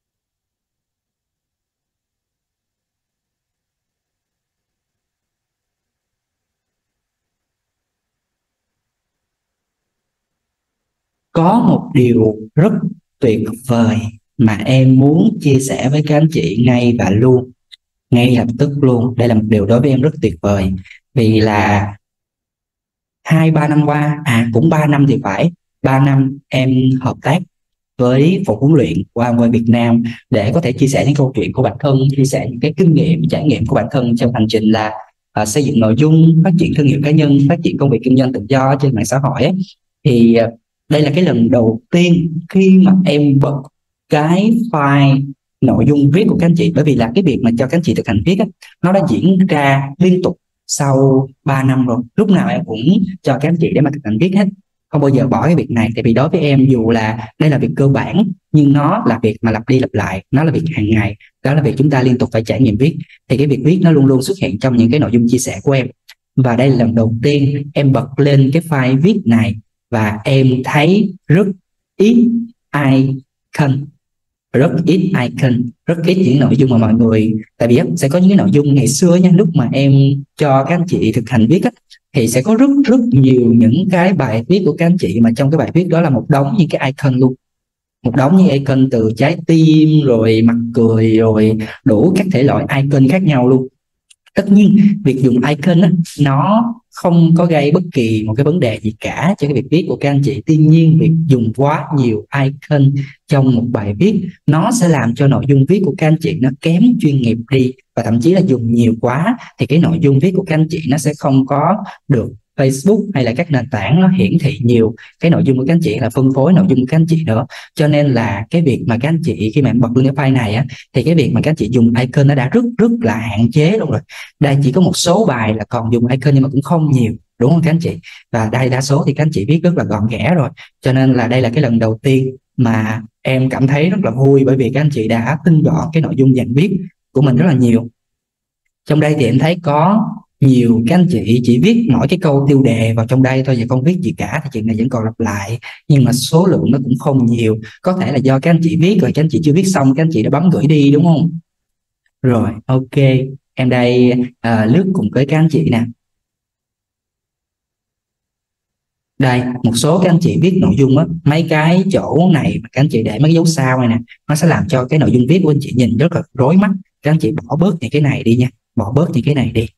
Có một điều rất tuyệt vời mà em muốn chia sẻ với các anh chị ngay và luôn, ngay lập tức luôn. Đây là một điều đối với em rất tuyệt vời, vì là hai ba năm qua, à cũng ba năm thì phải, ba năm em hợp tác với phòng huấn luyện của Amway Việt Nam để có thể chia sẻ những câu chuyện của bản thân, chia sẻ những cái kinh nghiệm, trải nghiệm của bản thân trong hành trình là uh, xây dựng nội dung, phát triển thương hiệu cá nhân, phát triển công việc kinh doanh tự do trên mạng xã hội ấy. Thì uh, đây là cái lần đầu tiên khi mà em bật cái file nội dung viết của các anh chị, bởi vì là cái việc mà cho các anh chị thực hành viết á, nó đã diễn ra liên tục sau ba năm rồi. Lúc nào em cũng cho các anh chị để mà thực hành viết hết, không bao giờ bỏ cái việc này. Tại vì đối với em, dù là đây là việc cơ bản, nhưng nó là việc mà lặp đi lặp lại, nó là việc hàng ngày, đó là việc chúng ta liên tục phải trải nghiệm viết. Thì cái việc viết nó luôn luôn xuất hiện trong những cái nội dung chia sẻ của em. Và đây là lần đầu tiên em bật lên cái file viết này, và em thấy rất ít icon, rất ít icon, rất ít những nội dung mà mọi người... Tại vì sẽ có những cái nội dung ngày xưa nha, lúc mà em cho các anh chị thực hành viết á, thì sẽ có rất rất nhiều những cái bài viết của các anh chị mà trong cái bài viết đó là một đống những cái icon luôn. một đống những icon từ trái tim rồi mặt cười rồi đủ các thể loại icon khác nhau luôn. Tất nhiên việc dùng icon á, nó không có gây bất kỳ một cái vấn đề gì cả cho cái việc viết của các anh chị. Tuy nhiên việc dùng quá nhiều icon trong một bài viết nó sẽ làm cho nội dung viết của các anh chị nó kém chuyên nghiệp đi, và thậm chí là dùng nhiều quá thì cái nội dung viết của các anh chị nó sẽ không có được Facebook hay là các nền tảng nó hiển thị nhiều cái nội dung của các anh chị, là phân phối nội dung của các anh chị nữa. Cho nên là cái việc mà các anh chị khi mà em bật lên cái file này á, thì cái việc mà các anh chị dùng icon nó đã rất rất là hạn chế luôn rồi. Đây chỉ có một số bài là còn dùng icon nhưng mà cũng không nhiều, đúng không các anh chị? Và đây đa số thì các anh chị viết rất là gọn ghẽ rồi. Cho nên là đây là cái lần đầu tiên mà em cảm thấy rất là vui, bởi vì các anh chị đã tinh gọn cái nội dung dàn viết của mình rất là nhiều. Trong đây thì em thấy có nhiều các anh chị chỉ viết mỗi cái câu tiêu đề vào trong đây thôi và không viết gì cả, thì chuyện này vẫn còn lặp lại nhưng mà số lượng nó cũng không nhiều. Có thể là do các anh chị viết rồi các anh chị chưa viết xong, các anh chị đã bấm gửi đi, đúng không? Rồi, ok, em đây à, lướt cùng với các anh chị nè. Đây, một số các anh chị viết nội dung á, mấy cái chỗ này mà các anh chị để mấy cái dấu sao này nè, nó sẽ làm cho cái nội dung viết của anh chị nhìn rất là rối mắt. Các anh chị bỏ bớt những cái này đi nha, bỏ bớt những cái này đi.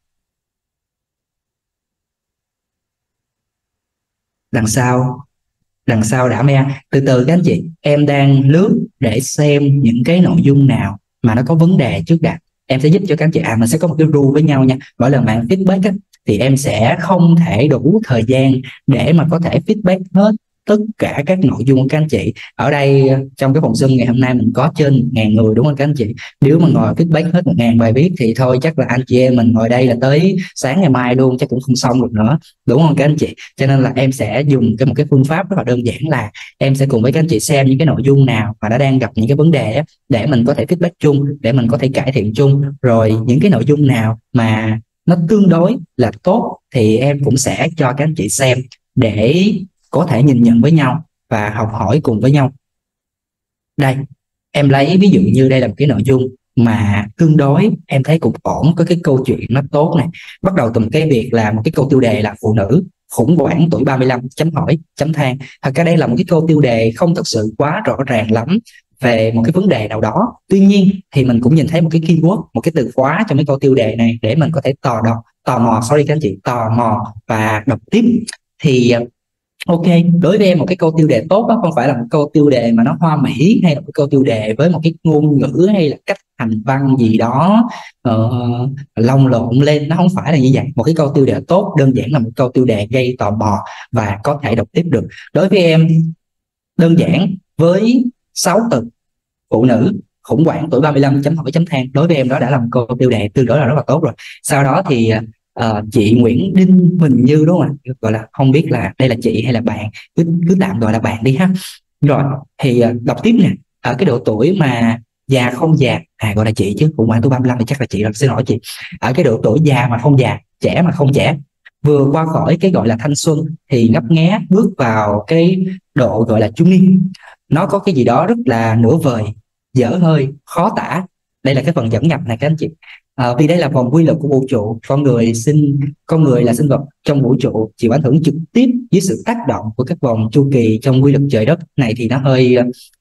Đằng sau, đằng sau đã me. Từ từ các anh chị, em đang lướt để xem những cái nội dung nào mà nó có vấn đề trước đã. Em sẽ giúp cho các anh chị, à mình sẽ có một cái rule với nhau nha. Mỗi lần bạn feedback á, thì em sẽ không thể đủ thời gian để mà có thể feedback hết tất cả các nội dung của các anh chị. Ở đây trong cái phòng Zoom ngày hôm nay mình có trên một ngàn người, đúng không các anh chị? Nếu mà ngồi feedback hết một ngàn bài viết thì thôi chắc là anh chị em mình ngồi đây là tới sáng ngày mai luôn, chắc cũng không xong được nữa, đúng không các anh chị? Cho nên là em sẽ dùng cái một cái phương pháp rất là đơn giản là em sẽ cùng với các anh chị xem những cái nội dung nào mà nó đang gặp những cái vấn đề á, để mình có thể feedback chung, để mình có thể cải thiện chung. Rồi những cái nội dung nào mà nó tương đối là tốt thì em cũng sẽ cho các anh chị xem để có thể nhìn nhận với nhau và học hỏi cùng với nhau. Đây, em lấy ví dụ như đây là một cái nội dung mà tương đối em thấy cũng ổn, có cái câu chuyện nó tốt này. Bắt đầu từ một cái việc là một cái câu tiêu đề là phụ nữ khủng hoảng tuổi ba mươi lăm chấm hỏi chấm than. Thật ra đây là một cái câu tiêu đề không thực sự quá rõ ràng lắm về một cái vấn đề nào đó. Tuy nhiên thì mình cũng nhìn thấy một cái keyword, một cái từ khóa trong cái câu tiêu đề này để mình có thể tò đọc, tò mò, sorry các anh chị, tò mò và đọc tiếp. Thì ok, đối với em một cái câu tiêu đề tốt đó không phải là một câu tiêu đề mà nó hoa mỹ, hay là một câu tiêu đề với một cái ngôn ngữ hay là cách hành văn gì đó uh, lồng lộn lên, nó không phải là như vậy. Một cái câu tiêu đề tốt đơn giản là một câu tiêu đề gây tò mò và có thể đọc tiếp được. Đối với em đơn giản với sáu từ phụ nữ khủng hoảng tuổi ba mươi lăm chấm hỏi chấm than, đối với em đó đã là một câu tiêu đề tương đối là rất là tốt rồi. Sau đó thì uh, chị Nguyễn Đinh Huỳnh Như, đúng không ạ? Gọi là không biết là đây là chị hay là bạn, cứ, cứ tạm gọi là bạn đi ha. Rồi thì uh, đọc tiếp nè. Ở cái độ tuổi mà già không già, à gọi là chị chứ khủng hoảng tuổi ba mươi lăm thì chắc là chị rồi, xin lỗi chị. Ở cái độ tuổi già mà không già, trẻ mà không trẻ, vừa qua khỏi cái gọi là thanh xuân thì ngấp nghé bước vào cái độ gọi là trung niên. Nó có cái gì đó rất là nửa vời, dở hơi, khó tả. Đây là cái phần dẫn nhập này các anh chị. À, vì đây là vòng quy luật của vũ trụ, con người sinh con người là sinh vật trong vũ trụ chịu ảnh hưởng trực tiếp dưới sự tác động của các vòng chu kỳ trong quy luật trời đất này. Thì nó hơi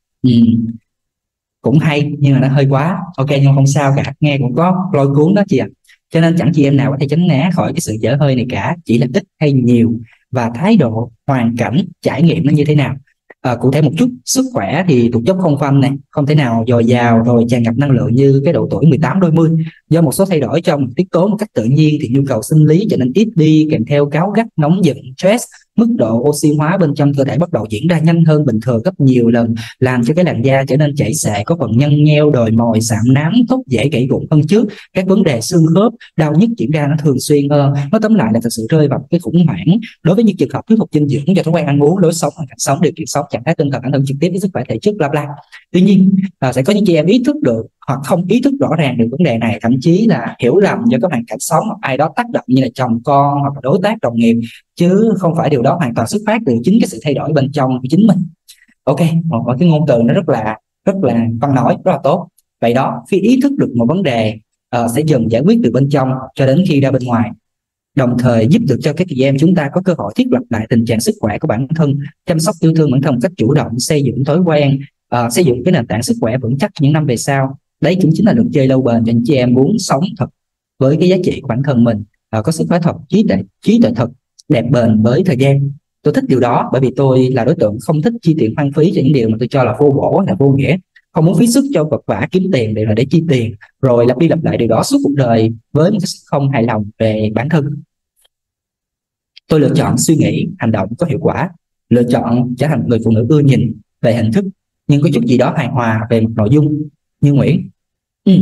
um, cũng hay nhưng mà nó hơi quá. Ok, nhưng không sao cả, nghe cũng có lôi cuốn đó chị ạ. À. Cho nên chẳng chị em nào có thể tránh né khỏi cái sự dở hơi này cả, chỉ là ít hay nhiều và thái độ, hoàn cảnh, trải nghiệm nó như thế nào. À, cụ thể một chút, sức khỏe thì thuộc dốc không phanh này, không thể nào dồi dào rồi tràn ngập năng lượng như cái độ tuổi mười tám đôi mươi. Do một số thay đổi trong tiết tố một cách tự nhiên thì nhu cầu sinh lý trở nên ít đi, kèm theo cáu gắt, nóng giận, stress. Mức độ oxy hóa bên trong cơ thể bắt đầu diễn ra nhanh hơn bình thường gấp nhiều lần, làm cho cái làn da trở nên chảy xệ, có phần nhăn nheo, đồi mồi, sạm nám, tóc dễ gãy rụng hơn trước. Các vấn đề xương khớp, đau nhức diễn ra nó thường xuyên hơn. Nói tóm lại là thực sự rơi vào cái khủng hoảng đối với những trường hợp thiếu hụt dinh dưỡng do thói quen ăn uống, lối sống, hoàn cảnh sống, điều kiện sống, trạng thái tinh thần ảnh hưởng trực tiếp đến sức khỏe thể chất, bla bla. Tuy nhiên à, sẽ có những chị em ý thức được hoặc không ý thức rõ ràng được vấn đề này, thậm chí là hiểu lầm do các hoàn cảnh sống hoặc ai đó tác động như là chồng con hoặc là đối tác đồng nghiệp, chứ không phải điều đó hoàn toàn xuất phát từ chính cái sự thay đổi bên trong của chính mình. Ok, một, một cái ngôn từ nó rất là rất là văn nói rất là tốt. Vậy đó, khi ý thức được một vấn đề uh, sẽ dần giải quyết từ bên trong cho đến khi ra bên ngoài, đồng thời giúp được cho các chị em chúng ta có cơ hội thiết lập lại tình trạng sức khỏe của bản thân, chăm sóc yêu thương bản thân một cách chủ động, xây dựng thói quen uh, xây dựng cái nền tảng sức khỏe vững chắc những năm về sau. Đấy cũng chính là luật chơi lâu bền cho những chị em muốn sống thật với cái giá trị của bản thân mình, uh, có sức khỏe thật, trí tuệ trí tuệ thật, đẹp bền với thời gian. Tôi thích điều đó bởi vì tôi là đối tượng không thích chi tiền hoang phí cho những điều mà tôi cho là vô bổ, là vô nghĩa. Không muốn phí sức cho vật vã kiếm tiền để là để chi tiền rồi lặp đi lặp lại điều đó suốt cuộc đời với một cái sự không hài lòng về bản thân. Tôi lựa chọn suy nghĩ, hành động có hiệu quả, lựa chọn trở thành người phụ nữ ưa nhìn về hình thức nhưng có chút gì đó hài hòa về mặt nội dung như Nguyễn. Ừ.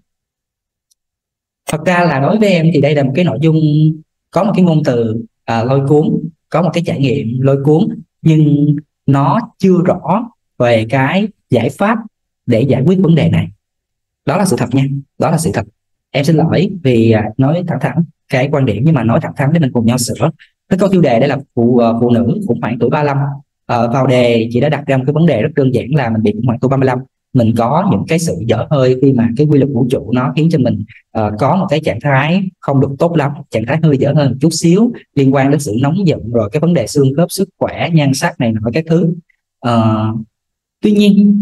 Thật ra là đối với em thì đây là một cái nội dung có một cái ngôn từ à, lôi cuốn, có một cái trải nghiệm lôi cuốn, nhưng nó chưa rõ về cái giải pháp để giải quyết vấn đề này. Đó là sự thật nha, đó là sự thật. Em xin lỗi vì nói thẳng thẳng cái quan điểm, nhưng mà nói thẳng thắn để mình cùng nhau sửa. Cái câu tiêu đề đây là phụ phụ nữ khủng hoảng tuổi ba mươi lăm. Ờ, vào đề chị đã đặt ra một cái vấn đề rất đơn giản là mình bị khủng hoảng tuổi ba mươi lăm. Mình có những cái sự dở hơi khi mà cái quy luật vũ trụ nó khiến cho mình uh, có một cái trạng thái không được tốt lắm, trạng thái hơi dở hơi một chút xíu, liên quan đến sự nóng giận, rồi cái vấn đề xương khớp, sức khỏe, nhan sắc này nọ các thứ. Uh, tuy nhiên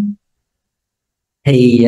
thì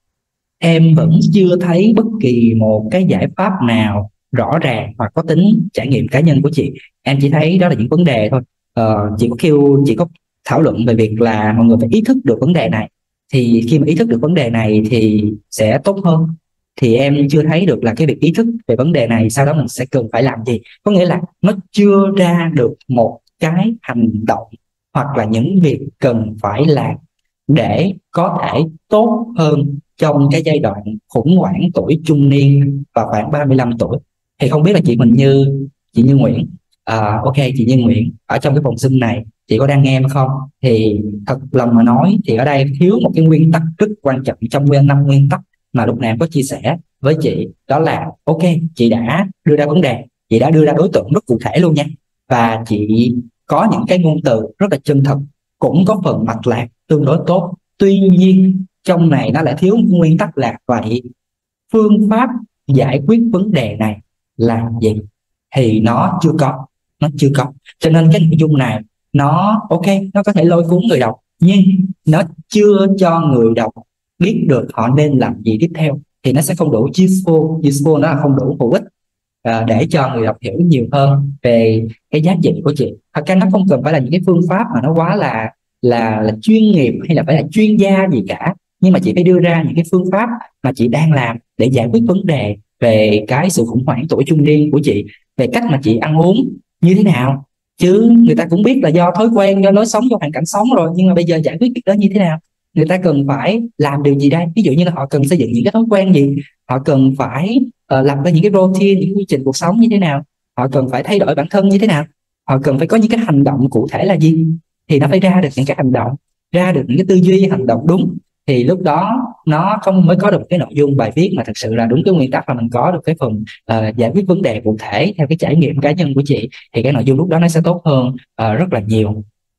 em vẫn chưa thấy bất kỳ một cái giải pháp nào rõ ràng hoặc có tính trải nghiệm cá nhân của chị. Em chỉ thấy đó là những vấn đề thôi. Ờ, chị có kêu chị có thảo luận về việc là mọi người phải ý thức được vấn đề này, thì khi mà ý thức được vấn đề này thì sẽ tốt hơn. Thì em chưa thấy được là cái việc ý thức về vấn đề này sau đó mình sẽ cần phải làm gì. Có nghĩa là nó chưa ra được một cái hành động hoặc là những việc cần phải làm để có thể tốt hơn trong cái giai đoạn khủng hoảng tuổi trung niên và khoảng ba mươi lăm tuổi. Thì không biết là chị mình Như, chị Như Nguyễn, à, ok chị Như Nguyễn ở trong cái phòng Zoom này chị có đang nghe không? Thì thật lòng mà nói thì ở đây thiếu một cái nguyên tắc rất quan trọng trong nguyên năm nguyên tắc mà lúc này em có chia sẻ với chị, đó là ok chị đã đưa ra vấn đề, chị đã đưa ra đối tượng rất cụ thể luôn nha, và chị có những cái ngôn từ rất là chân thật, cũng có phần mạch lạc tương đối tốt. Tuy nhiên trong này nó lại thiếu một nguyên tắc là vậy phương pháp giải quyết vấn đề này là gì, thì nó chưa có, nó chưa có. Cho nên cái nội dung này nó ok, nó có thể lôi cuốn người đọc, nhưng nó chưa cho người đọc biết được họ nên làm gì tiếp theo, thì nó sẽ không đủ useful, useful nó là không đủ hữu ích à, để cho người đọc hiểu nhiều hơn về cái giá trị của chị. Thật ra nó không cần phải là những cái phương pháp mà nó quá là là là chuyên nghiệp hay là phải là chuyên gia gì cả, nhưng mà chị phải đưa ra những cái phương pháp mà chị đang làm để giải quyết vấn đề về cái sự khủng hoảng tuổi trung niên của chị, về cách mà chị ăn uống như thế nào. Chứ người ta cũng biết là do thói quen, do lối sống, do hoàn cảnh sống rồi, nhưng mà bây giờ giải quyết việc đó như thế nào, người ta cần phải làm điều gì đây? Ví dụ như là họ cần xây dựng những cái thói quen gì, họ cần phải uh, làm ra những cái routine, những quy trình cuộc sống như thế nào, họ cần phải thay đổi bản thân như thế nào, họ cần phải có những cái hành động cụ thể là gì, thì nó phải ra được những cái hành động, ra được những cái tư duy hành động đúng, thì lúc đó nó không mới có được cái nội dung bài viết mà thật sự là đúng cái nguyên tắc, là mình có được cái phần uh, giải quyết vấn đề cụ thể theo cái trải nghiệm cá nhân của chị, thì cái nội dung lúc đó nó sẽ tốt hơn uh, rất là nhiều.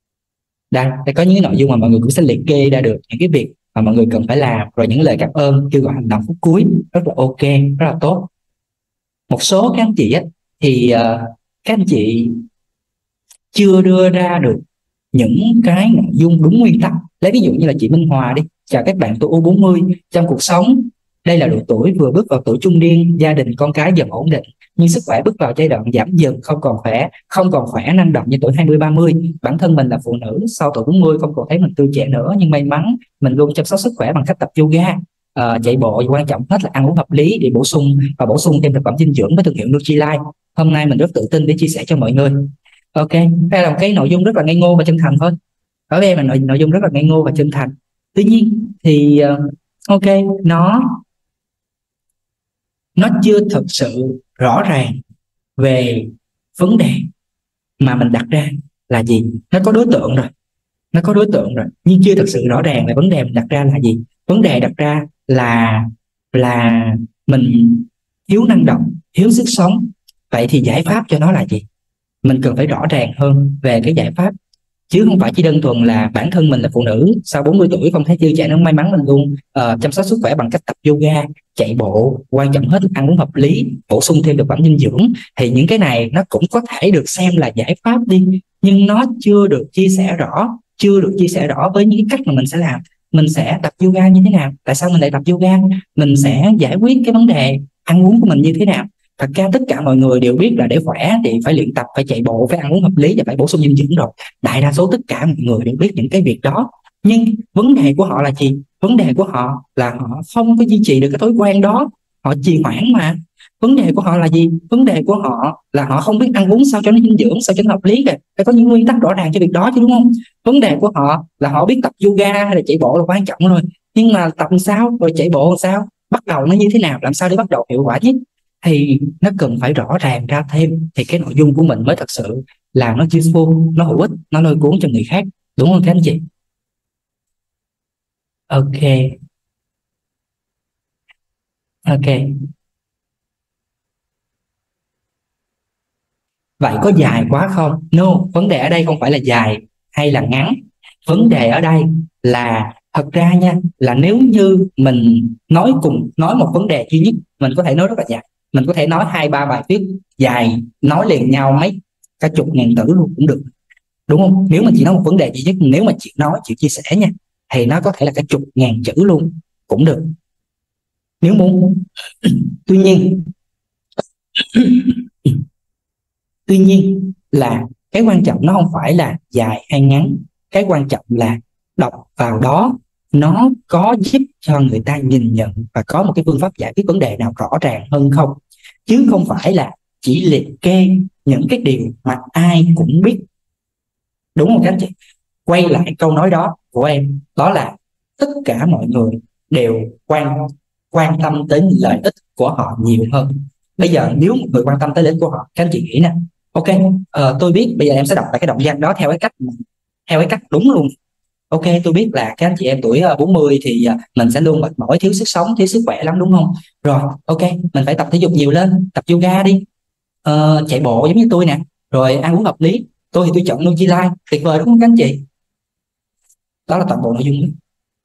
Đây, đây có những cái nội dung mà mọi người cũng sẽ liệt kê ra được những cái việc mà mọi người cần phải làm, rồi những lời cảm ơn, kêu gọi hành động phút cuối, rất là ok, rất là tốt. Một số các anh chị á, thì uh, các anh chị chưa đưa ra được những cái nội dung đúng nguyên tắc. Lấy ví dụ như là chị Minh Hòa đi: chào các bạn, tôi U bốn mươi, trong cuộc sống đây là độ tuổi vừa bước vào tuổi trung niên, gia đình con cái dần ổn định, nhưng sức khỏe bước vào giai đoạn giảm dần, không còn khỏe không còn khỏe năng động như tuổi hai mươi ba mươi. Bản thân mình là phụ nữ sau tuổi bốn mươi không còn thấy mình tươi trẻ nữa, nhưng may mắn mình luôn chăm sóc sức khỏe bằng cách tập yoga, uh, chạy bộ, và quan trọng hết là ăn uống hợp lý để bổ sung và bổ sung thêm thực phẩm dinh dưỡng với thương hiệu Nutrilite. Hôm nay mình rất tự tin để chia sẻ cho mọi người. Ok, đây là một cái nội dung rất là ngây ngô và chân thành thôi. Đối với em là nội, nội dung rất là ngây ngô và chân thành. Tuy nhiên thì uh, ok, nó nó chưa thực sự rõ ràng về vấn đề mà mình đặt ra là gì. Nó có đối tượng rồi, nó có đối tượng rồi, nhưng chưa thực sự rõ ràng về vấn đề mình đặt ra là gì. Vấn đề đặt ra là là mình thiếu năng động, thiếu sức sống. Vậy thì giải pháp cho nó là gì? Mình cần phải rõ ràng hơn về cái giải pháp, chứ không phải chỉ đơn thuần là bản thân mình là phụ nữ sau bốn mươi tuổi không thấy tươi trẻ nữa, may mắn mình luôn uh, chăm sóc sức khỏe bằng cách tập yoga, chạy bộ, quan trọng hết ăn uống hợp lý, bổ sung thêm thực phẩm dinh dưỡng. Thì những cái này nó cũng có thể được xem là giải pháp đi, nhưng nó chưa được chia sẻ rõ, chưa được chia sẻ rõ với những cái cách mà mình sẽ làm. mình sẽ tập yoga như thế nào, tại sao mình lại tập yoga, mình sẽ giải quyết cái vấn đề ăn uống của mình như thế nào. Thật ra tất cả mọi người đều biết là để khỏe thì phải luyện tập, phải chạy bộ, phải ăn uống hợp lý và phải bổ sung dinh dưỡng rồi. Đại đa số tất cả mọi người đều biết những cái việc đó, nhưng vấn đề của họ là gì? Vấn đề của họ là họ không có duy trì được cái thói quen đó, họ trì hoãn mà. Vấn đề của họ là gì? Vấn đề của họ là họ không biết ăn uống sao cho nó dinh dưỡng, sao cho nó hợp lý kìa. Phải có những nguyên tắc rõ ràng cho việc đó chứ, đúng không? Vấn đề của họ là họ biết tập yoga hay là chạy bộ là quan trọng rồi, nhưng mà tập làm sao, rồi chạy bộ làm sao, bắt đầu nó như thế nào, làm sao để bắt đầu hiệu quả nhất, thì nó cần phải rõ ràng ra thêm, thì cái nội dung của mình mới thật sự là nó useful, nó hữu ích, nó lôi cuốn cho người khác, đúng không các anh chị? Ok, ok. Vậy có dài quá không? No, vấn đề ở đây không phải là dài hay là ngắn. Vấn đề ở đây là, thật ra nha, là nếu như mình nói cùng nói một vấn đề duy nhất, mình có thể nói rất là dài. Mình có thể nói hai ba bài viết dài, nói liền nhau mấy cả chục ngàn từ luôn cũng được, đúng không? Nếu mà chỉ nói một vấn đề duy nhất, nếu mà chị nói, chị chia sẻ nha, thì nó có thể là cả chục ngàn chữ luôn cũng được, nếu muốn. Tuy nhiên, tuy nhiên là cái quan trọng nó không phải là dài hay ngắn, cái quan trọng là đọc vào đó nó có giúp cho người ta nhìn nhận và có một cái phương pháp giải quyết vấn đề nào rõ ràng hơn không, chứ không phải là chỉ liệt kê những cái điều mà ai cũng biết, đúng không các anh chị? Quay lại câu nói đó của em, đó là tất cả mọi người đều quan quan tâm đến lợi ích của họ nhiều hơn. Bây giờ nếu một người quan tâm tới lợi ích của họ, các anh chị nghĩ nè, ok, uh, tôi biết, bây giờ em sẽ đọc lại cái động văn đó theo cái cách theo cái cách đúng luôn. Ok, tôi biết là các anh chị em tuổi uh, bốn mươi thì uh, mình sẽ luôn mệt mỏi, thiếu sức sống, thiếu sức khỏe lắm, đúng không? Rồi, ok, mình phải tập thể dục nhiều lên, tập yoga đi, uh, chạy bộ giống như tôi nè, rồi ăn uống hợp lý. Tôi thì tôi chọn Nutrilite, tuyệt vời đúng không các anh chị? Đó là toàn bộ nội dung đó.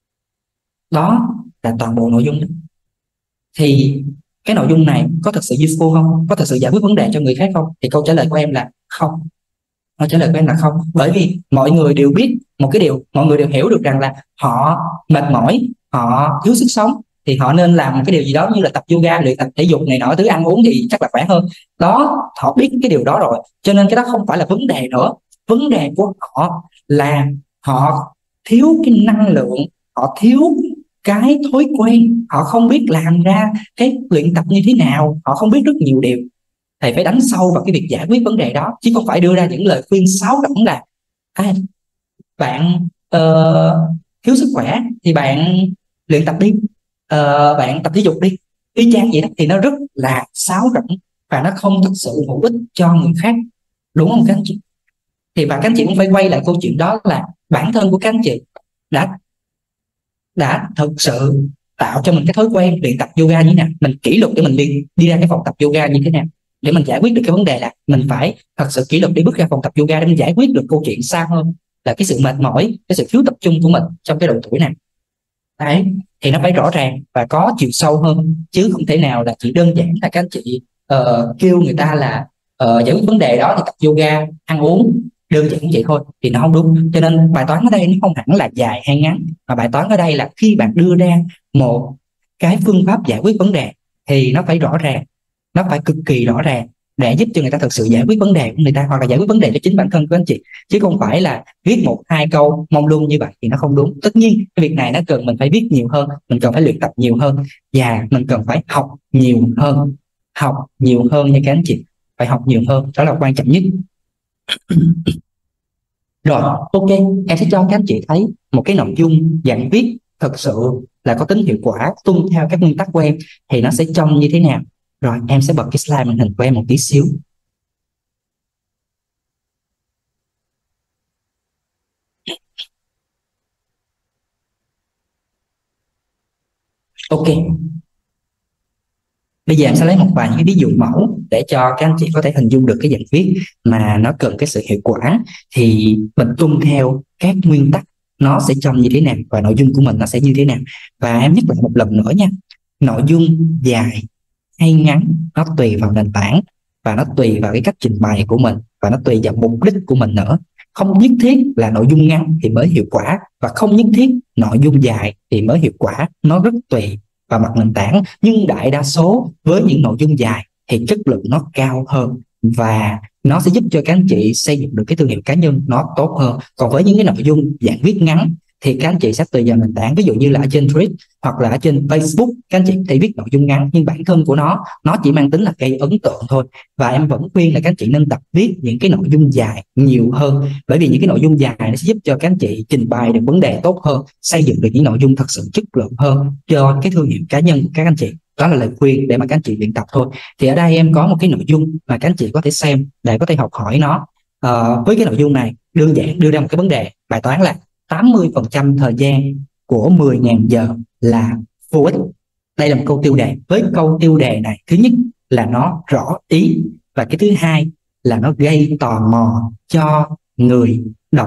Đó là toàn bộ nội dung đó. Thì cái nội dung này có thật sự useful không, có thật sự giải quyết vấn đề cho người khác không? Thì câu trả lời của em là không. Câu trả lời của em là không, bởi vì mọi người đều biết một cái điều, mọi người đều hiểu được rằng là họ mệt mỏi, họ thiếu sức sống, thì họ nên làm một cái điều gì đó như là tập yoga, luyện tập thể dục này nọ thứ, ăn uống thì chắc là khỏe hơn. Đó, họ biết cái điều đó rồi, cho nên cái đó không phải là vấn đề nữa. Vấn đề của họ là họ thiếu cái năng lượng, họ thiếu cái thói quen, họ không biết làm ra cái luyện tập như thế nào, họ không biết rất nhiều điều. Thầy phải đánh sâu vào cái việc giải quyết vấn đề đó, chứ không phải đưa ra những lời khuyên sáo rỗng là à, bạn uh, thiếu sức khỏe thì bạn luyện tập đi, uh, bạn tập thể dục đi, y chang vậy đó. Thì nó rất là sáo rỗng và nó không thực sự hữu ích cho người khác, đúng không các anh chị? Thì và các anh chị cũng phải quay lại câu chuyện đó là bản thân của các anh chị đã đã thực sự tạo cho mình cái thói quen luyện tập yoga như thế nào, mình kỷ luật để mình đi đi ra cái phòng tập yoga như thế nào, để mình giải quyết được cái vấn đề là mình phải thật sự kỷ luật đi bước ra phòng tập yoga để mình giải quyết được câu chuyện xa hơn là cái sự mệt mỏi, cái sự thiếu tập trung của mình trong cái độ tuổi này. Đấy, thì nó phải rõ ràng và có chiều sâu hơn, chứ không thể nào là chỉ đơn giản là các anh chị uh, kêu người ta là uh, giải quyết vấn đề đó thì tập yoga, ăn uống, đơn giản vậy thôi thì nó không đúng. Cho nên bài toán ở đây nó không hẳn là dài hay ngắn, mà bài toán ở đây là khi bạn đưa ra một cái phương pháp giải quyết vấn đề thì nó phải rõ ràng, nó phải cực kỳ rõ ràng để giúp cho người ta thực sự giải quyết vấn đề của người ta, hoặc là giải quyết vấn đề cho chính bản thân của anh chị, chứ không phải là viết một hai câu mông lung như vậy thì nó không đúng. Tất nhiên cái việc này nó cần mình phải viết nhiều hơn, mình cần phải luyện tập nhiều hơn, và mình cần phải học nhiều hơn, học nhiều hơn nha các anh chị, phải học nhiều hơn, đó là quan trọng nhất. Rồi, ok, em sẽ cho các anh chị thấy một cái nội dung dạng viết thật sự là có tính hiệu quả, tuân theo các nguyên tắc của em thì nó sẽ trông như thế nào. Rồi, em sẽ bật cái slide màn hình của em một tí xíu. Ok, bây giờ em sẽ lấy một vài những cái ví dụ mẫu để cho các anh chị có thể hình dung được cái dạng viết mà nó cần cái sự hiệu quả, thì mình tuân theo các nguyên tắc nó sẽ trông như thế nào và nội dung của mình nó sẽ như thế nào. Và em nhắc lại một lần nữa nha, nội dung dài hay ngắn nó tùy vào nền tảng, và nó tùy vào cái cách trình bày của mình, và nó tùy vào mục đích của mình nữa. Không nhất thiết là nội dung ngắn thì mới hiệu quả, và không nhất thiết nội dung dài thì mới hiệu quả. Nó rất tùy vào mặt nền tảng, nhưng đại đa số với những nội dung dài thì chất lượng nó cao hơn, và nó sẽ giúp cho các anh chị xây dựng được cái thương hiệu cá nhân nó tốt hơn. Còn với những cái nội dung dạng viết ngắn thì các anh chị sẽ tùy vào nền tảng. Ví dụ như là ở trên Threads hoặc là ở trên Facebook, các anh chị có thể viết nội dung ngắn, nhưng bản thân của nó nó chỉ mang tính là gây ấn tượng thôi. Và em vẫn khuyên là các anh chị nên tập viết những cái nội dung dài nhiều hơn, bởi vì những cái nội dung dài nó sẽ giúp cho các anh chị trình bày được vấn đề tốt hơn, xây dựng được những nội dung thật sự chất lượng hơn cho cái thương hiệu cá nhân của các anh chị. Đó là lời khuyên để mà các anh chị luyện tập thôi. Thì ở đây em có một cái nội dung mà các anh chị có thể xem để có thể học hỏi nó. À, với cái nội dung này đơn giản đưa ra một cái vấn đề bài toán là tám mươi phần trăm thời gian của mười nghìn giờ là vô ích. Đây là một câu tiêu đề. Với câu tiêu đề này, thứ nhất là nó rõ ý, và cái thứ hai là nó gây tò mò cho người đọc.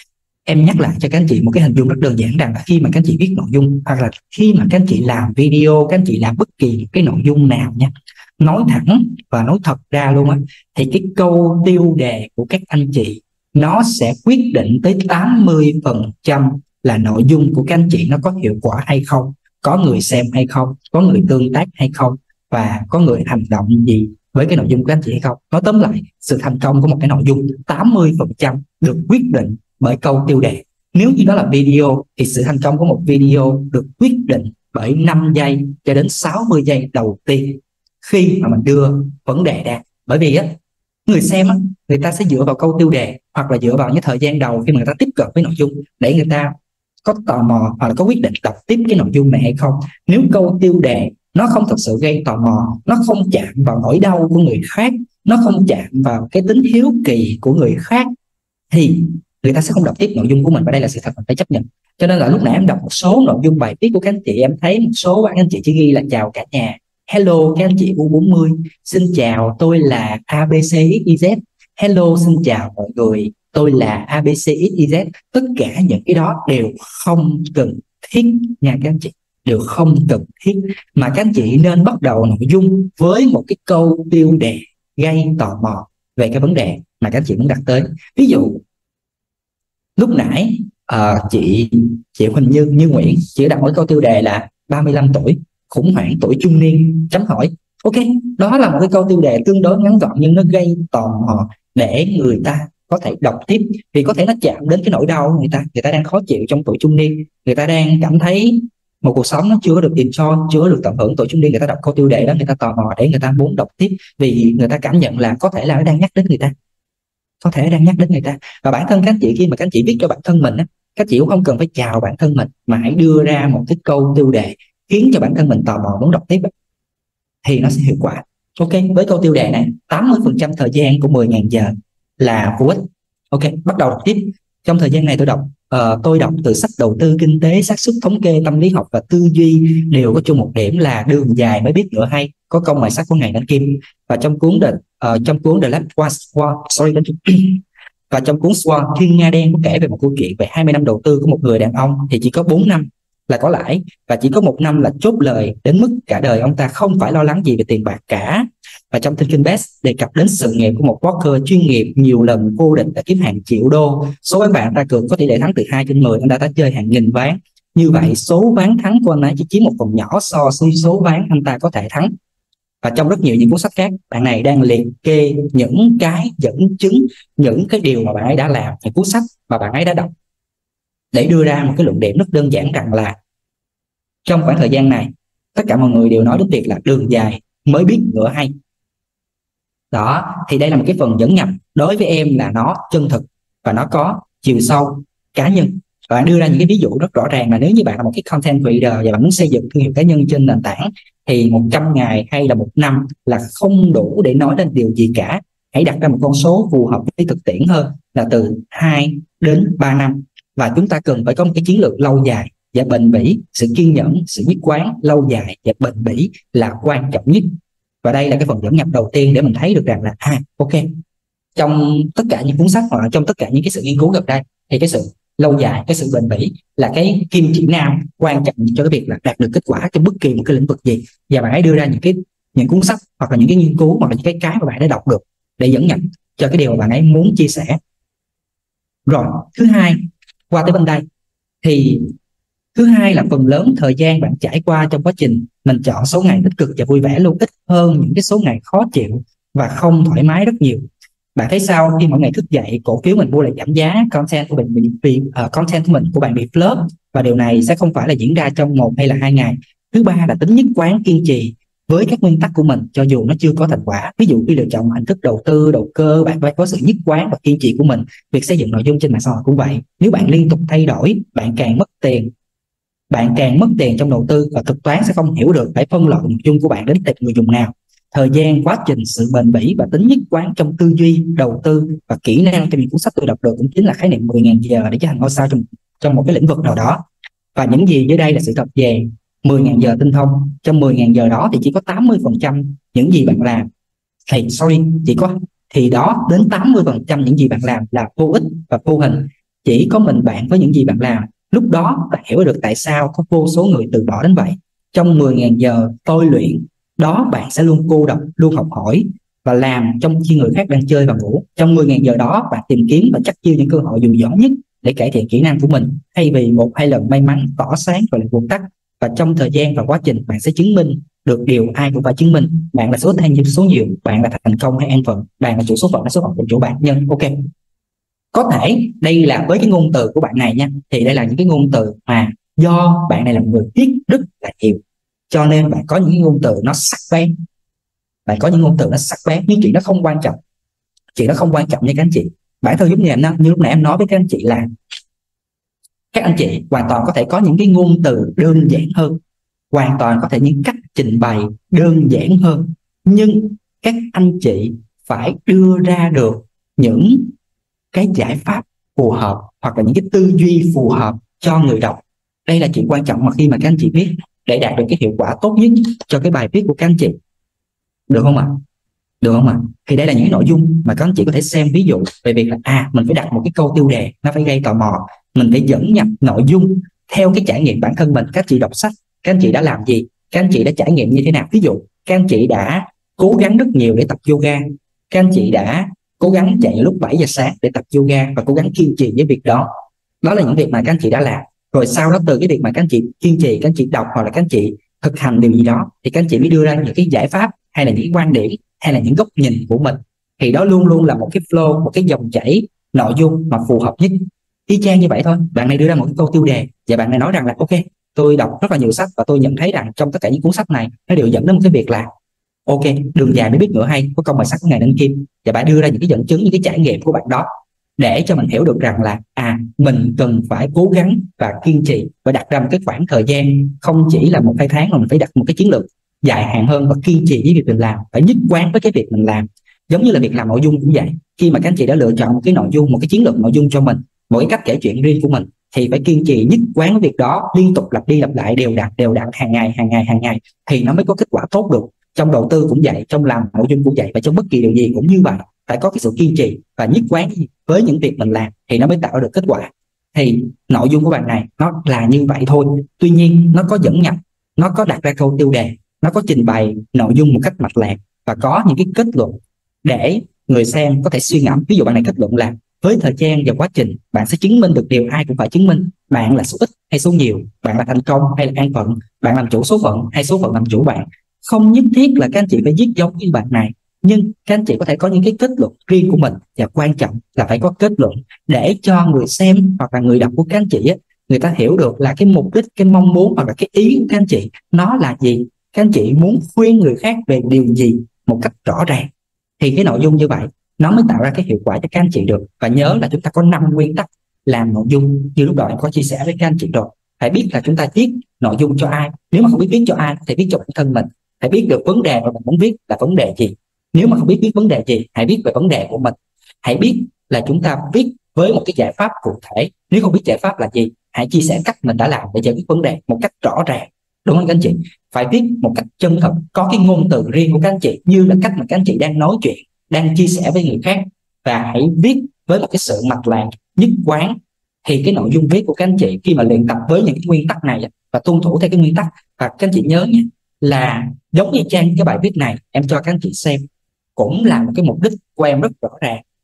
Em nhắc lại cho các anh chị một cái hình dung rất đơn giản, rằng là khi mà các anh chị viết nội dung, hoặc là khi mà các anh chị làm video, các anh chị làm bất kỳ cái nội dung nào nha, nói thẳng và nói thật ra luôn á, thì cái câu tiêu đề của các anh chị nó sẽ quyết định tới tám mươi phần trăm là nội dung của các anh chị nó có hiệu quả hay không, có người xem hay không, có người tương tác hay không, và có người hành động gì với cái nội dung của các anh chị hay không. Nói tóm lại, sự thành công của một cái nội dung tám mươi phần trăm được quyết định bởi câu tiêu đề. Nếu như đó là video thì sự thành công của một video được quyết định bởi năm giây cho đến sáu mươi giây đầu tiên khi mà mình đưa vấn đề ra. Bởi vì á, người xem á, người ta sẽ dựa vào câu tiêu đề hoặc là dựa vào những thời gian đầu khi mà người ta tiếp cận với nội dung để người ta có tò mò hoặc là có quyết định đọc tiếp cái nội dung này hay không. Nếu câu tiêu đề nó không thật sự gây tò mò, nó không chạm vào nỗi đau của người khác, nó không chạm vào cái tính hiếu kỳ của người khác, thì người ta sẽ không đọc tiếp nội dung của mình. Và đây là sự thật mình phải chấp nhận. Cho nên là lúc nãy em đọc một số nội dung bài viết của các anh chị, em thấy một số anh chị chỉ ghi là chào cả nhà, hello các anh chị U bốn mươi, xin chào tôi là a bê xê ích y dét, hello xin chào mọi người tôi là a bê xê ích y dét. Tất cả những cái đó đều không cần thiết nha các anh chị, đều không cần thiết. Mà các anh chị nên bắt đầu nội dung với một cái câu tiêu đề gây tò mò về cái vấn đề mà các anh chị muốn đặt tới. Ví dụ lúc nãy uh, chị chị Huỳnh Như Như Nguyễn chỉ đặt một câu tiêu đề là ba mươi lăm tuổi, khủng hoảng tuổi trung niên chấm hỏi. Ok, đó là một cái câu tiêu đề tương đối ngắn gọn, nhưng nó gây tò mò để người ta có thể đọc tiếp, vì có thể nó chạm đến cái nỗi đau của người ta. Người ta đang khó chịu trong tuổi trung niên, người ta đang cảm thấy một cuộc sống nó chưa có được enjoy, chưa có được tận hưởng tuổi trung niên. Người ta đọc câu tiêu đề đó, người ta tò mò để người ta muốn đọc tiếp, vì người ta cảm nhận là có thể là nó đang nhắc đến người ta, có thể đang nhắc đến người ta. Và bản thân các anh chị khi mà các anh chị viết cho bản thân mình á, các chị cũng không cần phải chào bản thân mình, mà hãy đưa ra một cái câu tiêu đề khiến cho bản thân mình tò mò muốn đọc tiếp, thì nó sẽ hiệu quả. Ok, với câu tiêu đề này tám mươi phần trăm thời gian của mười nghìn giờ là vô ích. Ok, bắt đầu đọc tiếp. Trong thời gian này tôi đọc uh, tôi đọc từ sách đầu tư kinh tế, xác suất, thống kê, tâm lý học và tư duy đều có chung một điểm là đường dài mới biết ngựa hay, có công mài sắt của ngày đánh kim. Và trong cuốn The uh, trong cuốn The Last War, sorry và trong cuốn Swan, Thiên Nga Đen có kể về một câu chuyện về hai mươi năm đầu tư của một người đàn ông, thì chỉ có bốn năm là có lãi và chỉ có một năm là chốt lời, đến mức cả đời ông ta không phải lo lắng gì về tiền bạc cả. Và trong Thinking Best đề cập đến sự nghiệp của một broker chuyên nghiệp nhiều lần vô địch đã kiếm hàng triệu đô. Số ván bạc ra cược có tỷ lệ thắng từ hai trên mười, anh ta đã chơi hàng nghìn ván. Như vậy số ván thắng của anh ấy chỉ chiếm một phần nhỏ so với số ván anh ta có thể thắng. Và trong rất nhiều những cuốn sách khác, bạn này đang liệt kê những cái dẫn chứng, những cái điều mà bạn ấy đã làm, những cuốn sách mà bạn ấy đã đọc, để đưa ra một cái luận điểm rất đơn giản rằng là trong khoảng thời gian này tất cả mọi người đều nói đến việc là đường dài mới biết ngựa hay. Đó, thì đây là một cái phần dẫn nhập đối với em là nó chân thực và nó có chiều sâu cá nhân. Và bạn đưa ra những cái ví dụ rất rõ ràng là nếu như bạn là một cái content creator và bạn muốn xây dựng thương hiệu cá nhân trên nền tảng, thì một trăm ngày hay là một năm là không đủ để nói đến điều gì cả. Hãy đặt ra một con số phù hợp với thực tiễn hơn là từ hai đến ba năm. Và chúng ta cần phải có một cái chiến lược lâu dài và bền bỉ. Sự kiên nhẫn, sự nhất quán lâu dài và bền bỉ là quan trọng nhất. Và đây là cái phần dẫn nhập đầu tiên để mình thấy được rằng là à, ok, trong tất cả những cuốn sách hoặc là trong tất cả những cái sự nghiên cứu gần đây, thì cái sự lâu dài, cái sự bền bỉ là cái kim chỉ nam quan trọng cho cái việc là đạt được kết quả trong bất kỳ một cái lĩnh vực gì. Và bạn ấy đưa ra những cái những cuốn sách hoặc là những cái nghiên cứu hoặc là những cái cái mà bạn đã đọc được để dẫn nhập cho cái điều mà bạn ấy muốn chia sẻ. Rồi thứ hai, qua tới bên đây thì thứ hai là phần lớn thời gian bạn trải qua trong quá trình mình chọn số ngày tích cực và vui vẻ luôn, ít hơn những cái số ngày khó chịu và không thoải mái rất nhiều. Bạn thấy sao khi mỗi ngày thức dậy cổ phiếu mình mua lại giảm giá, content của mình bị, bị uh, content của mình của bạn bị flop, và điều này sẽ không phải là diễn ra trong một hay là hai ngày. Thứ ba là tính nhất quán kiên trì với các nguyên tắc của mình cho dù nó chưa có thành quả. Ví dụ khi lựa chọn hình thức đầu tư, đầu cơ, bạn phải có sự nhất quán và kiên trì của mình. Việc xây dựng nội dung trên mạng xã hội cũng vậy. Nếu bạn liên tục thay đổi, bạn càng mất tiền bạn càng mất tiền trong đầu tư, và thuật toán sẽ không hiểu được phải phân loại nội dung của bạn đến tệp người dùng nào. Thời gian, quá trình, sự bền bỉ và tính nhất quán trong tư duy, đầu tư và kỹ năng trong những cuốn sách tôi đọc được cũng chính là khái niệm mười nghìn giờ để trở thành ngôi sao trong trong một cái lĩnh vực nào đó. Và những gì dưới đây là sự thật về mười nghìn giờ tinh thông. Trong mười nghìn giờ đó thì chỉ có tám mươi phần trăm những gì bạn làm thì sorry chỉ có thì đó đến tám mươi phần trăm những gì bạn làm là vô ích và vô hình. Chỉ có mình bạn với những gì bạn làm. Lúc đó bạn hiểu được tại sao có vô số người từ bỏ đến vậy. Trong mười nghìn giờ tôi luyện đó, bạn sẽ luôn cô độc, luôn học hỏi và làm trong khi người khác đang chơi và ngủ. Trong mười nghìn giờ đó bạn tìm kiếm và chắc chiêu những cơ hội dù nhỏ nhất để cải thiện kỹ năng của mình, thay vì một hai lần may mắn tỏ sáng rồi lại vụt tắt. Và trong thời gian và quá trình bạn sẽ chứng minh được điều ai cũng phải chứng minh: bạn là số ít hay số nhiều, bạn là thành công hay an phận, bạn là chủ số phận hay số phận của chủ bạn nhân. Ok, có thể đây là với cái ngôn từ của bạn này nha, thì đây là những cái ngôn từ mà do bạn này là người viết rất là nhiều, cho nên bạn có những cái ngôn từ nó sắc bén, bạn có những ngôn từ nó sắc bén, nhưng chuyện nó không quan trọng, chuyện nó không quan trọng nha các anh chị. Bản thân giống như em như lúc nãy em nói với các anh chị là các anh chị hoàn toàn có thể có những cái ngôn từ đơn giản hơn, hoàn toàn có thể những cách trình bày đơn giản hơn, nhưng các anh chị phải đưa ra được những cái giải pháp phù hợp hoặc là những cái tư duy phù hợp cho người đọc. Đây là chuyện quan trọng mà khi mà các anh chị viết để đạt được cái hiệu quả tốt nhất cho cái bài viết của các anh chị. Được không ạ? À? Được không ạ? À? Thì đây là những cái nội dung mà các anh chị có thể xem ví dụ về việc là à mình phải đặt một cái câu tiêu đề nó phải gây tò mò, mình phải dẫn nhập nội dung theo cái trải nghiệm bản thân mình. Các anh chị đọc sách, các anh chị đã làm gì, các anh chị đã trải nghiệm như thế nào. Ví dụ các anh chị đã cố gắng rất nhiều để tập yoga, các anh chị đã cố gắng chạy lúc bảy giờ sáng để tập yoga và cố gắng kiên trì với việc đó. Đó là những việc mà các anh chị đã làm. Rồi sau đó từ cái việc mà các anh chị kiên trì, các anh chị đọc hoặc là các anh chị thực hành điều gì đó, thì các anh chị mới đưa ra những cái giải pháp hay là những quan điểm hay là những góc nhìn của mình. Thì đó luôn luôn là một cái flow, một cái dòng chảy nội dung mà phù hợp nhất. Y chang như vậy thôi. Bạn này đưa ra một cái câu tiêu đề và bạn này nói rằng là ok, tôi đọc rất là nhiều sách và tôi nhận thấy rằng trong tất cả những cuốn sách này nó đều dẫn đến một cái việc là ok, đường dài mới biết ngựa hay, có công bài sắt có ngày nên kim. Và bạn đưa ra những cái dẫn chứng, những cái trải nghiệm của bạn đó để cho mình hiểu được rằng là à mình cần phải cố gắng và kiên trì và đặt ra một cái khoảng thời gian không chỉ là một hai tháng, mà mình phải đặt một cái chiến lược dài hạn hơn và kiên trì với việc mình làm, phải nhất quán với cái việc mình làm. Giống như là việc làm nội dung cũng vậy. Khi mà các anh chị đã lựa chọn một cái nội dung, một cái chiến lược nội dung cho mình, một cái cách kể chuyện riêng của mình, thì phải kiên trì nhất quán với việc đó, liên tục lặp đi lặp lại đều đặn đều đặn hàng ngày hàng ngày hàng ngày thì nó mới có kết quả tốt được. Trong đầu tư cũng vậy, trong làm nội dung cũng vậy, và trong bất kỳ điều gì cũng như vậy, phải có cái sự kiên trì và nhất quán với những việc mình làm thì nó mới tạo được kết quả. Thì nội dung của bạn này nó là như vậy thôi, tuy nhiên nó có dẫn nhập, nó có đặt ra câu tiêu đề, nó có trình bày nội dung một cách mạch lạc và có những cái kết luận để người xem có thể suy ngẫm. Ví dụ bạn này kết luận là với thời gian và quá trình bạn sẽ chứng minh được điều ai cũng phải chứng minh: bạn là số ít hay số nhiều, bạn là thành công hay là an phận, bạn làm chủ số phận hay số phận làm chủ bạn. Không nhất thiết là các anh chị phải viết giống như bạn này, nhưng các anh chị có thể có những cái kết luận riêng của mình, và quan trọng là phải có kết luận để cho người xem hoặc là người đọc của các anh chị ấy, người ta hiểu được là cái mục đích, cái mong muốn hoặc là cái ý của các anh chị nó là gì, các anh chị muốn khuyên người khác về điều gì một cách rõ ràng. Thì cái nội dung như vậy nó mới tạo ra cái hiệu quả cho các anh chị được. Và nhớ là chúng ta có năm nguyên tắc làm nội dung như lúc đầu em có chia sẻ với các anh chị rồi. Phải biết là chúng ta viết nội dung cho ai, nếu mà không biết viết cho ai thì viết cho bản thân mình. Hãy biết được vấn đề mà mình muốn viết là vấn đề gì. Nếu mà không biết viết vấn đề gì, hãy viết về vấn đề của mình. Hãy biết là chúng ta viết với một cái giải pháp cụ thể. Nếu không biết giải pháp là gì, hãy chia sẻ cách mình đã làm để giải quyết vấn đề một cách rõ ràng. Đúng không các anh chị? Phải viết một cách chân thật, có cái ngôn từ riêng của các anh chị, như là cách mà các anh chị đang nói chuyện, đang chia sẻ với người khác. Và hãy viết với một cái sự mạch lạc, nhất quán. Thì cái nội dung viết của các anh chị khi mà luyện tập với những cái nguyên tắc này và tuân thủ theo cái nguyên tắc, và các anh chị nhớ nhé, là giống như trang cái bài viết này em cho các anh chị xem cũng là một cái mục đích của em rất rõ ràng,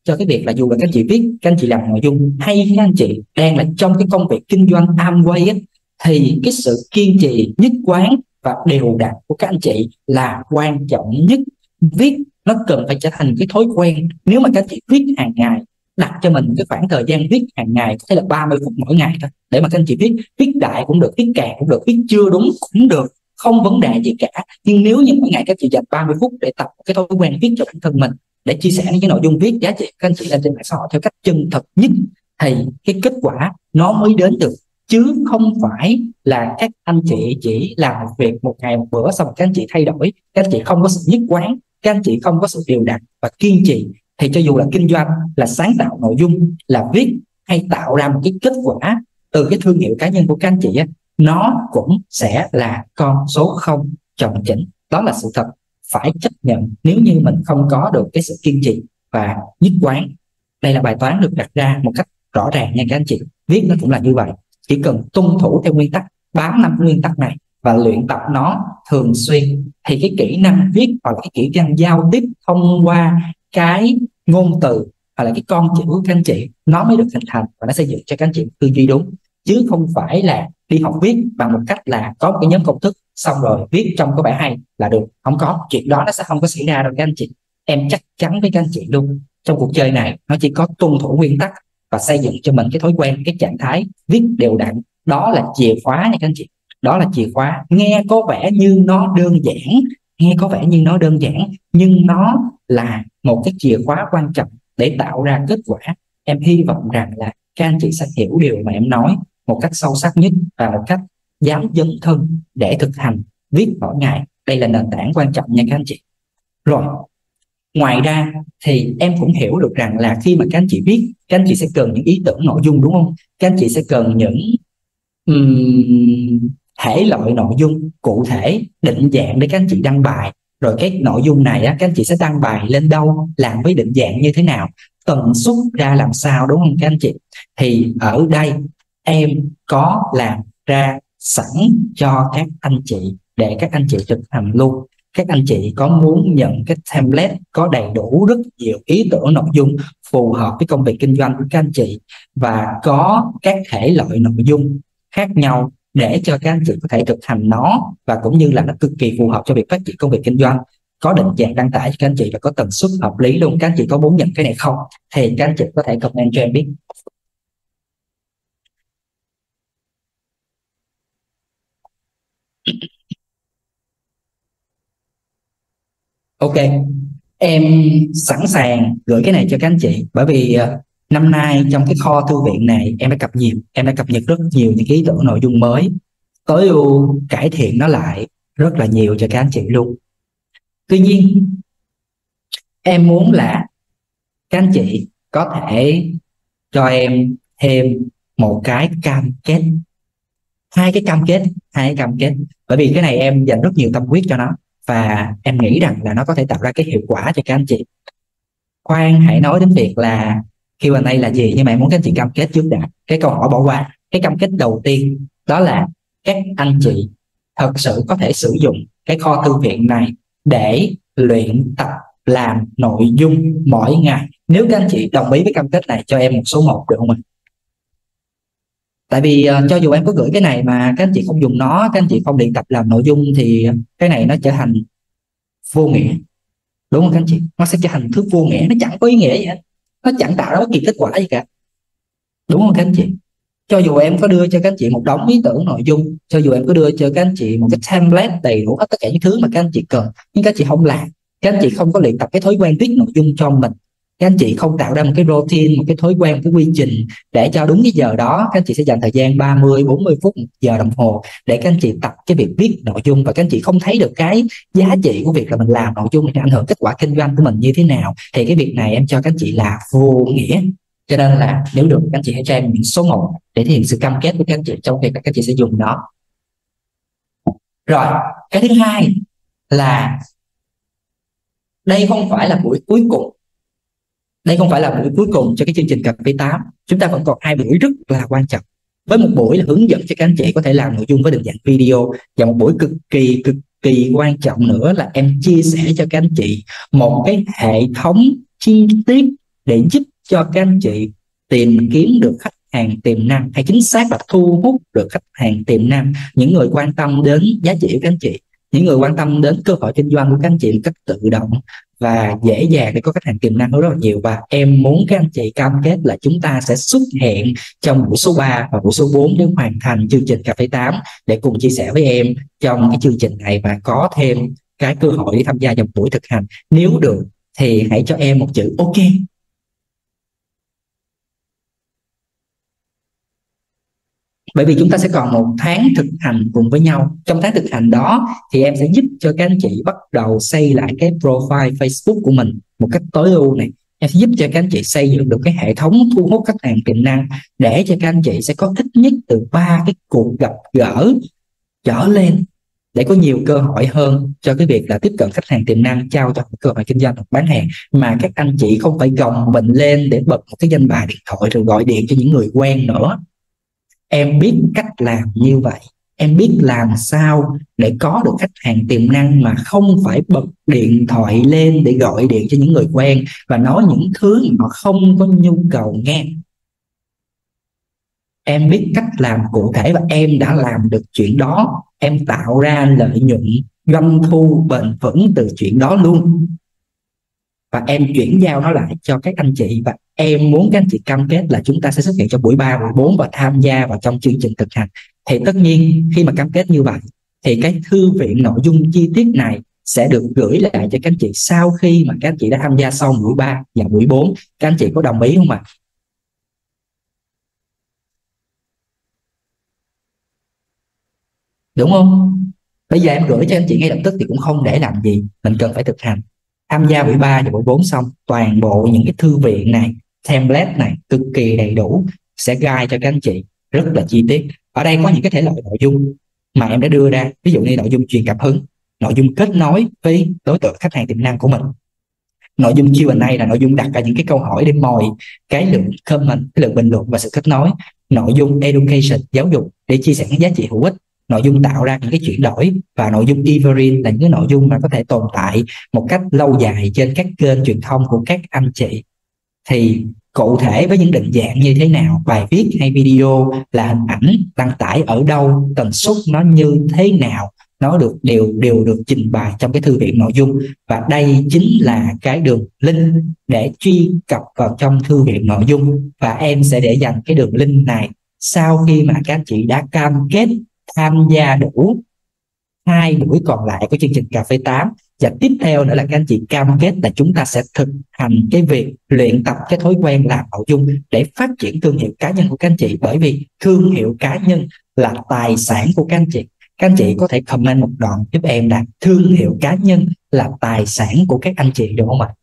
cho cái việc là dù là các anh chị viết, các anh chị làm nội dung, hay các anh chị đang là trong cái công việc kinh doanh Amway á, thì cái sự kiên trì, nhất quán và đều đặn của các anh chị là quan trọng nhất. Viết nó cần phải trở thành cái thói quen. Nếu mà các anh chị viết hàng ngày, đặt cho mình cái khoảng thời gian viết hàng ngày có thể là ba mươi phút mỗi ngày thôi, để mà các anh chị viết, viết đại cũng được, viết càng cũng được, viết chưa đúng cũng được, không vấn đề gì cả. Nhưng nếu như mỗi ngày các anh chị dành ba mươi phút để tập cái thói quen viết cho bản thân mình, để chia sẻ những cái nội dung viết giá trị các anh chị lên trên mạng xã hội theo cách chân thật nhất, thì cái kết quả nó mới đến được. Chứ không phải là các anh chị chỉ làm một việc một ngày một bữa xong rồi các anh chị thay đổi, các anh chị không có sự nhất quán, các anh chị không có sự đều đặn và kiên trì, thì cho dù là kinh doanh, là sáng tạo nội dung, là viết, hay tạo ra một cái kết quả từ cái thương hiệu cá nhân của các anh chị á, nó cũng sẽ là con số không tròn chỉnh. Đó là sự thật phải chấp nhận nếu như mình không có được cái sự kiên trì và nhất quán. Đây là bài toán được đặt ra một cách rõ ràng nha các anh chị. Viết nó cũng là như vậy, chỉ cần tuân thủ theo nguyên tắc, bám năm nguyên tắc này và luyện tập nó thường xuyên, thì cái kỹ năng viết hoặc là cái kỹ năng giao tiếp thông qua cái ngôn từ hoặc là cái con chữ của các anh chị nó mới được hình thành, và nó xây dựng cho các anh chị tư duy đúng. Chứ không phải là đi học viết bằng một cách là có một cái nhóm công thức xong rồi viết trong có bài hay là được. Không có, chuyện đó nó sẽ không có xảy ra đâu các anh chị. Em chắc chắn với các anh chị luôn, trong cuộc chơi này nó chỉ có tuân thủ nguyên tắc và xây dựng cho mình cái thói quen, cái trạng thái viết đều đặn. Đó là chìa khóa nha các anh chị. Đó là chìa khóa. Nghe có vẻ như nó đơn giản, nghe có vẻ như nó đơn giản, nhưng nó là một cái chìa khóa quan trọng để tạo ra kết quả. Em hy vọng rằng là các anh chị sẽ hiểu điều mà em nói một cách sâu sắc nhất và một cách dám dấn thân để thực hành viết mỗi ngày. Đây là nền tảng quan trọng nha các anh chị. Rồi, ngoài ra thì em cũng hiểu được rằng là khi mà các anh chị viết, các anh chị sẽ cần những ý tưởng nội dung, đúng không? Các anh chị sẽ cần những um, thể loại nội dung cụ thể, định dạng để các anh chị đăng bài. Rồi cái nội dung này á, các anh chị sẽ đăng bài lên đâu, làm với định dạng như thế nào, tần suất ra làm sao, đúng không các anh chị? Thì ở đây em có làm ra sẵn cho các anh chị để các anh chị thực hành luôn. Các anh chị có muốn nhận cái template có đầy đủ rất nhiều ý tưởng nội dung phù hợp với công việc kinh doanh của các anh chị, và có các thể loại nội dung khác nhau để cho các anh chị có thể thực hành nó, và cũng như là nó cực kỳ phù hợp cho việc phát triển công việc kinh doanh, có định dạng đăng tải cho các anh chị và có tần suất hợp lý luôn. Các anh chị có muốn nhận cái này không? Thì các anh chị có thể comment cho em biết. Ok, em sẵn sàng gửi cái này cho các anh chị, bởi vì uh, năm nay trong cái kho thư viện này em đã cập nhật em đã cập nhật rất nhiều những cái ý tưởng nội dung mới, tối ưu cải thiện nó lại rất là nhiều cho các anh chị luôn. Tuy nhiên em muốn là các anh chị có thể cho em thêm một cái cam kết, hai cái cam kết hai cái cam kết bởi vì cái này em dành rất nhiều tâm huyết cho nó, và em nghĩ rằng là nó có thể tạo ra cái hiệu quả cho các anh chị. Khoan hãy nói đến việc là Q and A là gì, nhưng mà em muốn các anh chị cam kết trước đã. Cái câu hỏi bỏ qua. Cái cam kết đầu tiên đó là các anh chị thật sự có thể sử dụng cái kho thư viện này để luyện tập làm nội dung mỗi ngày. Nếu các anh chị đồng ý với cam kết này cho em một số một được không ạ? Tại vì uh, cho dù em có gửi cái này mà các anh chị không dùng nó, các anh chị không luyện tập làm nội dung, thì cái này nó trở thành vô nghĩa, đúng không các anh chị? Nó sẽ trở thành thứ vô nghĩa, nó chẳng có ý nghĩa gì hết, nó chẳng tạo ra bất kỳ kết quả gì cả, đúng không các anh chị? Cho dù em có đưa cho các anh chị một đống ý tưởng nội dung, cho dù em có đưa cho các anh chị một cái template đầy đủ hết tất cả những thứ mà các anh chị cần, nhưng các anh chị không làm, các anh chị không có luyện tập cái thói quen viết nội dung cho mình, các anh chị không tạo ra một cái routine, một cái thói quen, một cái quy trình để cho đúng cái giờ đó các anh chị sẽ dành thời gian ba mươi, bốn mươi phút, một giờ đồng hồ để các anh chị tập cái việc viết nội dung, và các anh chị không thấy được cái giá trị của việc là mình làm nội dung để ảnh hưởng kết quả kinh doanh của mình như thế nào, thì cái việc này em cho các anh chị là vô nghĩa. Cho nên là nếu được các anh chị hãy cho em những số một để thể hiện sự cam kết của các anh chị trong việc các anh chị sẽ dùng nó. Rồi, cái thứ hai là đây không phải là buổi cuối cùng. Đây không phải là buổi cuối cùng cho cái chương trình cà phê tám. Chúng ta vẫn còn hai buổi rất là quan trọng. Với một buổi là hướng dẫn cho các anh chị có thể làm nội dung với định dạng video, và một buổi cực kỳ cực kỳ quan trọng nữa là em chia sẻ cho các anh chị một cái hệ thống chi tiết để giúp cho các anh chị tìm kiếm được khách hàng tiềm năng, hay chính xác là thu hút được khách hàng tiềm năng, những người quan tâm đến giá trị của các anh chị, những người quan tâm đến cơ hội kinh doanh của các anh chị một cách tự động và dễ dàng để có khách hàng tiềm năng rất là nhiều. Và em muốn các anh chị cam kết là chúng ta sẽ xuất hiện trong buổi số ba và buổi số bốn để hoàn thành chương trình Cà Phê tám, để cùng chia sẻ với em trong cái chương trình này và có thêm cái cơ hội để tham gia trong buổi thực hành. Nếu được thì hãy cho em một chữ OK. Bởi vì chúng ta sẽ còn một tháng thực hành cùng với nhau. Trong tháng thực hành đó thì em sẽ giúp cho các anh chị bắt đầu xây lại cái profile Facebook của mình một cách tối ưu này. Em sẽ giúp cho các anh chị xây dựng được cái hệ thống thu hút khách hàng tiềm năng, để cho các anh chị sẽ có ít nhất từ ba cái cuộc gặp gỡ trở lên, để có nhiều cơ hội hơn cho cái việc là tiếp cận khách hàng tiềm năng, trao cho cơ hội kinh doanh hoặc bán hàng, mà các anh chị không phải gồng mình lên để bật một cái danh bạ điện thoại rồi gọi điện cho những người quen nữa. Em biết cách làm như vậy, em biết làm sao để có được khách hàng tiềm năng mà không phải bật điện thoại lên để gọi điện cho những người quen và nói những thứ mà họ không có nhu cầu nghe. Em biết cách làm cụ thể và em đã làm được chuyện đó. Em tạo ra lợi nhuận, doanh thu bền vững từ chuyện đó luôn. Và em chuyển giao nó lại cho các anh chị. Và em muốn các anh chị cam kết là chúng ta sẽ xuất hiện trong buổi ba, buổi bốn và tham gia vào trong chương trình thực hành. Thì tất nhiên khi mà cam kết như vậy thì cái thư viện nội dung chi tiết này sẽ được gửi lại cho các anh chị sau khi mà các anh chị đã tham gia xong buổi ba và buổi bốn. Các anh chị có đồng ý không ạ? Đúng không? Bây giờ em gửi cho anh chị ngay lập tức thì cũng không để làm gì, mình cần phải thực hành. Tham gia buổi ba và buổi bốn xong, toàn bộ những cái thư viện này, template này cực kỳ đầy đủ, sẽ guide cho các anh chị rất là chi tiết. Ở đây có những cái thể loại nội dung mà em đã đưa ra, ví dụ như nội dung truyền cảm hứng, nội dung kết nối với đối tượng khách hàng tiềm năng của mình, nội dung Q and A là nội dung đặt ra những cái câu hỏi để mồi cái lượng comment, cái lượng bình luận và sự kết nối, nội dung education, giáo dục để chia sẻ những giá trị hữu ích, nội dung tạo ra những cái chuyển đổi, và nội dung evergreen là những cái nội dung mà có thể tồn tại một cách lâu dài trên các kênh truyền thông của các anh chị. Thì cụ thể với những định dạng như thế nào, bài viết hay video, là hình ảnh đăng tải ở đâu, tần suất nó như thế nào, nó được đều đều được trình bày trong cái thư viện nội dung. Và đây chính là cái đường link để truy cập vào trong thư viện nội dung, và em sẽ để dành cái đường link này sau khi mà các anh chị đã cam kết tham gia đủ hai buổi còn lại của chương trình Cà Phê tám. Và tiếp theo nữa là các anh chị cam kết là chúng ta sẽ thực hành cái việc luyện tập cái thói quen làm nội dung để phát triển thương hiệu cá nhân của các anh chị. Bởi vì thương hiệu cá nhân là tài sản của các anh chị. Các anh chị có thể comment một đoạn giúp em là thương hiệu cá nhân là tài sản của các anh chị, được không ạ?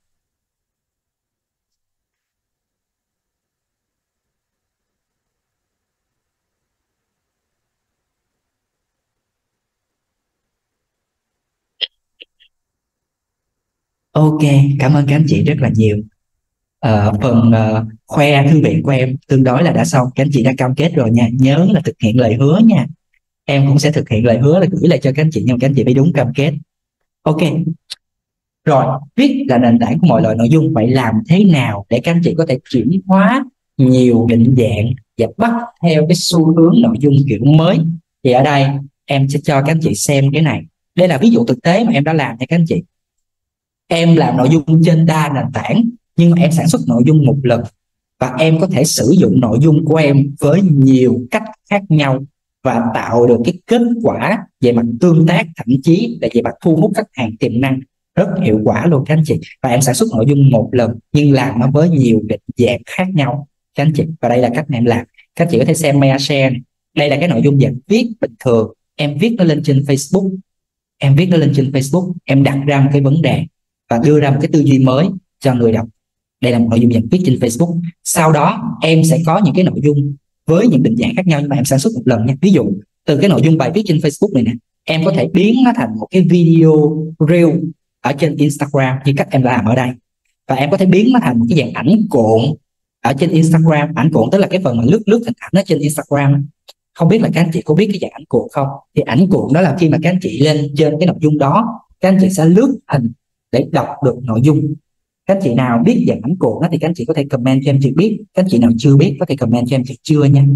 Ok, cảm ơn các anh chị rất là nhiều. Ờ, phần uh, khoe thư viện của em tương đối là đã xong. Các anh chị đã cam kết rồi nha, nhớ là thực hiện lời hứa nha. Em cũng sẽ thực hiện lời hứa là gửi lại cho các anh chị, nhưng các anh chị phải đúng cam kết. Ok, rồi viết là nền tảng của mọi loại nội dung. Vậy làm thế nào để các anh chị có thể chuyển hóa nhiều định dạng và bắt theo cái xu hướng nội dung kiểu mới? Thì ở đây em sẽ cho các anh chị xem cái này. Đây là ví dụ thực tế mà em đã làm cho các anh chị. Em làm nội dung trên đa nền tảng, nhưng mà em sản xuất nội dung một lần, và em có thể sử dụng nội dung của em với nhiều cách khác nhau và tạo được cái kết quả về mặt tương tác, thậm chí là về mặt thu hút khách hàng tiềm năng rất hiệu quả luôn các anh chị. Và em sản xuất nội dung một lần nhưng làm nó với nhiều định dạng khác nhau các anh chị. Và đây là cách mà em làm. Các anh chị có thể xem Maya Share này. Đây là cái nội dung dạng viết bình thường, em viết nó lên trên Facebook, em viết nó lên trên Facebook, em đặt ra một cái vấn đề và đưa ra một cái tư duy mới cho người đọc. Đây là một nội dung dạng viết trên Facebook. Sau đó em sẽ có những cái nội dung với những định dạng khác nhau, nhưng mà em sản xuất một lần nha. Ví dụ từ cái nội dung bài viết trên Facebook này nè, em có thể biến nó thành một cái video reel ở trên Instagram như cách em làm ở đây, và em có thể biến nó thành một cái dạng ảnh cuộn ở trên Instagram. Ảnh cuộn tức là cái phần mà lướt lướt hình ảnh ở trên Instagram. Không biết là các anh chị có biết cái dạng ảnh cuộn không? Thì ảnh cuộn đó là khi mà các anh chị lên trên cái nội dung đó, các anh chị sẽ lướt hình để đọc được nội dung. Các anh chị nào biết dạng ảnh cuộn đó thì các anh chị có thể comment cho em chị biết. Các anh chị nào chưa biết có thể comment cho em chị chưa nha.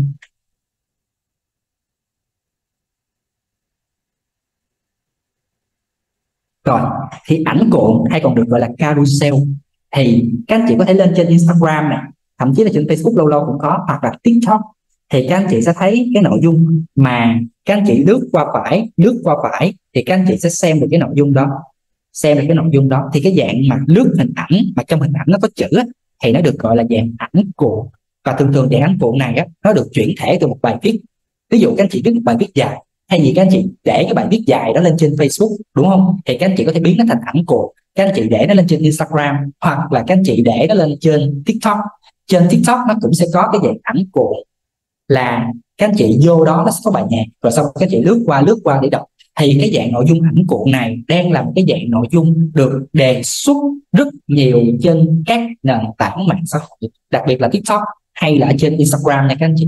Rồi, thì ảnh cuộn hay còn được gọi là carousel thì các anh chị có thể lên trên Instagram này, thậm chí là trên Facebook lâu lâu cũng có, hoặc là TikTok. Thì các anh chị sẽ thấy cái nội dung mà các anh chị lướt qua phải, lướt qua phải thì các anh chị sẽ xem được cái nội dung đó. Xem được cái nội dung đó thì cái dạng mà lướt hình ảnh mà trong hình ảnh nó có chữ á, thì nó được gọi là dạng ảnh cuộn. Và thường thường dạng ảnh cuộn này á, nó được chuyển thể từ một bài viết. Ví dụ các anh chị viết một bài viết dài, hay gì các anh chị để cái bài viết dài đó lên trên Facebook, đúng không? Thì các anh chị có thể biến nó thành ảnh cuộn. Các anh chị để nó lên trên Instagram, hoặc là các anh chị để nó lên trên TikTok. Trên TikTok nó cũng sẽ có cái dạng ảnh cuộn, là các anh chị vô đó nó sẽ có bài nhạc, rồi xong các anh chị lướt qua lướt qua để đọc. Thì cái dạng nội dung ảnh cuộn này đang là một cái dạng nội dung được đề xuất rất nhiều trên các nền tảng mạng xã hội, đặc biệt là TikTok hay là trên Instagram nha các anh chị.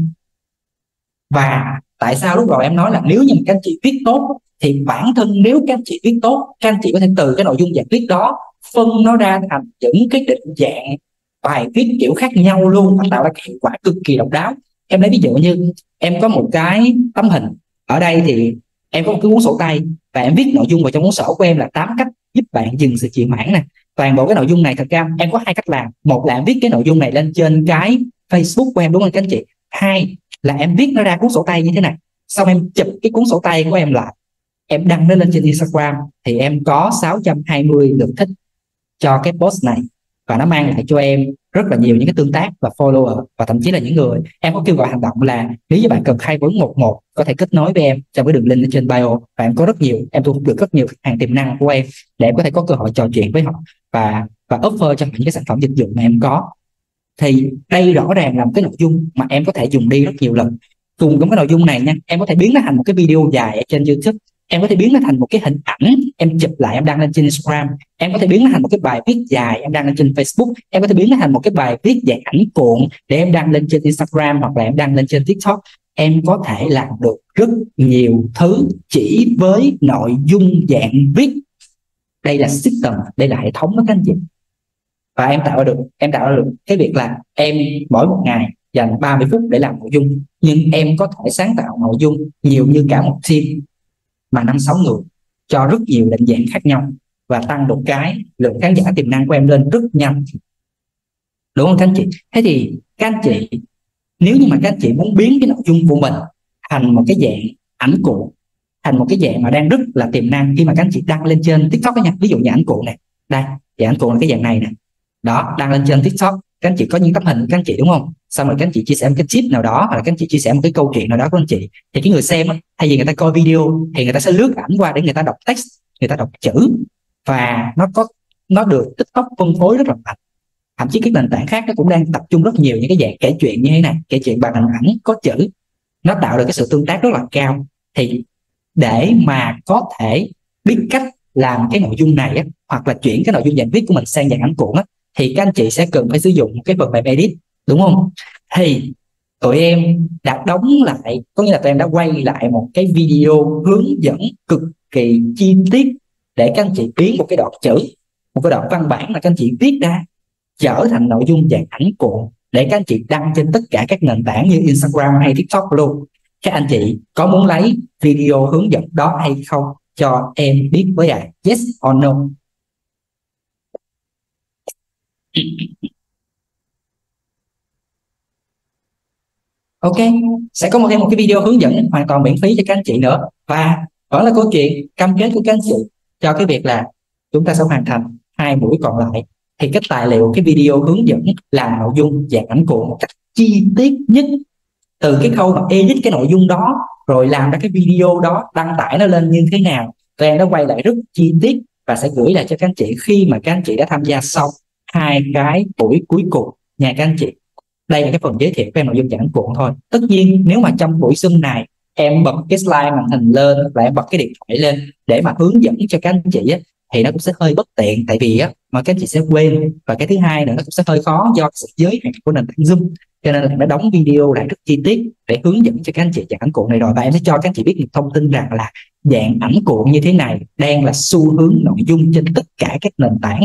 Và tại sao lúc đầu em nói là nếu như các anh chị viết tốt thì bản thân nếu các anh chị viết tốt, các anh chị có thể từ cái nội dung dạng viết đó phân nó ra thành những cái định dạng bài viết kiểu khác nhau luôn, và tạo ra hiệu quả cực kỳ độc đáo. Em lấy ví dụ như em có một cái tấm hình ở đây, thì em có một cái cuốn sổ tay và em viết nội dung vào trong cuốn sổ của em là tám cách giúp bạn dừng sự trì hoãn nè. Toàn bộ cái nội dung này thật ra em có hai cách làm. Một là em viết cái nội dung này lên trên cái Facebook của em, đúng không các anh chị? Hai là em viết nó ra cuốn sổ tay như thế này, xong em chụp cái cuốn sổ tay của em lại, em đăng nó lên trên Instagram, thì em có sáu trăm hai mươi lượt thích cho cái post này, và nó mang lại cho em rất là nhiều những cái tương tác và follower. Và thậm chí là những người em có kêu gọi hành động là nếu như bạn cần khai vấn một một có thể kết nối với em trong cái đường link ở trên bio, và em có rất nhiều, em thu hút được rất nhiều khách hàng tiềm năng của em để em có thể có cơ hội trò chuyện với họ và và offer cho những cái sản phẩm dịch vụ mà em có. Thì đây rõ ràng là một cái nội dung mà em có thể dùng đi rất nhiều lần. Cùng với cái nội dung này nha, em có thể biến nó thành một cái video dài ở trên YouTube, em có thể biến nó thành một cái hình ảnh em chụp lại em đăng lên trên Instagram, em có thể biến nó thành một cái bài viết dài em đăng lên trên Facebook, em có thể biến nó thành một cái bài viết dạng ảnh cuộn để em đăng lên trên Instagram hoặc là em đăng lên trên TikTok. Em có thể làm được rất nhiều thứ chỉ với nội dung dạng viết. Đây là system, đây là hệ thống đó các anh chị. Và em tạo được em tạo được cái việc là em mỗi một ngày dành ba mươi phút để làm nội dung, nhưng em có thể sáng tạo nội dung nhiều như cả một team mà năm sáu người cho rất nhiều định dạng khác nhau, và tăng được cái lượng khán giả tiềm năng của em lên rất nhanh, đúng không các anh chị? Thế thì các anh chị, nếu như mà các anh chị muốn biến cái nội dung của mình thành một cái dạng ảnh cuộn, thành một cái dạng mà đang rất là tiềm năng khi mà các anh chị đăng lên trên TikTok đó nha, ví dụ như ảnh cuộn này, đây dạng ảnh cuộn là cái dạng này nè, đó, đăng lên trên TikTok, các anh chị có những tấm hình các anh chị, đúng không? Xong rồi các anh chị chia sẻ một cái tip nào đó, hoặc là các anh chị chia sẻ một cái câu chuyện nào đó của anh chị, thì cái người xem thay vì người ta coi video thì người ta sẽ lướt ảnh qua để người ta đọc text, người ta đọc chữ, và nó có nó được TikTok phân phối rất là mạnh. Thậm chí các nền tảng khác nó cũng đang tập trung rất nhiều những cái dạng kể chuyện như thế này, kể chuyện bằng hình ảnh có chữ, nó tạo được cái sự tương tác rất là cao. Thì để mà có thể biết cách làm cái nội dung này á, hoặc là chuyển cái nội dung dạng viết của mình sang dạng ảnh cuộn á, thì các anh chị sẽ cần phải sử dụng một cái phần mềm edit, đúng không? Thì tụi em đã đóng lại, có nghĩa là tụi em đã quay lại một cái video hướng dẫn cực kỳ chi tiết để các anh chị biến một cái đoạn chữ, một cái đoạn văn bản mà các anh chị viết ra trở thành nội dung dạng ảnh cuộn để các anh chị đăng trên tất cả các nền tảng như Instagram hay TikTok luôn. Các anh chị có muốn lấy video hướng dẫn đó hay không? Cho em biết với ạ. Yes or no? Ok, sẽ có một thêm một cái video hướng dẫn hoàn toàn miễn phí cho các anh chị nữa. Và đó là câu chuyện cam kết của các anh chị cho cái việc là chúng ta sẽ hoàn thành hai buổi còn lại. Thì cái tài liệu, cái video hướng dẫn làm nội dung dạng ảnh cuộn một cách chi tiết nhất, từ cái khâu mà edit cái nội dung đó, rồi làm ra cái video đó, đăng tải nó lên như thế nào, tụi em đã quay lại rất chi tiết và sẽ gửi lại cho các anh chị khi mà các anh chị đã tham gia xong hai cái buổi cuối cùng nha các anh chị. Đây là cái phần giới thiệu về nội dung dạng ảnh cuộn thôi. Tất nhiên nếu mà trong buổi Zoom này em bật cái slide màn hình lên và em bật cái điện thoại lên để mà hướng dẫn cho các anh chị á, thì nó cũng sẽ hơi bất tiện, tại vì á mà các anh chị sẽ quên, và cái thứ hai nữa nó cũng sẽ hơi khó do sự giới hạn của nền tảng Zoom, cho nên là nó đóng video lại rất chi tiết để hướng dẫn cho các anh chị dạng ảnh cuộn này rồi. Và em sẽ cho các anh chị biết một thông tin rằng là dạng ảnh cuộn như thế này đang là xu hướng nội dung trên tất cả các nền tảng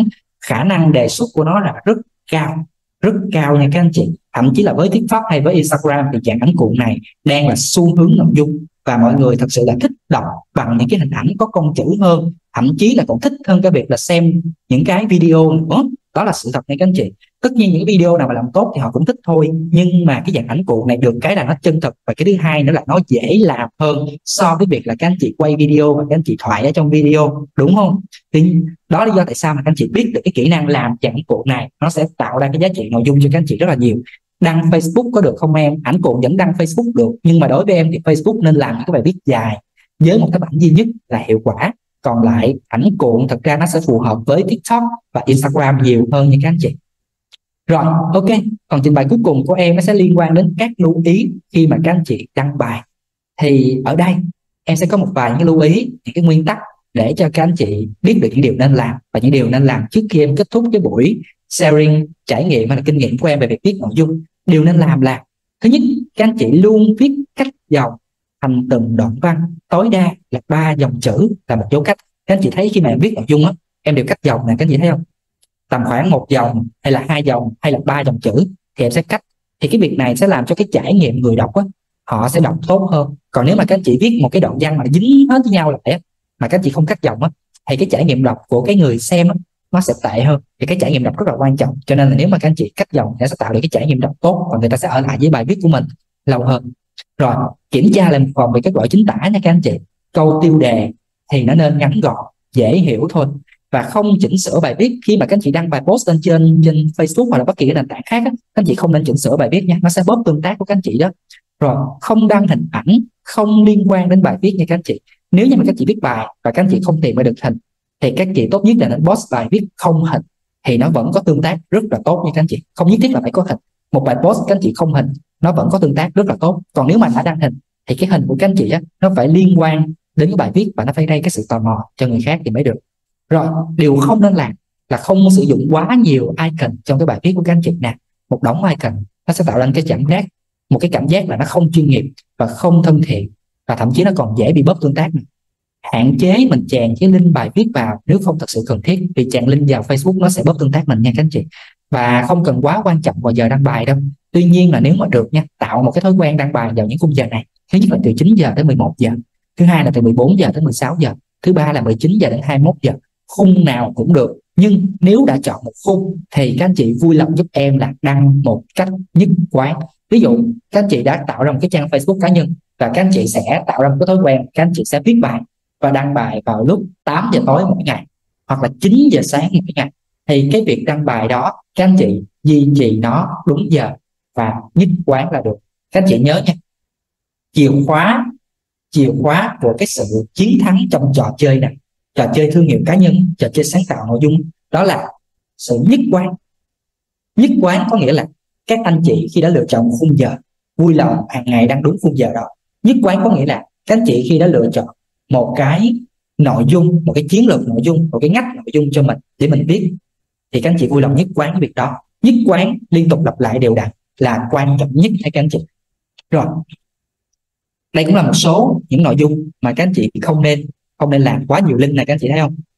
khả năng đề xuất của nó là rất cao, rất cao nha các anh chị. Thậm chí là với TikTok hay với Instagram thì dạng ảnh cuộn này đang là xu hướng nội dung, và mọi người thật sự là thích đọc bằng những cái hình ảnh có con chữ hơn, thậm chí là còn thích hơn cái việc là xem những cái video nữa. Đó là sự thật nha các anh chị. Tất nhiên những cái video nào mà làm tốt thì họ cũng thích thôi, nhưng mà cái dạng ảnh cuộn này được cái là nó chân thực, và cái thứ hai nữa là nó dễ làm hơn so với việc là các anh chị quay video và các anh chị thoại ở trong video, đúng không? Thì đó là lý do tại sao mà các anh chị biết được cái kỹ năng làm dạng ảnh cuộn này nó sẽ tạo ra cái giá trị nội dung cho các anh chị rất là nhiều. Đăng Facebook có được không em? Ảnh cuộn vẫn đăng Facebook được, nhưng mà đối với em thì Facebook nên làm những cái bài viết dài với một cái bản duy nhất là hiệu quả. Còn lại ảnh cuộn thật ra nó sẽ phù hợp với TikTok và Instagram nhiều hơn nha các anh chị. Rồi, ok. Còn trình bày cuối cùng của em nó sẽ liên quan đến các lưu ý khi mà các anh chị đăng bài. Thì ở đây em sẽ có một vài những lưu ý, những cái nguyên tắc để cho các anh chị biết được những điều nên làm và những điều nên làm trước khi em kết thúc cái buổi sharing trải nghiệm hay là kinh nghiệm của em về việc viết nội dung. Điều nên làm là: thứ nhất, các anh chị luôn viết cách dòng thành từng đoạn văn, tối đa là ba dòng chữ là một dấu cách. Các anh chị thấy khi mà em viết nội dung á, em đều cách dòng này, các anh chị thấy không? Tầm khoảng một dòng hay là hai dòng hay là ba dòng chữ thì em sẽ cách. Thì cái việc này sẽ làm cho cái trải nghiệm người đọc á, họ sẽ đọc tốt hơn. Còn nếu mà các anh chị viết một cái đoạn văn mà dính hết với nhau lại mà các anh chị không cắt dòng á, thì cái trải nghiệm đọc của cái người xem á, nó sẽ tệ hơn. Thì cái trải nghiệm đọc rất là quan trọng, cho nên là nếu mà các anh chị cắt dòng thì sẽ tạo được cái trải nghiệm đọc tốt, và người ta sẽ ở lại với bài viết của mình lâu hơn. Rồi, kiểm tra lại một vòng về kết quả chính tả nha các anh chị. Câu tiêu đề thì nó nên ngắn gọn, dễ hiểu thôi, và không chỉnh sửa bài viết. Khi mà các anh chị đăng bài post lên trên trên Facebook hoặc là bất kỳ cái nền tảng khác á, các anh chị không nên chỉnh sửa bài viết nha, nó sẽ bóp tương tác của các anh chị đó. Rồi, không đăng hình ảnh không liên quan đến bài viết nha các anh chị. Nếu như mà các anh chị viết bài và các anh chị không tìm ra được hình thì các anh chị tốt nhất là nên post bài viết không hình, thì nó vẫn có tương tác rất là tốt nha các anh chị. Không nhất thiết là phải có hình. Một bài post các anh chị không hình nó vẫn có tương tác rất là tốt. Còn nếu mà đã đăng hình thì cái hình của các anh chị á, nó phải liên quan đến cái bài viết và nó phải gây cái sự tò mò cho người khác thì mới được. Rồi, điều không nên làm là không sử dụng quá nhiều icon trong cái bài viết của các anh chị nè. Một đống icon nó sẽ tạo ra cái cảm giác, một cái cảm giác là nó không chuyên nghiệp và không thân thiện, và thậm chí nó còn dễ bị bóp tương tác này. Hạn chế mình chèn cái link bài viết vào nếu không thật sự cần thiết, vì chèn link vào Facebook nó sẽ bóp tương tác mình nha các anh chị. Và không cần quá quan trọng vào giờ đăng bài đâu. Tuy nhiên là nếu mà được nha, tạo một cái thói quen đăng bài vào những khung giờ này. Thứ nhất là từ chín giờ tới mười một giờ, thứ hai là từ mười bốn giờ tới mười sáu giờ, thứ ba là mười chín giờ đến hai mươi mốt giờ. Khung nào cũng được, nhưng nếu đã chọn một khung thì các anh chị vui lòng giúp em là đăng một cách nhất quán. Ví dụ các anh chị đã tạo ra một cái trang Facebook cá nhân và các anh chị sẽ tạo ra một cái thói quen, các anh chị sẽ viết bài và đăng bài vào lúc tám giờ tối mỗi ngày hoặc là chín giờ sáng mỗi ngày, thì cái việc đăng bài đó các anh chị duy trì nó đúng giờ và nhất quán là được. Các anh chị nhớ nha, chìa khóa chìa khóa của cái sự chiến thắng trong trò chơi này, trò chơi thương hiệu cá nhân, trò chơi sáng tạo nội dung, đó là sự nhất quán. Nhất quán có nghĩa là các anh chị khi đã lựa chọn một khung giờ, vui lòng hàng ngày đăng đúng khung giờ đó. Nhất quán có nghĩa là các anh chị khi đã lựa chọn một cái nội dung, một cái chiến lược nội dung, một cái ngách nội dung cho mình để mình viết, thì các anh chị vui lòng nhất quán cái việc đó. Nhất quán liên tục lặp lại đều đặn là quan trọng nhấtให้các anh chị. Rồi, đây cũng là một số những nội dung mà các anh chị không nên không nên làm. Quá nhiều link này các anh chị thấy không?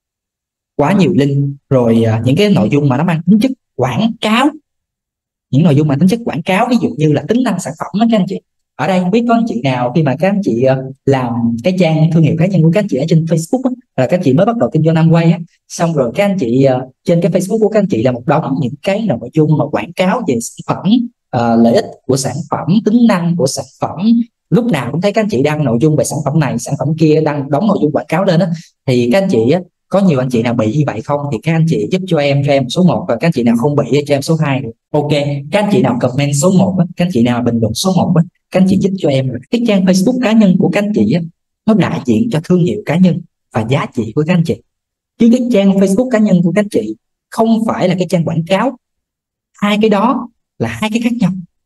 Quá nhiều link, rồi uh, những cái nội dung mà nó mang tính chất quảng cáo, những nội dung mà tính chất quảng cáo, ví dụ như là tính năng sản phẩm đó các anh chị. Ở đây không biết có anh chị nào khi mà các anh chị uh, làm cái trang thương hiệu cá nhân của các anh chị ở trên Facebook á, là các anh chị mới bắt đầu kinh doanh Amway á, xong rồi các anh chị uh, trên cái Facebook của các anh chị là một đống những cái nội dung mà quảng cáo về sản phẩm, uh, lợi ích của sản phẩm, tính năng của sản phẩm. Lúc nào cũng thấy các anh chị đăng nội dung về sản phẩm này, sản phẩm kia, đăng đóng nội dung quảng cáo lên á, thì các anh chị á, có nhiều anh chị nào bị như vậy không thì các anh chị giúp cho em cho em số một, và các anh chị nào không bị cho em số hai. Ok, các anh chị nào comment số một á, các anh chị nào bình luận số một á, các anh chị giúp cho em. Cái trang Facebook cá nhân của các anh chị á, nó đại diện cho thương hiệu cá nhân và giá trị của các anh chị, chứ cái trang Facebook cá nhân của các anh chị không phải là cái trang quảng cáo. Hai cái đó là hai cái khác nhau.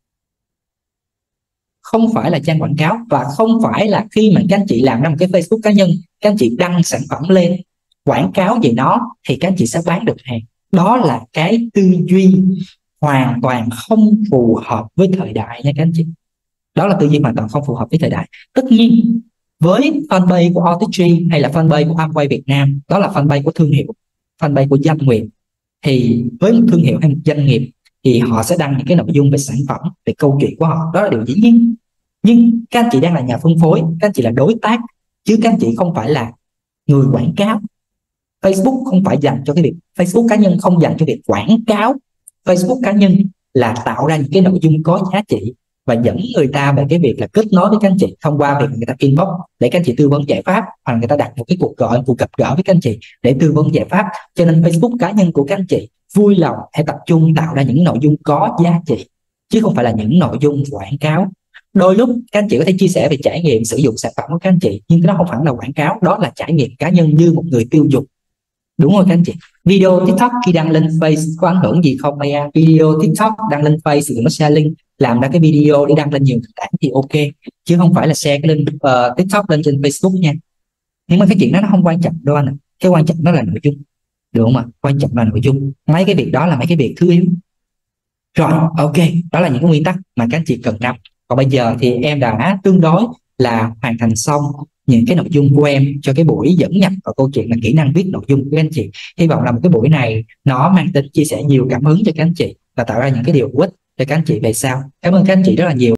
Không phải là trang quảng cáo, và không phải là khi mà các anh chị làm ra một cái Facebook cá nhân, các anh chị đăng sản phẩm lên quảng cáo về nó thì các anh chị sẽ bán được hàng. Đó là cái tư duy hoàn toàn không phù hợp với thời đại nha các anh chị. Đó là tư duy hoàn toàn không phù hợp với thời đại. Tất nhiên với fanpage của o tê giê hay là fanpage của Amway Việt Nam, đó là fanpage của thương hiệu, fanpage của doanh nghiệp, thì với một thương hiệu hay một doanh nghiệp thì họ sẽ đăng những cái nội dung về sản phẩm, về câu chuyện của họ, đó là điều dĩ nhiên. Nhưng các anh chị đang là nhà phân phối, các anh chị là đối tác, chứ các anh chị không phải là người quảng cáo. Facebook không phải dành cho cái việc, Facebook cá nhân không dành cho việc quảng cáo. Facebook cá nhân là tạo ra những cái nội dung có giá trị và dẫn người ta về cái việc là kết nối với các anh chị thông qua việc người ta inbox để các anh chị tư vấn giải pháp, hoặc là người ta đặt một cái cuộc gọi, cuộc gặp gỡ với các anh chị để tư vấn giải pháp. Cho nên Facebook cá nhân của các anh chị vui lòng hãy tập trung tạo ra những nội dung có giá trị, chứ không phải là những nội dung quảng cáo. Đôi lúc các anh chị có thể chia sẻ về trải nghiệm sử dụng sản phẩm của các anh chị, nhưng đó không phải là quảng cáo, đó là trải nghiệm cá nhân như một người tiêu dùng. Đúng rồi các anh chị. Video TikTok khi đăng lên Face có ảnh hưởng gì không Maya? Video TikTok đăng lên Face thì nó share link, làm ra cái video để đăng lên nhiều nền tảng thì ok, chứ không phải là share cái link uh, TikTok lên trên Facebook nha. Nhưng mà cái chuyện đó nó không quan trọng đâu anh ạ. Cái quan trọng đó là nội dung, được không ạ? Quan trọng là nội dung. Mấy cái việc đó là mấy cái việc thứ yếu. Rồi, ok, đó là những cái nguyên tắc mà các anh chị cần nắm. Còn bây giờ thì em đã tương đối là hoàn thành xong những cái nội dung của em cho cái buổi dẫn nhập vào câu chuyện là kỹ năng viết nội dung của các anh chị. Hy vọng là một cái buổi này nó mang tính chia sẻ nhiều cảm hứng cho các anh chị và tạo ra những cái điều hữu ích cho các anh chị về sau. Cảm ơn các anh chị rất là nhiều.